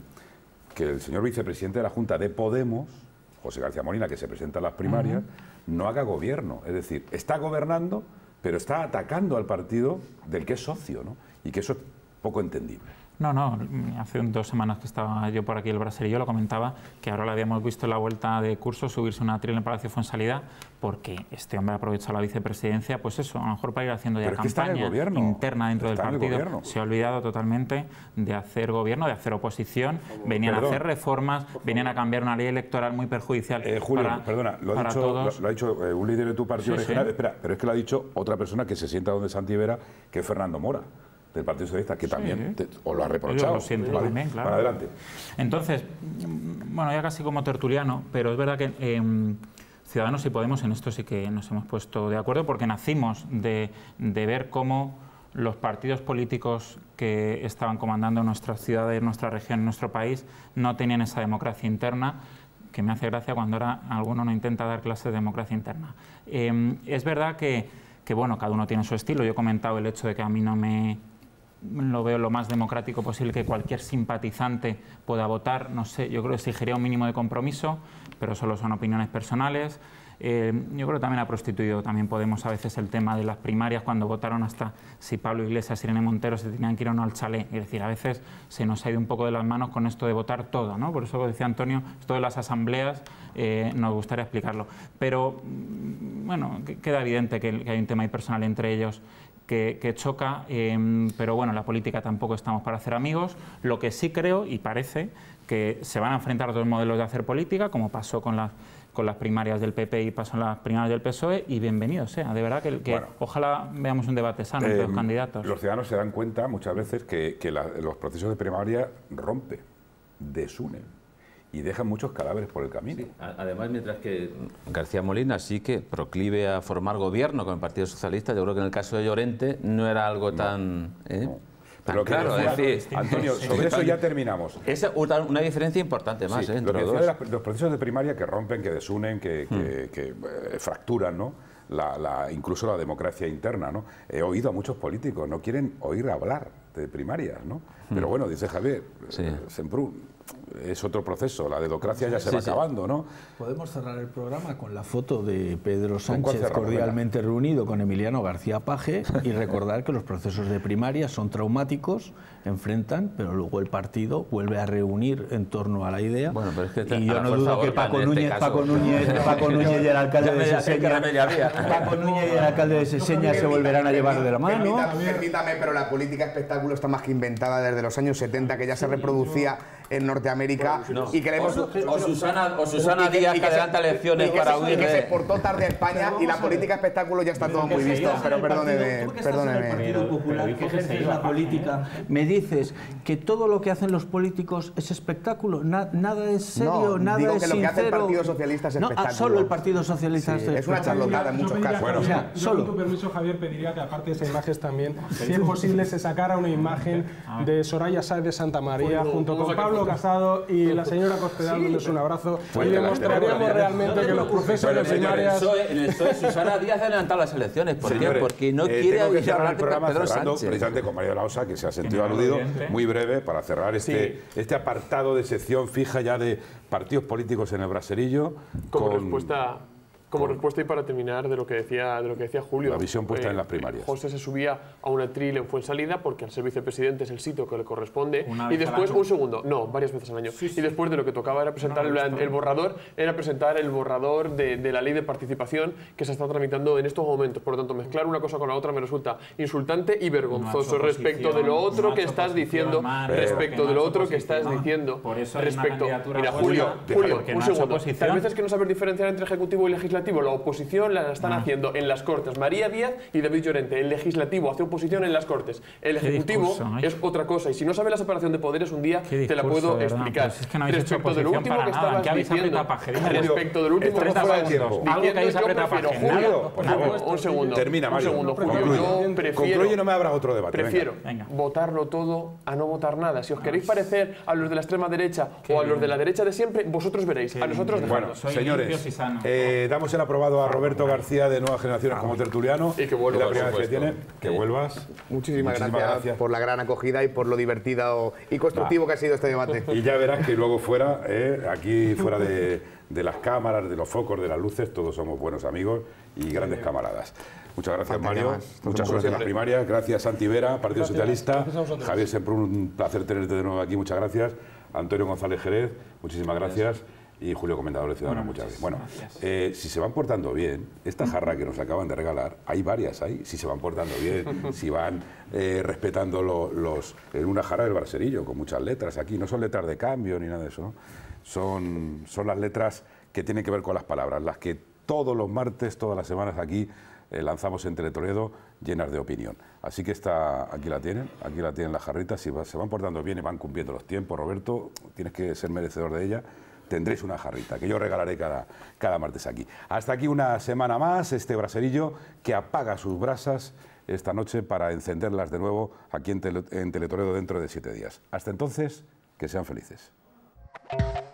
el señor vicepresidente de la Junta de Podemos, José García Molina, que se presenta a las primarias, no haga gobierno. Es decir, está gobernando, pero está atacando al partido del que es socio, ¿no? Y que eso es poco entendible. No, hace 2 semanas que estaba yo por aquí el Braserillo, lo comentaba, que ahora le habíamos visto en la vuelta de curso subirse una tril en el Palacio Fuensalida, porque este hombre ha aprovechado la vicepresidencia, pues eso, a lo mejor para ir haciendo ya campaña interna dentro del partido. Se ha olvidado totalmente de hacer gobierno, de hacer oposición, venían a hacer reformas, venían a cambiar una ley electoral muy perjudicial. Julio, perdona, lo ha dicho un líder de tu partido regional, espera, pero es que lo ha dicho otra persona que se sienta donde Santi Vera, que es Fernando Mora, del Partido Socialista, que también os lo ha reprochado. Yo lo siento también, claro. Para adelante. Entonces, bueno, ya casi como tertuliano, pero es verdad que Ciudadanos y Podemos en esto sí que nos hemos puesto de acuerdo, porque nacimos de ver cómo los partidos políticos que estaban comandando nuestras ciudades, nuestra región, nuestro país, no tenían esa democracia interna, que me hace gracia cuando ahora alguno no intenta dar clases de democracia interna. Es verdad que bueno, cada uno tiene su estilo. Yo he comentado el hecho de que a mí no lo veo lo más democrático posible que cualquier simpatizante pueda votar. No sé, yo creo que exigiría un mínimo de compromiso, pero solo son opiniones personales. Yo creo que también ha prostituido también Podemos a veces el tema de las primarias, cuando votaron hasta si Pablo Iglesias y Irene Montero se tenían que ir o no al chalet. Es decir, a veces se nos ha ido un poco de las manos con esto de votar todo, ¿no? Por eso decía Antonio, esto de las asambleas nos gustaría explicarlo. Pero, bueno, queda evidente que hay un tema ahí personal entre ellos que choca, pero bueno, la política tampoco estamos para hacer amigos. Lo que sí creo, y parece, que se van a enfrentar dos modelos de hacer política, como pasó con las primarias del PP y pasó en las primarias del PSOE, y bienvenido sea. De verdad que bueno, ojalá veamos un debate sano entre los candidatos. Los ciudadanos se dan cuenta muchas veces que los procesos de primaria rompen, desunen y dejan muchos cadáveres por el camino. Sí. Además, mientras que García Molina sí que proclive a formar gobierno con el Partido Socialista, yo creo que en el caso de Llorente no era algo tan... Pero claro, es decir, Antonio, sobre eso ya terminamos. Es una diferencia importante más, sí, entre los dos. Los procesos de primaria que rompen, que desunen, que fracturan, ¿no? Incluso la democracia interna, ¿no? He oído a muchos políticos, no quieren oír hablar de primarias, ¿no? Pero bueno, dice Javier, Semprún, es otro proceso, la dedocracia ya se va acabando, ¿no? Podemos cerrar el programa con la foto de Pedro Sánchez cordialmente reunido con Emiliano García Paje y recordar que los procesos de primaria son traumáticos, enfrentan, pero luego el partido vuelve a reunir en torno a la idea. Bueno, pero es que y yo no dudo que Paco Núñez y el alcalde de Seseña se volverán a llevar de la mano. Permítame, pero la política espectáculo está más que inventada desde los años 70, que ya se reproducía en Norteamérica y queremos... O Susana Díaz que adelanta elecciones para huir de... que se portó tarde a España y la política espectáculo ya está todo muy visto, pero perdóneme. Tú que estás en el Partido Popular, que ejerces la política, me dices que todo lo que hacen los políticos es espectáculo, nada es serio, nada digo es que lo que hace el sincero. Partido Socialista es espectáculo. Solo el Partido Socialista es una charlotada en muchos casos. Bueno, yo con tu permiso, Javier, pediría que aparte de esa imagen también, si es posible, se sacara una imagen de Soraya Sáez de Santa María junto con Pablo Casado y la señora Cospedal, dándoles un abrazo, y demostraríamos realmente que los procesos de primarias... En el PSOE, Susana Díaz ha adelantado las elecciones. ¿Por qué? Porque no quiere cerrar el programa cerrando precisamente con María de la Osa, que se ha sentido aludido, muy breve, para cerrar este apartado de sección fija ya de partidos políticos en el braserillo. Como respuesta y para terminar de lo que decía Julio. La visión puesta en las primarias. José se subía a un atril en Fuensalida porque al ser vicepresidente es el sitio que le corresponde. Y después, varias veces al año. Y después de lo que tocaba era presentar el borrador de la ley de participación que se está tramitando en estos momentos. Por lo tanto, mezclar una cosa con la otra me resulta insultante y vergonzoso respecto de lo otro que estás diciendo. Respecto de lo otro que estás diciendo. Mira, Julio, un segundo. Tal vez es que no saber diferenciar entre ejecutivo y legislativo. La oposición la están haciendo en las Cortes María Díaz y David Llorente. El legislativo hace oposición en las Cortes. El ejecutivo es otra cosa. Y si no sabes la separación de poderes, un día te la puedo explicar. Pues es que no respecto de lo último que estabas diciendo, respecto del último que estabas diciendo, Julio, por favor, un segundo. Termina, Mario. Un segundo, Julio. Yo concluye y no me abra otro debate. Prefiero votarlo todo a no votar nada. Si os queréis parecer a los de la extrema derecha o a los de la derecha de siempre, vosotros veréis. A nosotros dejadnos. Bueno, señores, damos el aprobado a Roberto García de Nuevas Generaciones como tertuliano. Y que vuelvas, la primera vez que tiene. Que vuelvas. Muchísimas gracias por la gran acogida y por lo divertido y constructivo que ha sido este debate. Y ya verás que luego fuera, aquí fuera de las cámaras, de los focos, de las luces, todos somos buenos amigos y grandes camaradas. Muchas gracias, Mario. Mucha suerte en las primarias. Gracias, Santi Vera, Partido Socialista. Javier Semprún, un placer tenerte de nuevo aquí. Muchas gracias. Antonio González Jerez, muchísimas gracias. Y Julio Comendador de Ciudadanos, muchas gracias. Bueno, si se van portando bien, esta jarra que nos acaban de regalar, hay varias ahí, si se van portando bien, si van respetando en una jarra del braserillo, con muchas letras aquí, no son letras de cambio ni nada de eso, ¿no? Son las letras que tienen que ver con las palabras, las que todos los martes, todas las semanas aquí lanzamos en Teletoledo llenas de opinión. Así que aquí la tienen las jarritas, si se van portando bien y van cumpliendo los tiempos, Roberto, tienes que ser merecedor de ella. Tendréis una jarrita que yo regalaré cada martes aquí. Hasta aquí una semana más, este braserillo que apaga sus brasas esta noche para encenderlas de nuevo aquí en Teletoledo dentro de 7 días. Hasta entonces, que sean felices.